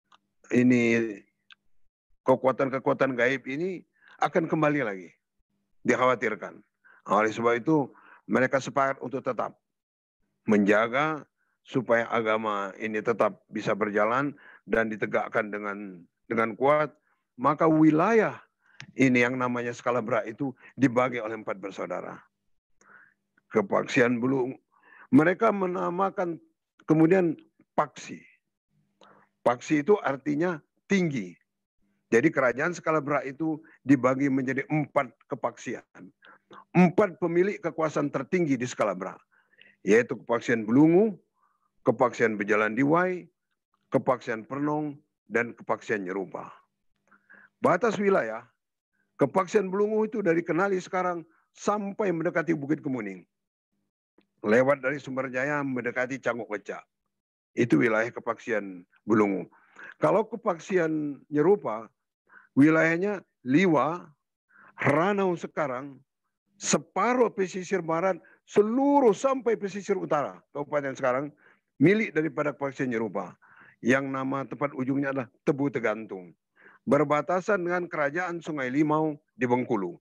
ini kekuatan-kekuatan gaib ini akan kembali lagi, dikhawatirkan. Oleh sebab itu, mereka sepakat untuk tetap menjaga supaya agama ini tetap bisa berjalan dan ditegakkan dengan dengan kuat. Maka wilayah ini yang namanya Skalabra itu dibagi oleh empat bersaudara. Kepaksian Belungu, mereka menamakan kemudian Paksi. Paksi itu artinya tinggi. Jadi kerajaan Skalabra itu dibagi menjadi empat kepaksian. Empat pemilik kekuasaan tertinggi di Skalabra. Yaitu Kepaksian Belungu, Kepaksian Bejalan Diwai, Kepaksian Pernong, dan Kepaksian Nyerupa. Batas wilayah, Kepaksian Belungu itu dari Kenali sekarang sampai mendekati Bukit Kemuning. Lewat dari Sumberjaya mendekati Cangok Lecak. Itu wilayah Kepaksian Belungu. Kalau Kepaksian Nyerupa, wilayahnya Liwa, Ranau sekarang, separuh pesisir barat, seluruh sampai pesisir utara, kabupaten sekarang, milik daripada Kepaksian Nyerupa. Yang nama tempat ujungnya adalah Tebu Tegantung. Berbatasan dengan kerajaan Sungai Limau di Bengkulu.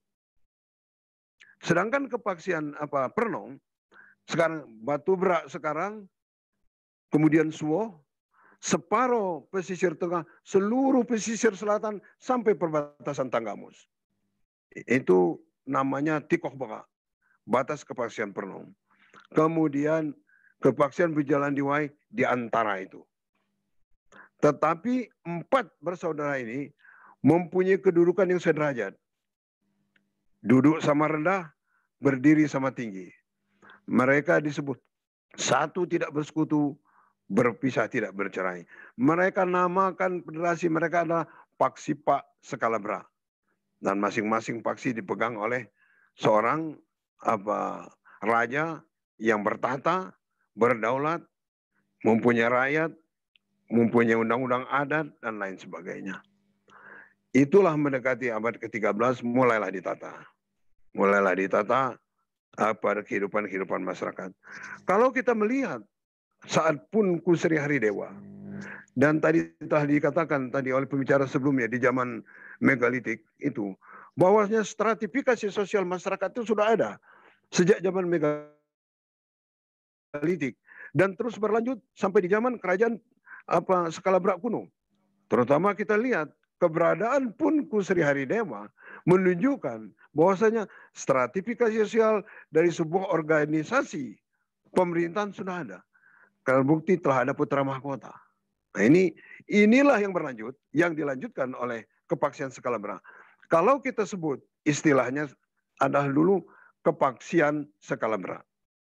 Sedangkan Kepaksian apa Pernong, sekarang Batu Berak sekarang, kemudian Suwoh, separuh pesisir tengah, seluruh pesisir selatan sampai perbatasan Tanggamus. Itu namanya Tikoh Baka, batas Kepaksian Pernong. kemudian kepaksian berjalan diwai di antara itu. Tetapi empat bersaudara ini mempunyai kedudukan yang sederajat. Duduk sama rendah, berdiri sama tinggi. Mereka disebut satu tidak bersekutu, berpisah tidak bercerai. Mereka namakan federasi mereka adalah Paksi Pak Skalabra. Dan masing-masing paksi dipegang oleh seorang apa raja yang bertahta, berdaulat, mempunyai rakyat, mempunyai undang-undang adat, dan lain sebagainya. Itulah mendekati abad ke tiga belas, mulailah ditata. Mulailah ditata apa kehidupan-kehidupan masyarakat. Kalau kita melihat saat pun Kusri Hari Dewa, dan tadi telah dikatakan tadi oleh pembicara sebelumnya di zaman megalitik itu, bahwasanya stratifikasi sosial masyarakat itu sudah ada sejak zaman megalitik dan terus berlanjut sampai di zaman kerajaan apa Skalabra kuno. Terutama kita lihat keberadaan pun Kusri Hari Dewa menunjukkan bahwasanya stratifikasi sosial dari sebuah organisasi pemerintahan sudah ada. Karena bukti telah ada putra mahkota. Nah ini inilah yang berlanjut, yang dilanjutkan oleh kepaksian Skalabra. Kalau kita sebut istilahnya adalah dulu kepaksian Skalabra.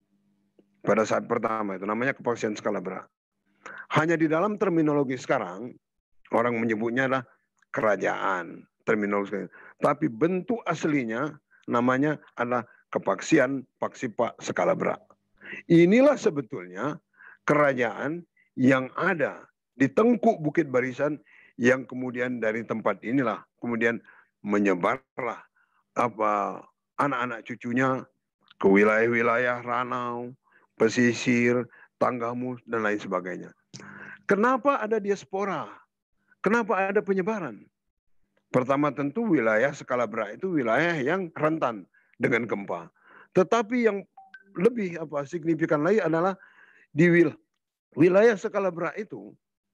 Pada saat pertama itu namanya kepaksian Skalabra. Hanya di dalam terminologi sekarang orang menyebutnya adalah kerajaan, terminologi. Tapi bentuk aslinya namanya adalah kepaksian Paksi Pak Skalabra. Inilah sebetulnya kerajaan yang ada di tengkuk Bukit Barisan yang kemudian dari tempat inilah kemudian menyebarlah apa anak-anak cucunya ke wilayah-wilayah Ranau, pesisir, Tanggamus, dan lain sebagainya. Kenapa ada diaspora? Kenapa ada penyebaran? Pertama tentu wilayah Skalabra itu wilayah yang rentan dengan gempa. Tetapi yang lebih apa signifikan lagi adalah di wil wilayah Skalabra itu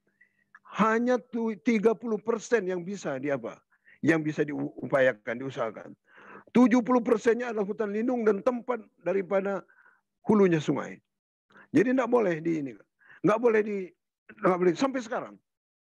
hanya tiga puluh persen yang bisa di apa? Yang bisa diupayakan, diusahakan. tujuh puluh persennya adalah hutan lindung dan tempat daripada hulunya sungai. Jadi tidak boleh di ini, nggak boleh di, nggak boleh sampai sekarang.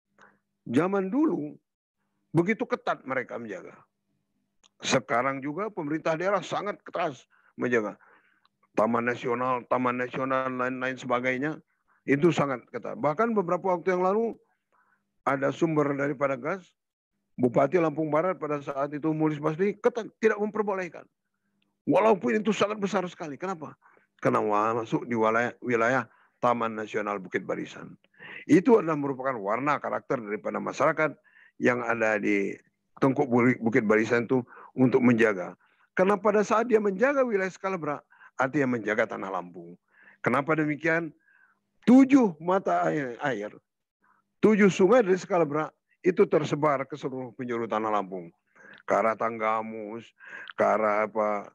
Zaman dulu begitu ketat mereka menjaga. Sekarang juga pemerintah daerah sangat keras menjaga. Taman nasional, taman nasional, lain-lain sebagainya itu sangat ketat. Bahkan beberapa waktu yang lalu ada sumber daripada gas. Bupati Lampung Barat pada saat itu Mulis Basri ketat tidak memperbolehkan. Walaupun itu sangat besar sekali. Kenapa? Karena masuk di wilayah, wilayah Taman Nasional Bukit Barisan. Itu adalah merupakan warna karakter daripada masyarakat yang ada di tengkuk Bukit Barisan itu untuk menjaga. Karena pada saat dia menjaga wilayah Skalabra, artinya menjaga tanah Lampung. Kenapa demikian? Tujuh mata air, air tujuh sungai dari Skalabra itu tersebar ke seluruh penjuru tanah Lampung. Ke arah Tanggamus, ke arah apa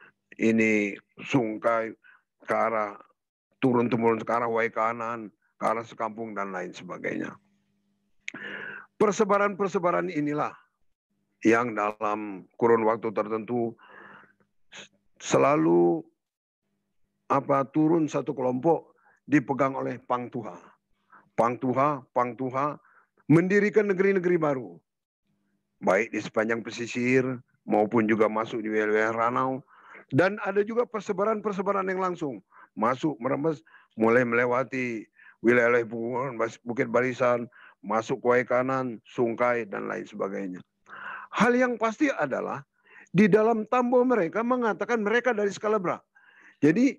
ini Sungkai, ke arah turun-temurun ke arah Waikanan, ke arah Sekampung, dan lain sebagainya. Persebaran-persebaran inilah yang dalam kurun waktu tertentu selalu apa turun satu kelompok dipegang oleh Pangtuha. Pangtuha, Pangtuha mendirikan negeri-negeri baru. Baik di sepanjang pesisir maupun juga masuk di wilayah Ranau. Dan ada juga persebaran-persebaran yang langsung masuk merembes mulai melewati wilayah Bukit Barisan, masuk ke Waikanan, Sungkai, dan lain sebagainya. Hal yang pasti adalah di dalam tambo mereka mengatakan mereka dari Skalabra. Jadi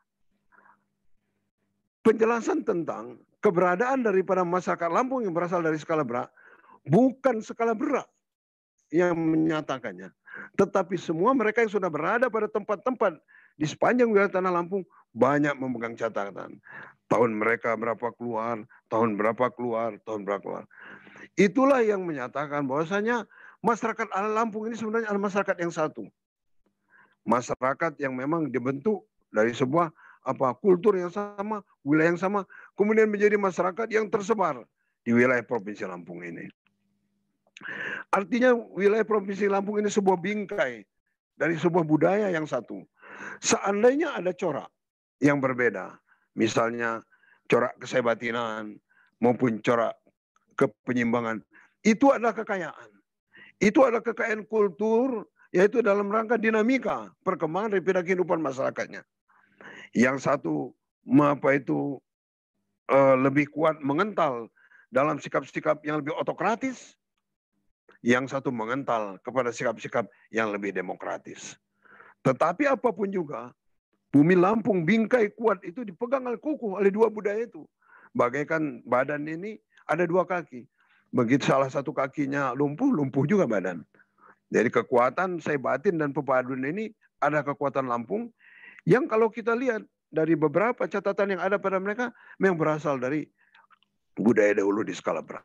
penjelasan tentang keberadaan daripada masyarakat Lampung yang berasal dari Skalabra bukan Skalabra yang menyatakannya. Tetapi semua mereka yang sudah berada pada tempat-tempat di sepanjang wilayah tanah Lampung banyak memegang catatan. Tahun mereka berapa keluar, tahun berapa keluar, tahun berapa keluar. Itulah yang menyatakan bahwasanya masyarakat Lampung ini sebenarnya adalah masyarakat yang satu. Masyarakat yang memang dibentuk dari sebuah apa kultur yang sama, wilayah yang sama, kemudian menjadi masyarakat yang tersebar di wilayah Provinsi Lampung ini. Artinya wilayah Provinsi Lampung ini sebuah bingkai dari sebuah budaya yang satu. Seandainya ada corak yang berbeda. Misalnya corak kesebatinan maupun corak kepenyimbangan. Itu adalah kekayaan. Itu adalah kekayaan kultur, yaitu dalam rangka dinamika perkembangan daripada kehidupan masyarakatnya. Yang satu apa itu uh, lebih kuat mengental dalam sikap-sikap yang lebih otokratis, yang satu mengental kepada sikap-sikap yang lebih demokratis. Tetapi apapun juga, bumi Lampung bingkai kuat itu dipegang oleh kukuh oleh dua budaya itu. Bagaikan badan ini ada dua kaki. Begitu salah satu kakinya lumpuh, lumpuh juga badan. Jadi kekuatan saya batin dan pepaduan ini ada kekuatan Lampung yang kalau kita lihat dari beberapa catatan yang ada pada mereka memang berasal dari budaya dahulu di skala berat.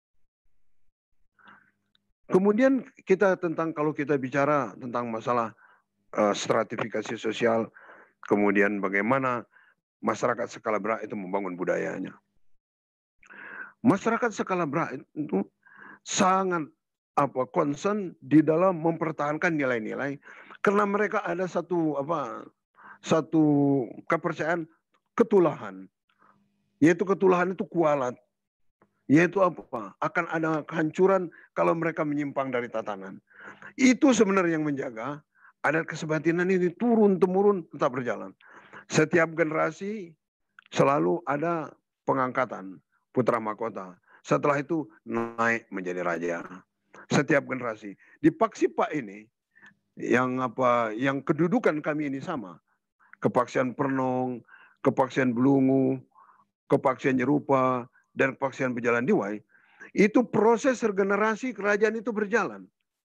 Kemudian kita tentang kalau kita bicara tentang masalah uh, stratifikasi sosial, kemudian bagaimana masyarakat skala berat itu membangun budayanya. Masyarakat skala berat itu sangat apa concern di dalam mempertahankan nilai-nilai karena mereka ada satu apa satu kepercayaan ketulahan, yaitu ketulahan itu kualat, yaitu apa akan ada kehancuran kalau mereka menyimpang dari tatanan. Itu sebenarnya yang menjaga adat kesebatinan ini turun temurun tetap berjalan. Setiap generasi selalu ada pengangkatan putra mahkota. Setelah itu naik menjadi raja. Setiap generasi. Di Paksipa ini yang apa yang kedudukan kami ini sama. Kepaksian Pernong, Kepaksian Belungu, Kepaksian Nyerupa, dan Kepaksian Bejalan Diwai, itu proses regenerasi kerajaan itu berjalan.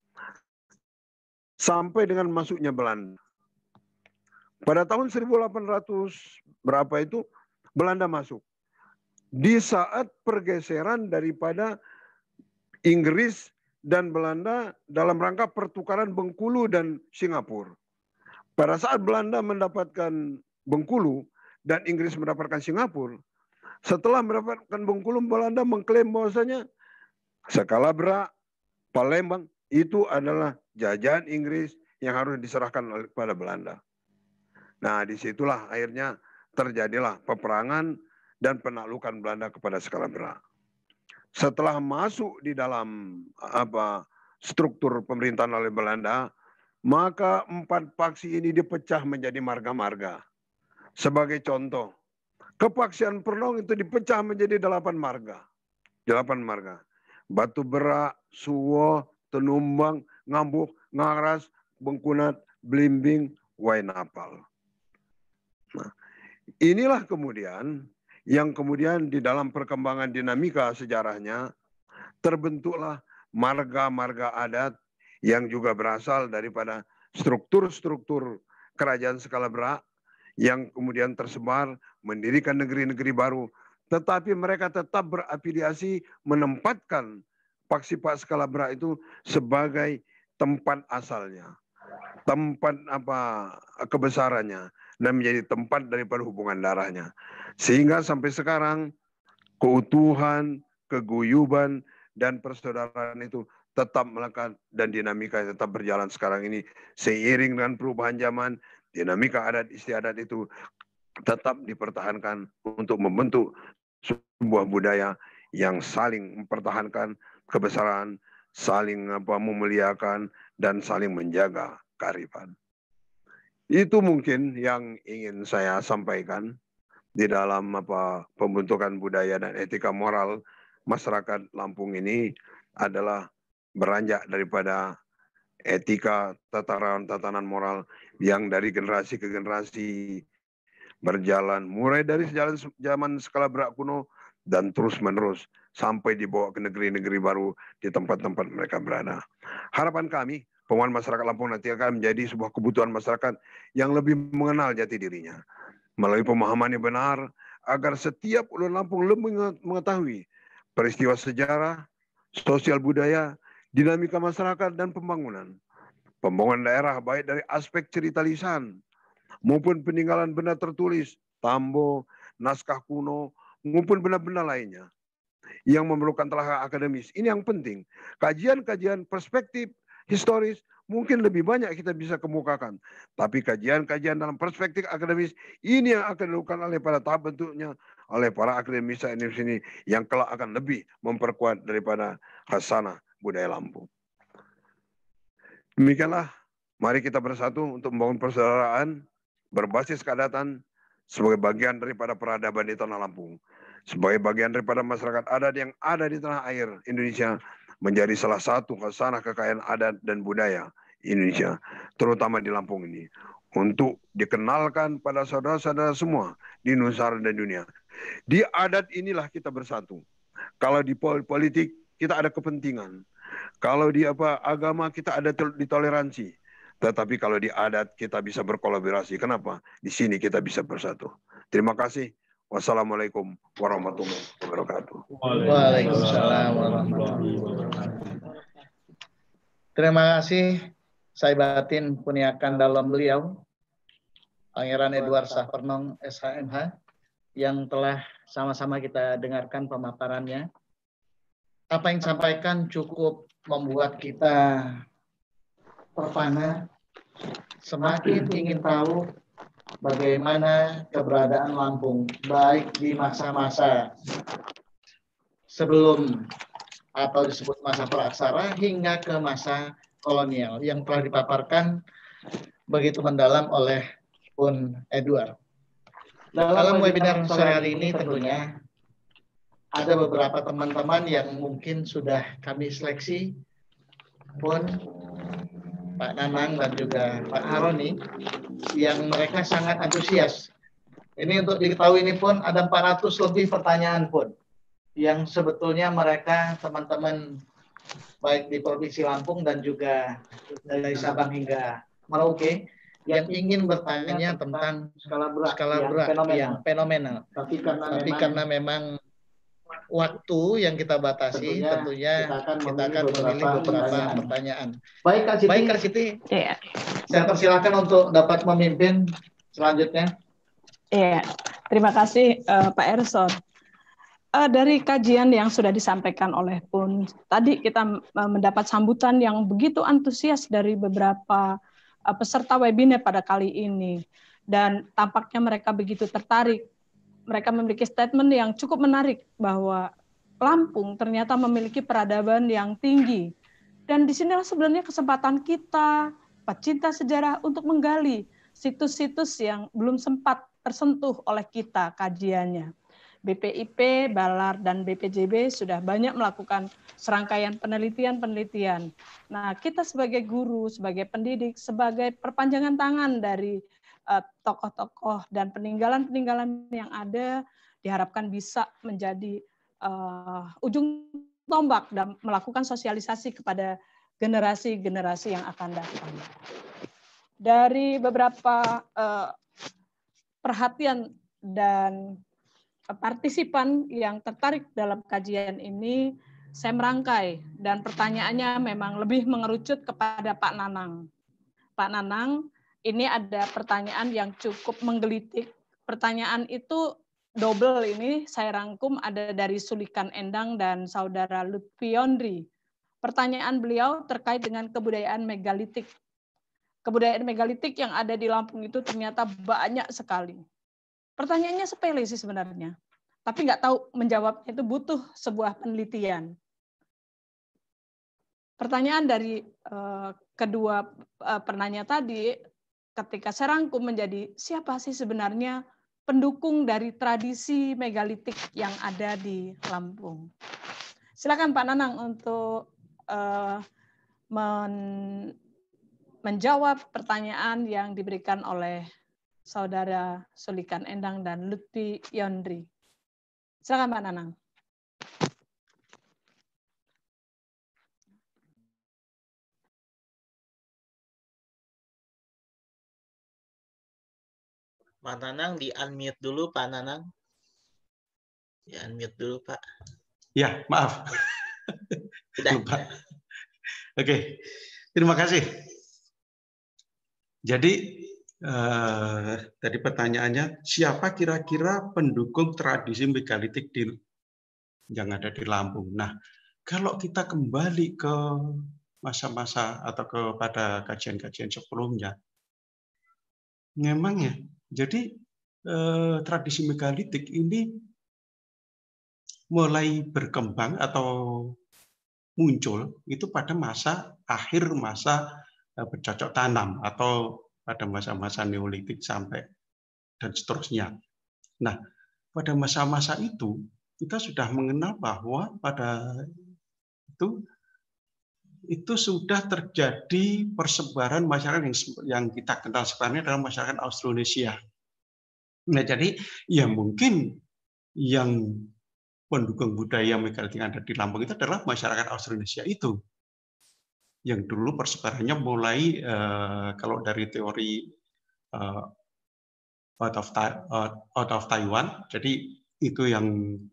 Sampai dengan masuknya Belanda. Pada tahun seribu delapan ratus berapa itu, Belanda masuk. Di saat pergeseran daripada Inggris dan Belanda dalam rangka pertukaran Bengkulu dan Singapura. Pada saat Belanda mendapatkan Bengkulu dan Inggris mendapatkan Singapura, setelah mendapatkan Bengkulu, Belanda mengklaim bahwasanya Sekalabra, Palembang itu adalah jajahan Inggris yang harus diserahkan kepada Belanda. Nah, disitulah akhirnya terjadilah peperangan dan penaklukan Belanda kepada Sekalabra. Setelah masuk di dalam apa struktur pemerintahan oleh Belanda, maka empat paksi ini dipecah menjadi marga-marga. Sebagai contoh, Kepaksian Pernong itu dipecah menjadi delapan marga. Delapan marga. Batu Berak, Suwo, Tenumbang, Ngambuk, Ngaras, Bengkunat, Blimbing, Wainapal. Nah, inilah kemudian yang kemudian di dalam perkembangan dinamika sejarahnya terbentuklah marga-marga adat yang juga berasal daripada struktur-struktur kerajaan skala berak yang kemudian tersebar mendirikan negeri-negeri baru, tetapi mereka tetap berafiliasi menempatkan Paksipa skala berak itu sebagai tempat asalnya, tempat apa kebesarannya, dan menjadi tempat daripada hubungan darahnya. Sehingga sampai sekarang keutuhan, keguyuban, dan persaudaraan itu tetap melekat dan dinamika tetap berjalan sekarang ini. Seiring dengan perubahan zaman, dinamika adat istiadat itu tetap dipertahankan untuk membentuk sebuah budaya yang saling mempertahankan kebesaran, saling apa memuliakan, dan saling menjaga kearifan. Itu mungkin yang ingin saya sampaikan di dalam apa pembentukan budaya dan etika moral masyarakat Lampung ini adalah beranjak daripada etika tataran-tatanan moral yang dari generasi ke generasi berjalan mulai dari sejalan zaman skala berak kuno dan terus menerus sampai dibawa ke negeri-negeri baru di tempat-tempat mereka berada. Harapan kami penguatan masyarakat Lampung nanti akan menjadi sebuah kebutuhan masyarakat yang lebih mengenal jati dirinya melalui pemahaman yang benar agar setiap ulun Lampung lebih mengetahui peristiwa sejarah, sosial budaya, dinamika masyarakat, dan pembangunan. Pembangunan daerah baik dari aspek cerita lisan maupun peninggalan benda tertulis, tambo, naskah kuno, maupun benda-benda lainnya yang memerlukan telah akademis. Ini yang penting. Kajian-kajian perspektif historis, mungkin lebih banyak kita bisa kemukakan. Tapi kajian-kajian dalam perspektif akademis, ini yang akan dilakukan oleh para tahap bentuknya, oleh para akademisi ini yang kelak akan lebih memperkuat daripada khasanah budaya Lampung. Demikianlah, mari kita bersatu untuk membangun persaudaraan berbasis keadatan sebagai bagian daripada peradaban di tanah Lampung. Sebagai bagian daripada masyarakat adat yang ada di tanah air Indonesia, menjadi salah satu khasanah kekayaan adat dan budaya Indonesia, terutama di Lampung ini. Untuk dikenalkan pada saudara-saudara semua di Nusantara dan dunia. Di adat inilah kita bersatu. Kalau di politik, kita ada kepentingan. Kalau di apa agama kita ada ditoleransi, tetapi kalau di adat kita bisa berkolaborasi. Kenapa? Di sini kita bisa bersatu. Terima kasih. Wassalamualaikum warahmatullahi wabarakatuh. Waalaikumsalam warahmatullahi wabarakatuh. Terima kasih. Saya batin puniakan dalam beliau, Pangeran Edward Shah Pernong S H M H, yang telah sama-sama kita dengarkan pemaparannya. Apa yang disampaikan cukup membuat kita terpana, semakin ingin tahu bagaimana keberadaan Lampung, baik di masa-masa sebelum atau disebut masa praksara hingga ke masa kolonial yang telah dipaparkan begitu mendalam oleh Pun Edward. Dalam webinar sore hari ini tentunya ada beberapa teman-teman yang mungkin sudah kami seleksi, Pun, Pak Nanang dan juga Pak Haroni, yang mereka sangat antusias. Ini untuk diketahui ini Pun ada empat ratus lebih pertanyaan Pun, yang sebetulnya mereka teman-teman baik di Provinsi Lampung dan juga dari Sabang hingga Merauke yang ingin bertanya tentang skala berat, skala berat yang, yang fenomenal. Tapi karena, Tapi memang, karena memang waktu yang kita batasi, tentunya, tentunya kita akan kita memilih akan memilih beberapa pertanyaan. pertanyaan. Baik Kak Siti, Baik, Kak Siti. Ya. Saya persilakan untuk dapat memimpin selanjutnya. Iya, terima kasih uh, Pak Erson. Uh, dari kajian yang sudah disampaikan oleh Pun, tadi kita uh, mendapat sambutan yang begitu antusias dari beberapa uh, peserta webinar pada kali ini. Dan tampaknya mereka begitu tertarik. Mereka memiliki statement yang cukup menarik bahwa Lampung ternyata memiliki peradaban yang tinggi. Dan disinilah sebenarnya kesempatan kita, pecinta sejarah, untuk menggali situs-situs yang belum sempat tersentuh oleh kita kajiannya. B P I P, Balar, dan B P J B sudah banyak melakukan serangkaian penelitian-penelitian. Nah, kita sebagai guru, sebagai pendidik, sebagai perpanjangan tangan dari tokoh-tokoh uh, dan peninggalan-peninggalan yang ada diharapkan bisa menjadi uh, ujung tombak dan melakukan sosialisasi kepada generasi-generasi yang akan datang. Dari beberapa uh, perhatian dan partisipan yang tertarik dalam kajian ini, saya merangkai dan pertanyaannya memang lebih mengerucut kepada Pak Nanang. Pak Nanang, ini ada pertanyaan yang cukup menggelitik. Pertanyaan itu double ini, saya rangkum ada dari Sulikan Endang dan Saudara Lutfi Yondri. Pertanyaan beliau terkait dengan kebudayaan megalitik. Kebudayaan megalitik yang ada di Lampung itu ternyata banyak sekali. Pertanyaannya sepele sih sebenarnya, tapi nggak tahu menjawabnya itu butuh sebuah penelitian. Pertanyaan dari uh, kedua uh, penanya tadi, ketika saya rangkum menjadi siapa sih sebenarnya pendukung dari tradisi megalitik yang ada di Lampung. Silakan Pak Nanang untuk uh, men menjawab pertanyaan yang diberikan oleh Saudara Sulikan Endang dan Lutfi Yondri. Silakan Pak Nanang. Pak Nanang di-unmute dulu, Pak Nanang. Di-unmute dulu, Pak. Ya, maaf. Lupa. Oke, terima kasih. Jadi, Uh, tadi pertanyaannya, siapa kira-kira pendukung tradisi megalitik di, yang ada di Lampung? Nah, kalau kita kembali ke masa-masa atau kepada kajian-kajian sebelumnya. Memang ya, jadi eh, tradisi megalitik ini mulai berkembang atau muncul itu pada masa akhir masa eh, bercocok tanam atau pada masa-masa Neolitik sampai dan seterusnya. Nah, pada masa-masa itu kita sudah mengenal bahwa pada itu itu sudah terjadi persebaran masyarakat yang, yang kita kenal sekarang adalah masyarakat Austronesia. Nah, jadi ya mungkin yang pendukung budaya megalitik yang ada di Lampung itu adalah masyarakat Austronesia itu. Yang dulu persebarannya mulai eh, kalau dari teori eh, out of out of Taiwan, jadi itu yang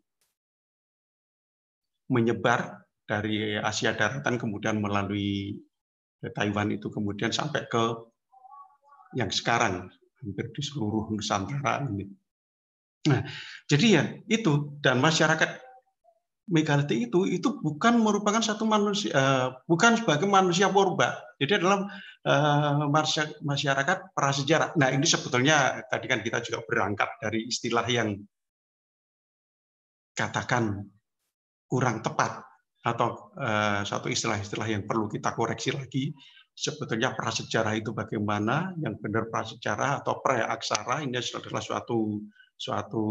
menyebar dari Asia daratan kemudian melalui Taiwan itu kemudian sampai ke yang sekarang hampir di seluruh Nusantara ini. Nah, jadi ya itu, dan masyarakat megalitik itu itu bukan merupakan satu manusia, uh, bukan sebagai manusia purba. Jadi adalah uh, masyarakat prasejarah. Nah, ini sebetulnya tadi kan kita juga berangkat dari istilah yang katakan kurang tepat atau uh, satu istilah-istilah yang perlu kita koreksi lagi. Sebetulnya prasejarah itu bagaimana? Yang benar prasejarah atau praksara ini adalah suatu suatu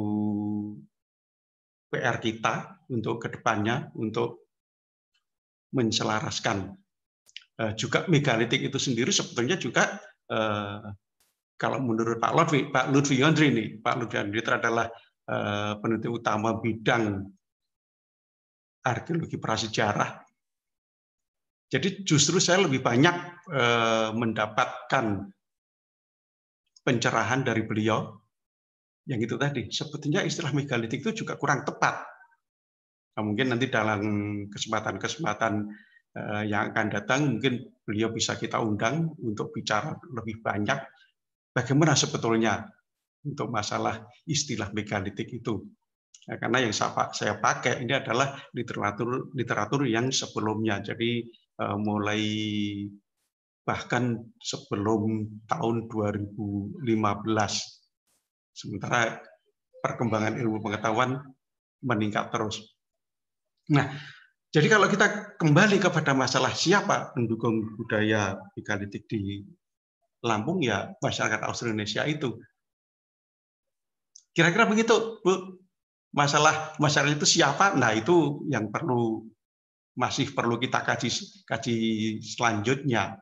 P R kita untuk kedepannya untuk menselaraskan. Juga megalitik itu sendiri sebetulnya juga kalau menurut Pak Lutfi, Pak Lutfi Yondri ini, Pak Lutfi Yondri itu adalah peneliti utama bidang arkeologi prasejarah. Jadi justru saya lebih banyak mendapatkan pencerahan dari beliau. Yang itu tadi, sebetulnya istilah megalitik itu juga kurang tepat. Nah, mungkin nanti dalam kesempatan-kesempatan yang akan datang, mungkin beliau bisa kita undang untuk bicara lebih banyak bagaimana sebetulnya untuk masalah istilah megalitik itu. Nah, karena yang saya pakai ini adalah literatur literatur yang sebelumnya, jadi mulai bahkan sebelum tahun dua ribu lima belas. Sementara perkembangan ilmu pengetahuan meningkat terus. Nah, jadi kalau kita kembali kepada masalah siapa pendukung budaya megalitik di Lampung, ya masyarakat Austronesia itu. Kira-kira begitu, Bu. Masalah masyarakat itu siapa? Nah, itu yang perlu masih perlu kita kaji kaji selanjutnya.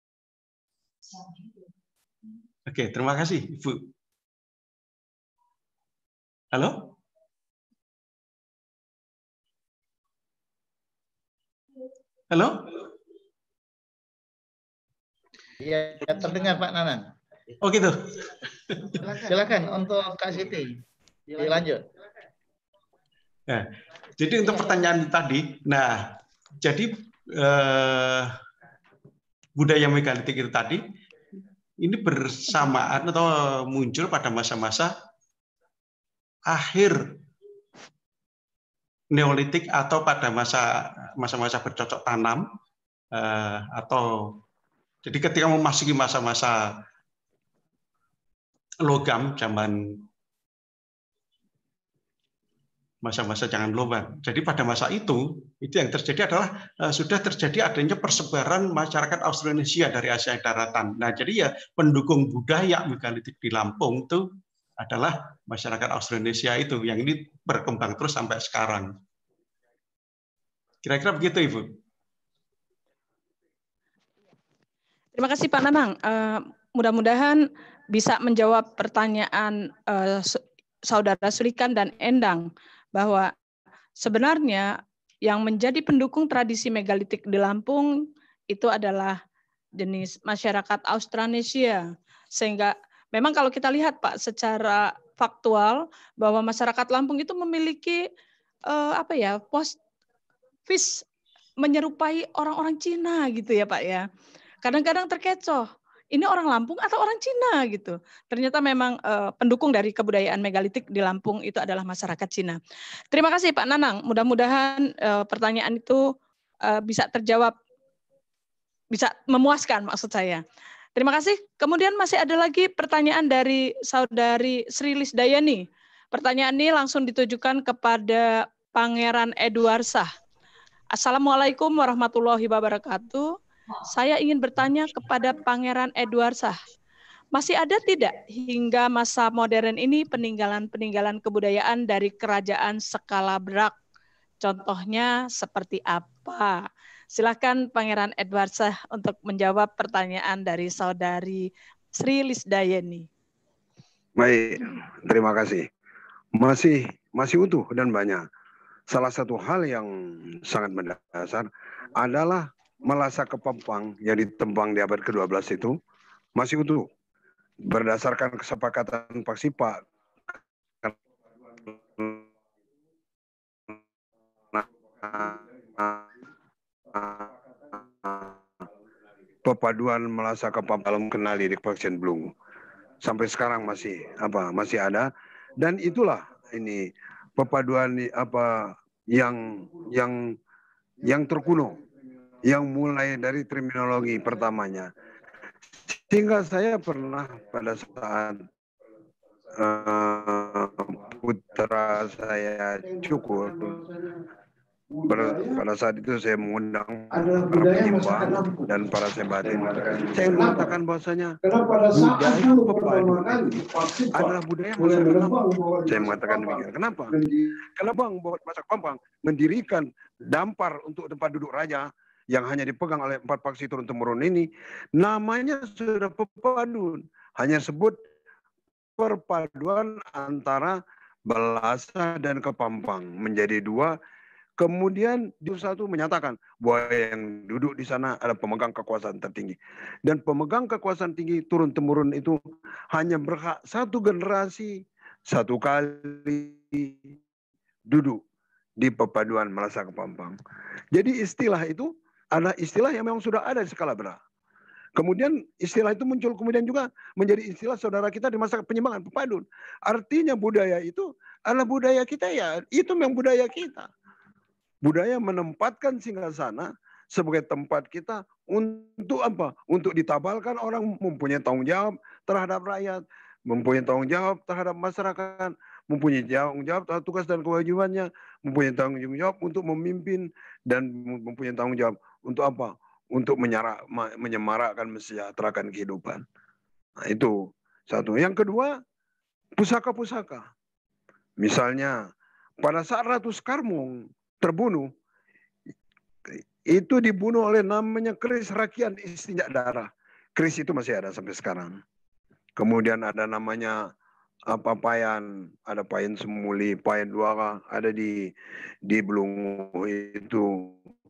Oke, terima kasih, Ibu. Halo? Halo? Iya, terdengar Pak Nanan. Oh gitu. Silakan untuk Kak Siti. Dilanjut. Nah, jadi untuk pertanyaan tadi, nah, jadi eh, budaya megalitik itu tadi ini bersamaan atau muncul pada masa-masa akhir Neolitik atau pada masa masa-masa bercocok tanam eh, atau jadi ketika memasuki masa-masa logam zaman masa-masa jangan logam. Jadi pada masa itu itu yang terjadi adalah eh, sudah terjadi adanya persebaran masyarakat Austronesia dari Asia daratan. Nah, jadi ya pendukung budaya megalitik di Lampung itu adalah masyarakat Austronesia itu yang ini berkembang terus sampai sekarang. Kira-kira begitu, Ibu. Terima kasih Pak Nanang. Uh, mudah-mudahan bisa menjawab pertanyaan uh, Saudara Sulikan dan Endang bahwa sebenarnya yang menjadi pendukung tradisi megalitik di Lampung itu adalah jenis masyarakat Austronesia, sehingga memang kalau kita lihat Pak secara faktual bahwa masyarakat Lampung itu memiliki eh, apa ya post vis menyerupai orang-orang Cina gitu ya Pak ya. Kadang-kadang terkecoh, ini orang Lampung atau orang Cina gitu. Ternyata memang eh, pendukung dari kebudayaan megalitik di Lampung itu adalah masyarakat Cina. Terima kasih Pak Nanang. Mudah-mudahan eh, pertanyaan itu eh, bisa terjawab bisa memuaskan maksud saya. Terima kasih. Kemudian masih ada lagi pertanyaan dari Saudari Sri Lisdayani. Pertanyaan ini langsung ditujukan kepada Pangeran Edwarsah. Assalamualaikum warahmatullahi wabarakatuh. Saya ingin bertanya kepada Pangeran Edwarsah. Masih ada tidak hingga masa modern ini peninggalan-peninggalan kebudayaan dari kerajaan skala berak? Contohnya seperti apa? Silakan Pangeran Edwarsah untuk menjawab pertanyaan dari Saudari Sri Lisdayani. Baik, terima kasih. Masih masih utuh dan banyak. Salah satu hal yang sangat mendasar adalah Malasa Kepampang yang ditembang di abad kedua belas itu masih utuh. Berdasarkan kesepakatan Paksipa pepaduan Malasa Kepampang kenali di Paksian Belungu sampai sekarang masih apa masih ada, dan itulah ini pepaduan apa yang yang yang terkuno, yang mulai dari terminologi pertamanya, sehingga saya pernah pada saat uh, putra saya cukur, pada, pada saat itu saya mengundang para penyimbang dan para sebatin. Saya mengatakan bahwasanya budaya pepaduan adalah budaya masyarakat Lampung. Saya mengatakan demikian. Kenapa? Karena Bang bahwa masyarakat Pampang mendirikan dampar untuk tempat duduk raja yang hanya dipegang oleh empat paksi turun temurun ini, namanya sudah pepaduan. Hanya sebut perpaduan antara Balasa dan Kepampang menjadi dua. Kemudian di satu menyatakan bahwa yang duduk di sana adalah pemegang kekuasaan tertinggi. Dan pemegang kekuasaan tinggi turun-temurun itu hanya berhak satu generasi, satu kali duduk di pepaduan Malasa Kepampang. Jadi istilah itu adalah istilah yang memang sudah ada di skala berak. Kemudian istilah itu muncul kemudian juga menjadi istilah saudara kita di masa penyimbangan pepadun. Artinya budaya itu adalah budaya kita, ya itu memang budaya kita. Budaya menempatkan singgasana sebagai tempat kita untuk apa? Untuk ditabalkan orang mempunyai tanggung jawab terhadap rakyat, mempunyai tanggung jawab terhadap masyarakat, mempunyai tanggung jawab terhadap tugas dan kewajibannya, mempunyai tanggung jawab untuk memimpin, dan mempunyai tanggung jawab untuk apa? Untuk menyarak, menyemarakkan, mensejahterakan kehidupan. Nah, itu satu. Yang kedua, pusaka-pusaka. Misalnya, pada saat Ratu Skarmung terbunuh, itu dibunuh oleh namanya keris rakian istinjak darah. Keris itu masih ada sampai sekarang. Kemudian ada namanya apa payan, ada payan semuli, payan duara, ada di di Belungu itu.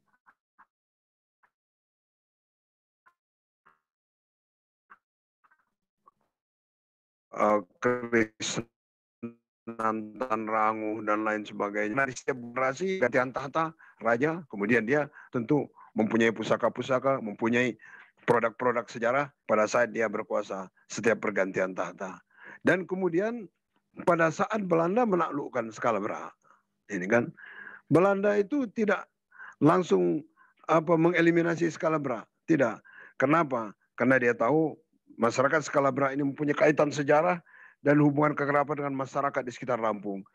Uh, keris Nantan Rangu dan lain sebagainya. Nah, di setiap generasi gantian tahta raja, kemudian dia tentu mempunyai pusaka-pusaka, mempunyai produk-produk sejarah pada saat dia berkuasa setiap pergantian tahta. Dan kemudian pada saat Belanda menaklukkan skala berak, ini kan Belanda itu tidak langsung apa mengeliminasi skala berak, tidak. Kenapa? Karena dia tahu masyarakat skala berak ini mempunyai kaitan sejarah dan hubungan kekerabat dengan masyarakat di sekitar Lampung.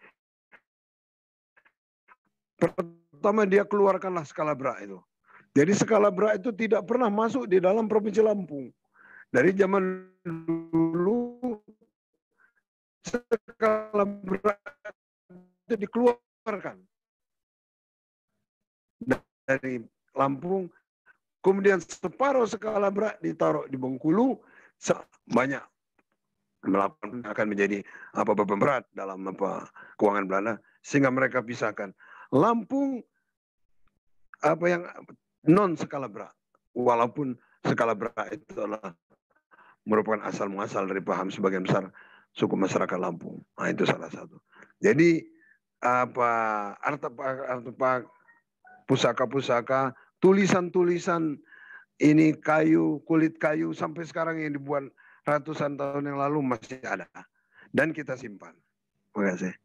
Pertama dia keluarkanlah skala berak itu. Jadi skala berak itu tidak pernah masuk di dalam Provinsi Lampung. Dari zaman dulu skala berak itu dikeluarkan dari Lampung. Kemudian separuh skala berak ditaruh di Bengkulu, banyak melakukan akan menjadi apa beban berat dalam apa keuangan Belanda, sehingga mereka pisahkan Lampung apa yang non skala berak, walaupun skala berak itu adalah merupakan asal muasal dari paham sebagian besar suku masyarakat Lampung. Nah, itu salah satu. Jadi apa artefak artefak pusaka-pusaka, tulisan-tulisan ini kayu, kulit kayu sampai sekarang yang dibuat ratusan tahun yang lalu masih ada dan kita simpan. Terima kasih.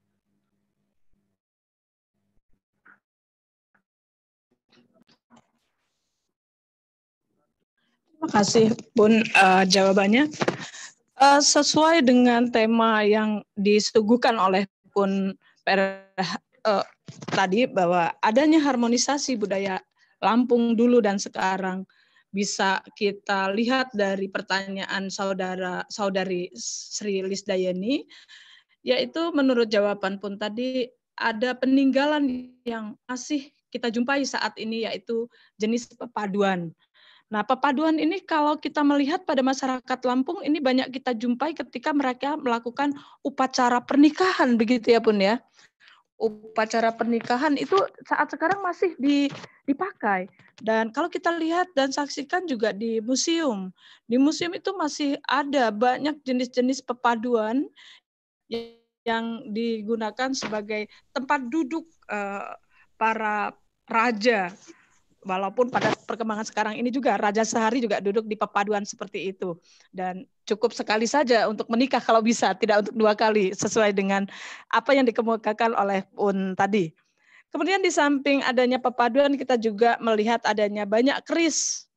Terima kasih, Bun, uh, jawabannya. Uh, sesuai dengan tema yang disuguhkan oleh Bun Per, uh, tadi, bahwa adanya harmonisasi budaya Lampung dulu dan sekarang bisa kita lihat dari pertanyaan saudara saudari Sri Lisdayani, yaitu menurut jawaban Pun tadi ada peninggalan yang masih kita jumpai saat ini, yaitu jenis pepaduan. Nah, pepaduan ini kalau kita melihat pada masyarakat Lampung ini banyak kita jumpai ketika mereka melakukan upacara pernikahan, begitu ya Pun ya. Upacara pernikahan itu saat sekarang masih dipakai. Dan kalau kita lihat dan saksikan juga di museum, di museum itu masih ada banyak jenis-jenis pepaduan yang digunakan sebagai tempat duduk uh, para raja. Walaupun pada perkembangan sekarang ini juga Raja Sehari juga duduk di pepaduan seperti itu. Dan cukup sekali saja untuk menikah kalau bisa, tidak untuk dua kali, sesuai dengan apa yang dikemukakan oleh Pun tadi. Kemudian di samping adanya pepaduan, kita juga melihat adanya banyak keris.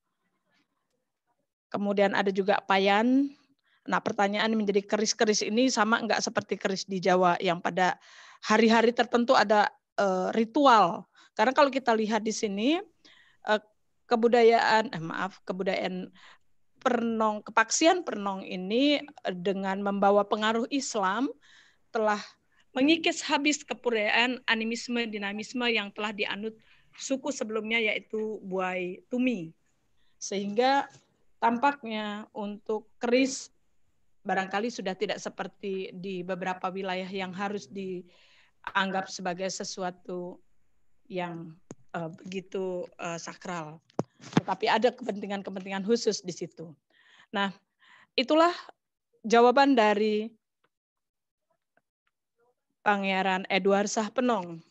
Kemudian ada juga payan. Nah, pertanyaan menjadi keris-keris ini sama enggak seperti keris di Jawa yang pada hari-hari tertentu ada uh, ritual. Karena kalau kita lihat di sini, kebudayaan eh maaf kebudayaan Pernong, kepaksian Pernong ini dengan membawa pengaruh Islam telah mengikis habis kebudayaan animisme dinamisme yang telah dianut suku sebelumnya, yaitu Buai Tumi, sehingga tampaknya untuk keris barangkali sudah tidak seperti di beberapa wilayah yang harus dianggap sebagai sesuatu yang uh, begitu uh, sakral. Tetapi ada kepentingan-kepentingan khusus di situ. Nah, itulah jawaban dari Pangeran Edward Shah Penong.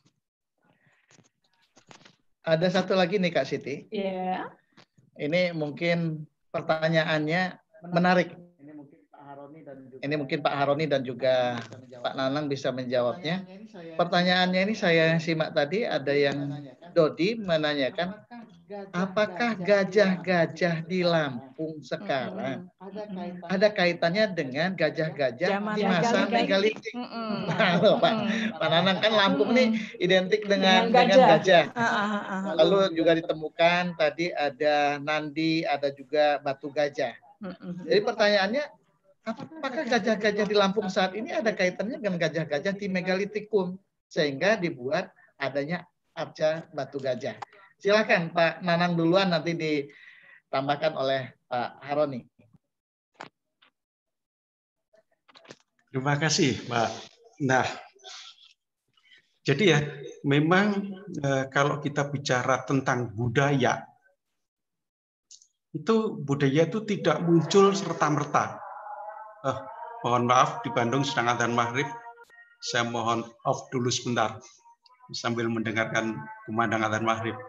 Ada satu lagi nih Kak Siti. Iya. Yeah. Ini mungkin pertanyaannya menarik. Ini mungkin Pak Haroni dan juga Pak Nanang bisa menjawabnya. Pertanyaannya ini saya simak tadi, ada yang Dodi menanyakan, apakah gajah-gajah di Lampung sekarang ada kaitannya dengan gajah-gajah di masa megalitik? Nah, loh, Pak, Pak Nanang kan Lampung nih identik dengan dengan gajah. Lalu juga ditemukan tadi ada nandi, ada juga batu gajah. Jadi pertanyaannya, apakah gajah-gajah di Lampung saat ini ada kaitannya dengan gajah-gajah di megalitikum sehingga dibuat adanya arca batu gajah? Silakan Pak Nanang duluan, nanti ditambahkan oleh Pak Haroni. Terima kasih, Pak. Nah, jadi ya memang eh, kalau kita bicara tentang budaya, itu budaya itu tidak muncul serta-merta. Oh, mohon maaf, di Bandung sedang adzan maghrib. Saya mohon off dulu sebentar sambil mendengarkan kumandang adzan maghrib.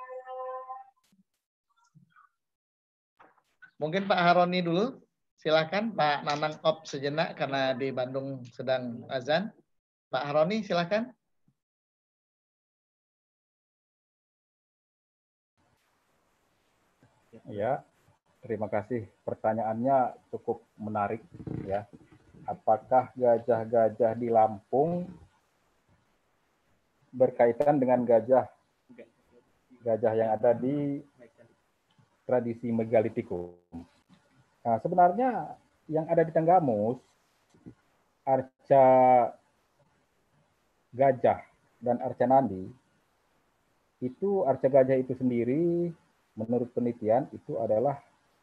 Mungkin Pak Haroni dulu, silakan. Pak Nanang off sejenak karena di Bandung sedang azan. Pak Haroni, silakan. Ya, terima kasih. Pertanyaannya cukup menarik ya. Apakah gajah-gajah di Lampung berkaitan dengan gajah gajah yang ada di tradisi megalitikum? Nah, sebenarnya yang ada di Tenggamus, arca gajah dan arca nandi, itu arca gajah itu sendiri menurut penelitian itu adalah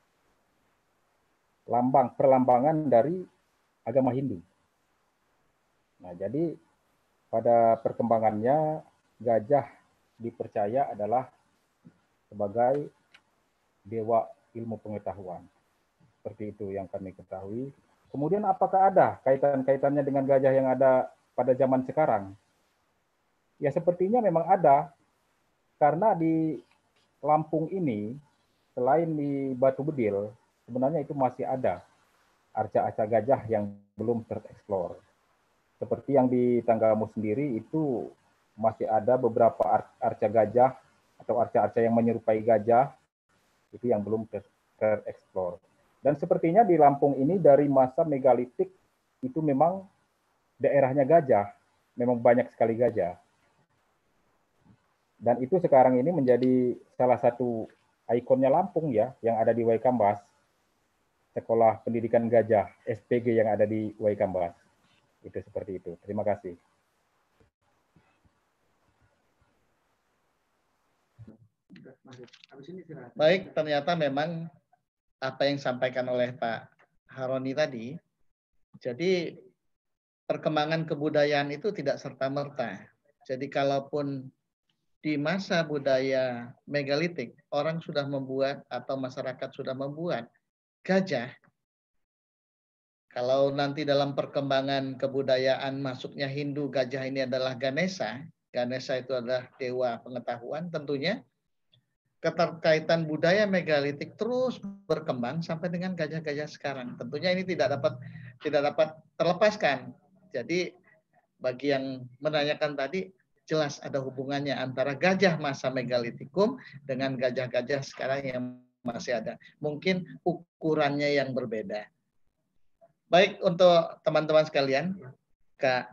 lambang perlambangan dari agama Hindu. Nah, jadi pada perkembangannya gajah dipercaya adalah sebagai dewa ilmu pengetahuan. Seperti itu yang kami ketahui. Kemudian apakah ada kaitan-kaitannya dengan gajah yang ada pada zaman sekarang? Ya sepertinya memang ada, karena di Lampung ini selain di Batu Bedil, sebenarnya itu masih ada arca-arca gajah yang belum tereksplor. Seperti yang di Tanggamus sendiri itu masih ada beberapa arca gajah atau arca-arca yang menyerupai gajah itu yang belum tereksplor. Dan sepertinya di Lampung ini dari masa megalitik itu memang daerahnya gajah, memang banyak sekali gajah. Dan itu sekarang ini menjadi salah satu ikonnya Lampung ya, yang ada di Waikambas, Sekolah Pendidikan Gajah, S P G yang ada di Waikambas. Itu seperti itu. Terima kasih. Baik, ternyata memang apa yang disampaikan oleh Pak Haroni tadi, jadi perkembangan kebudayaan itu tidak serta-merta. Jadi kalaupun di masa budaya megalitik, orang sudah membuat atau masyarakat sudah membuat gajah. Kalau nanti dalam perkembangan kebudayaan masuknya Hindu, gajah ini adalah Ganesha. Ganesha itu adalah dewa pengetahuan. Tentunya keterkaitan budaya megalitik terus berkembang sampai dengan gajah-gajah sekarang. Tentunya ini tidak dapat tidak dapat terlepaskan. Jadi bagi yang menanyakan tadi, jelas ada hubungannya antara gajah masa megalitikum dengan gajah-gajah sekarang yang masih ada. Mungkin ukurannya yang berbeda. Baik, untuk teman-teman sekalian, Kak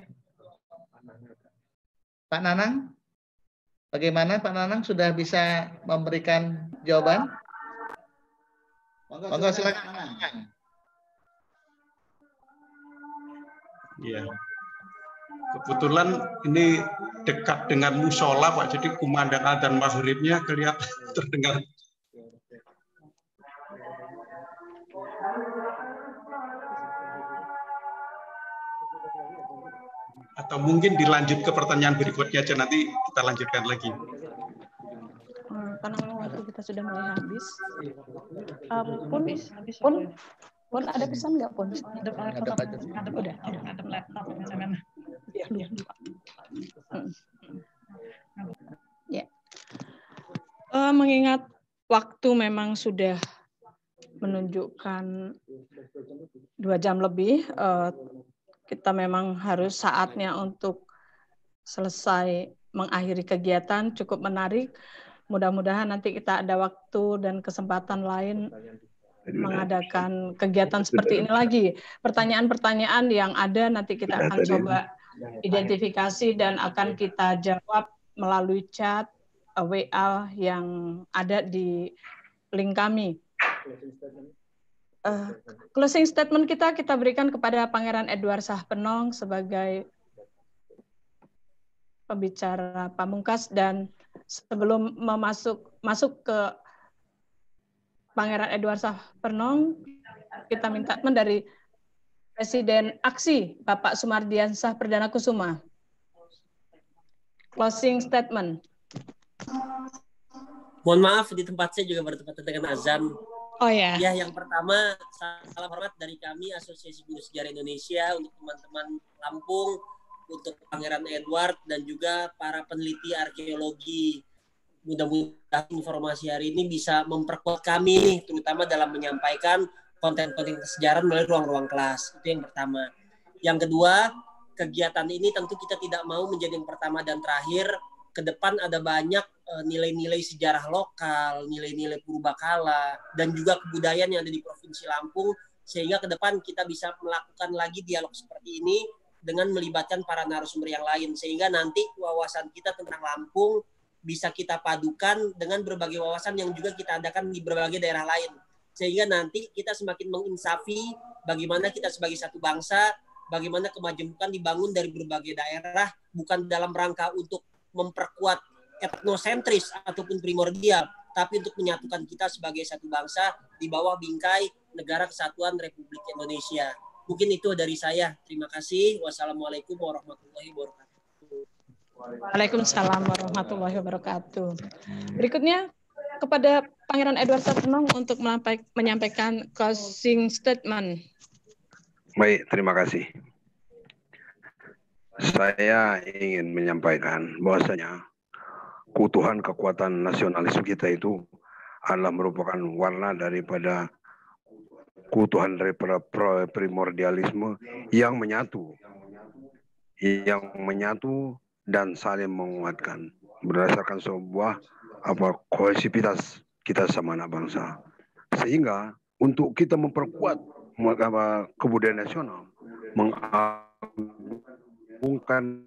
Pak Nanang, bagaimana Pak Nanang sudah bisa memberikan jawaban? Monggo silakan. Iya. Kebetulan ini dekat dengan musola Pak, jadi kumandang adzan maghribnya kelihatan terdengar. Atau mungkin dilanjut ke pertanyaan berikutnya aja, nanti kita lanjutkan lagi. Karena waktu kita sudah mulai habis. Um, pun, pun, pun ada pesan nggak pun? Ada, ada, ada, ada, udah, ada laptop misalnya. Ya. Uh, mengingat waktu memang sudah menunjukkan dua jam lebih, uh, kita memang harus saatnya untuk selesai mengakhiri kegiatan. Cukup menarik. Mudah-mudahan nanti kita ada waktu dan kesempatan lain mengadakan kegiatan seperti ini lagi. Pertanyaan-pertanyaan yang ada nanti kita akan coba identifikasi dan akan kita jawab melalui chat W A yang ada di link kami. Uh, closing statement kita kita berikan kepada Pangeran Edward Shah Penong sebagai pembicara pamungkas, dan sebelum memasuk masuk ke Pangeran Edward Shah Penong, kita minta statement dari Presiden Aksi Bapak Sumardiansah Perdana Kusuma. Closing statement. Mohon maaf, di tempat saya juga bertepatan dengan azan. Oh ya. Ya, yang pertama, salam hormat dari kami Asosiasi Guru Sejarah Indonesia untuk teman-teman Lampung, untuk Pangeran Edward dan juga para peneliti arkeologi. Mudah-mudahan informasi hari ini bisa memperkuat kami nih, terutama dalam menyampaikan konten-konten kesejarahan melalui ruang-ruang kelas. Itu yang pertama. Yang kedua, kegiatan ini tentu kita tidak mau menjadi yang pertama dan terakhir. Ke depan ada banyak nilai-nilai sejarah lokal, nilai-nilai purbakala, dan juga kebudayaan yang ada di Provinsi Lampung, sehingga ke depan kita bisa melakukan lagi dialog seperti ini dengan melibatkan para narasumber yang lain, sehingga nanti wawasan kita tentang Lampung bisa kita padukan dengan berbagai wawasan yang juga kita adakan di berbagai daerah lain, sehingga nanti kita semakin menginsafi bagaimana kita sebagai satu bangsa, bagaimana kemajemukan dibangun dari berbagai daerah, bukan dalam rangka untuk memperkuat etnosentris ataupun primordial, tapi untuk menyatukan kita sebagai satu bangsa di bawah bingkai Negara Kesatuan Republik Indonesia. Mungkin itu dari saya. Terima kasih. Wassalamualaikum warahmatullahi wabarakatuh. Waalaikumsalam warahmatullahi wabarakatuh. Berikutnya kepada Pangeran Edward Shah Penong untuk menyampaikan closing statement. Baik, terima kasih. Saya ingin menyampaikan bahwasanya keutuhan kekuatan nasionalisme kita itu adalah merupakan warna daripada keutuhan daripada primordialisme yang menyatu, yang menyatu dan saling menguatkan berdasarkan sebuah apa kohesivitas kita sama anak bangsa. Sehingga untuk kita memperkuat kebudayaan nasional, mengagungkan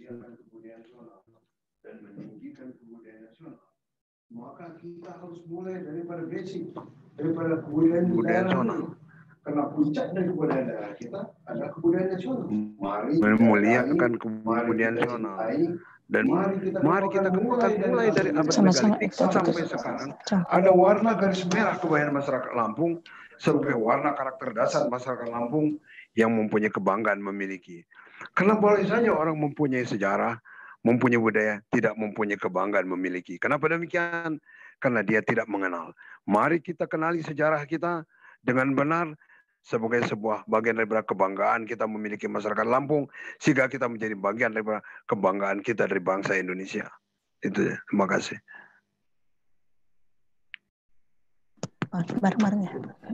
dan meninggikan kebudayaan nasional, maka kita harus mulai daripada basic, daripada kebudayaan nasional. Karena puncak dari kebudayaan daerah kita adalah kebudayaan nasional. Mari memuliakan kebudayaan nasional. Dan mari kita kembangkan mulai dari abad megalitik sampai sekarang. Ada warna garis merah kebudayaan masyarakat Lampung sebagai warna karakter dasar masyarakat Lampung yang mempunyai kebanggaan memiliki. Karena boleh saja orang mempunyai sejarah, mempunyai budaya, tidak mempunyai kebanggaan memiliki. Kenapa demikian? Karena dia tidak mengenal. Mari kita kenali sejarah kita dengan benar sebagai sebuah bagian daripada kebanggaan kita memiliki masyarakat Lampung, sehingga kita menjadi bagian daripada kebanggaan kita dari bangsa Indonesia. Itu ya. Terima kasih. Bareng-bareng ya.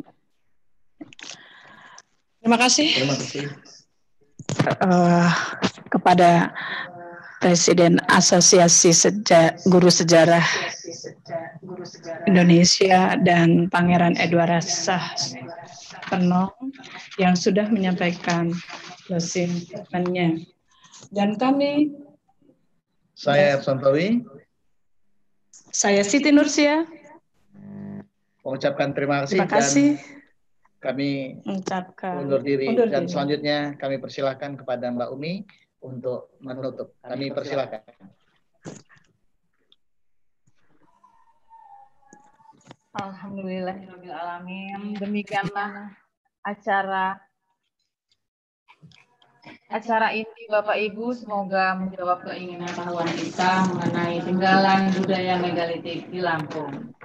Terima kasih. Terima kasih. Uh, kepada Presiden Asosiasi Seja Guru Sejarah Indonesia dan Pangeran Edward Shah Penong yang sudah menyampaikan closing statement-nya. Dan kami, saya Sontowi, saya Siti Nursia, mengucapkan terima kasih, terima kasih. Dan kami mengucapkan undur diri undur dan diri. selanjutnya kami persilakan kepada Mbak Umi untuk menutup. Kami persilakan. Alhamdulillahirabbil alamin. Demikianlah acara acara ini Bapak Ibu, semoga menjawab keinginan tahuan kita mengenai tinggalan budaya megalitik di Lampung.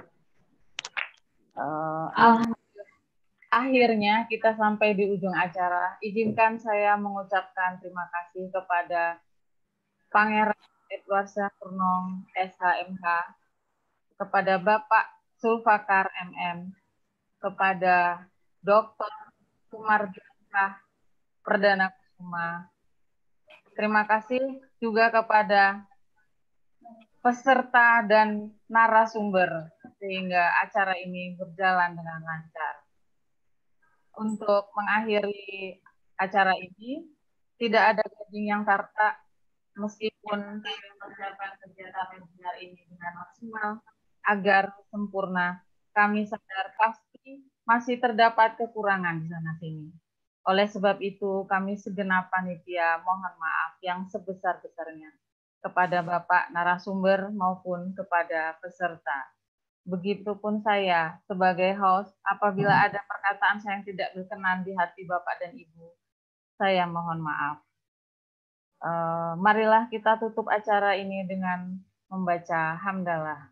Uh, Alhamdulillah, akhirnya kita sampai di ujung acara. Izinkan saya mengucapkan terima kasih kepada Pangeran Edward Shah Penong S H M H, kepada Bapak Sulfakar M M, kepada Doktor Sumarjunah Perdana Kusuma. Terima kasih juga kepada peserta dan narasumber sehingga acara ini berjalan dengan lancar. Untuk mengakhiri acara ini, tidak ada gading yang tarta, meskipun saya mempersiapkan kegiatan webinar ini dengan maksimal agar sempurna. Kami sadar pasti masih terdapat kekurangan di sana sini. Oleh sebab itu, kami segenap panitia mohon maaf yang sebesar-besarnya kepada Bapak narasumber maupun kepada peserta. Begitupun saya sebagai host, apabila ada perkataan saya yang tidak berkenan di hati Bapak dan Ibu, saya mohon maaf. Uh, marilah kita tutup acara ini dengan membaca hamdalah.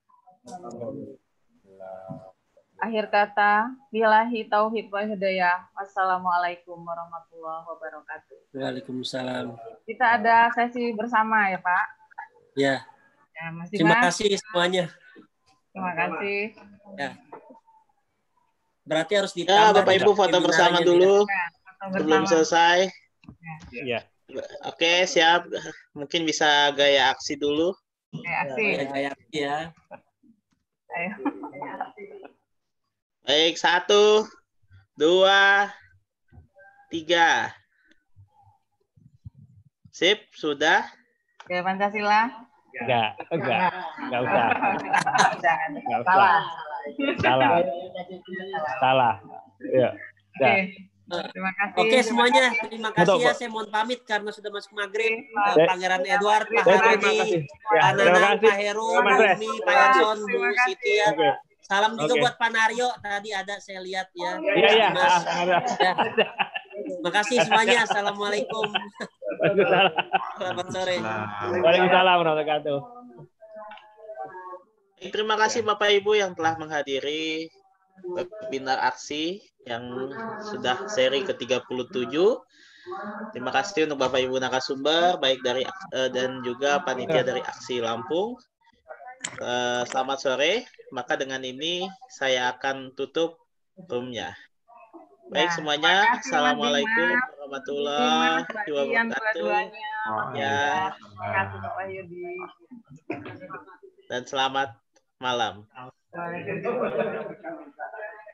Akhir kata, billahi tauhid wa hidayah. Wassalamualaikum warahmatullahi wabarakatuh. Waalaikumsalam. Kita ada sesi bersama ya Pak. Ya. Ya, Mas Terima Dimas. kasih semuanya. Terima kasih. Ya. Berarti harus ditambah. Ya, Bapak Ibu foto bersama dulu ya, foto sebelum bersama. selesai. Iya. Oke, siap. Mungkin bisa gaya aksi dulu. Gaya aksi. Ya, gaya aksi ya. Ayo. Baik, satu, dua, tiga. Sip, sudah. Gaya Pancasila. Enggak, enggak, enggak usah. Jangan. Enggak usah. Salah. Salah. Salah. Ya. Oke. Terima kasih. Oke semuanya, terima kasih Betul, ya. Pak. Saya mohon pamit karena sudah masuk maghrib. Ya. Pangeran Edward, Pak Ya, terima Haroni, kasih. Ya, Pak terima Nanang, kasih. Pak Heru, Terima Bu kasih. Umi, Pak Erson, Bu Siti ya. Oke. Salam juga Oke. buat Pak Naryo. Tadi ada saya lihat ya. Iya, iya. Mas. Ah, ada. Ya. Terima kasih semuanya. Assalamualaikum. Waalaikumsalam. Selamat sore. Waalaikumsalam warahmatullahi wabarakatuh. Terima kasih Bapak Ibu yang telah menghadiri webinar aksi yang sudah seri ke tiga puluh tujuh. Terima kasih untuk Bapak Ibu narasumber baik dari uh, dan juga panitia dari Aksi Lampung. Uh, selamat sore. Maka dengan ini saya akan tutup roomnya. Baik Ya, semuanya. terima kasih, Assalamualaikum Mas warahmatullahi Dimas, wabarakatuh. Ya. Terima kasih Bapak Yudi. Dan selamat malam. Waalaikumsalam.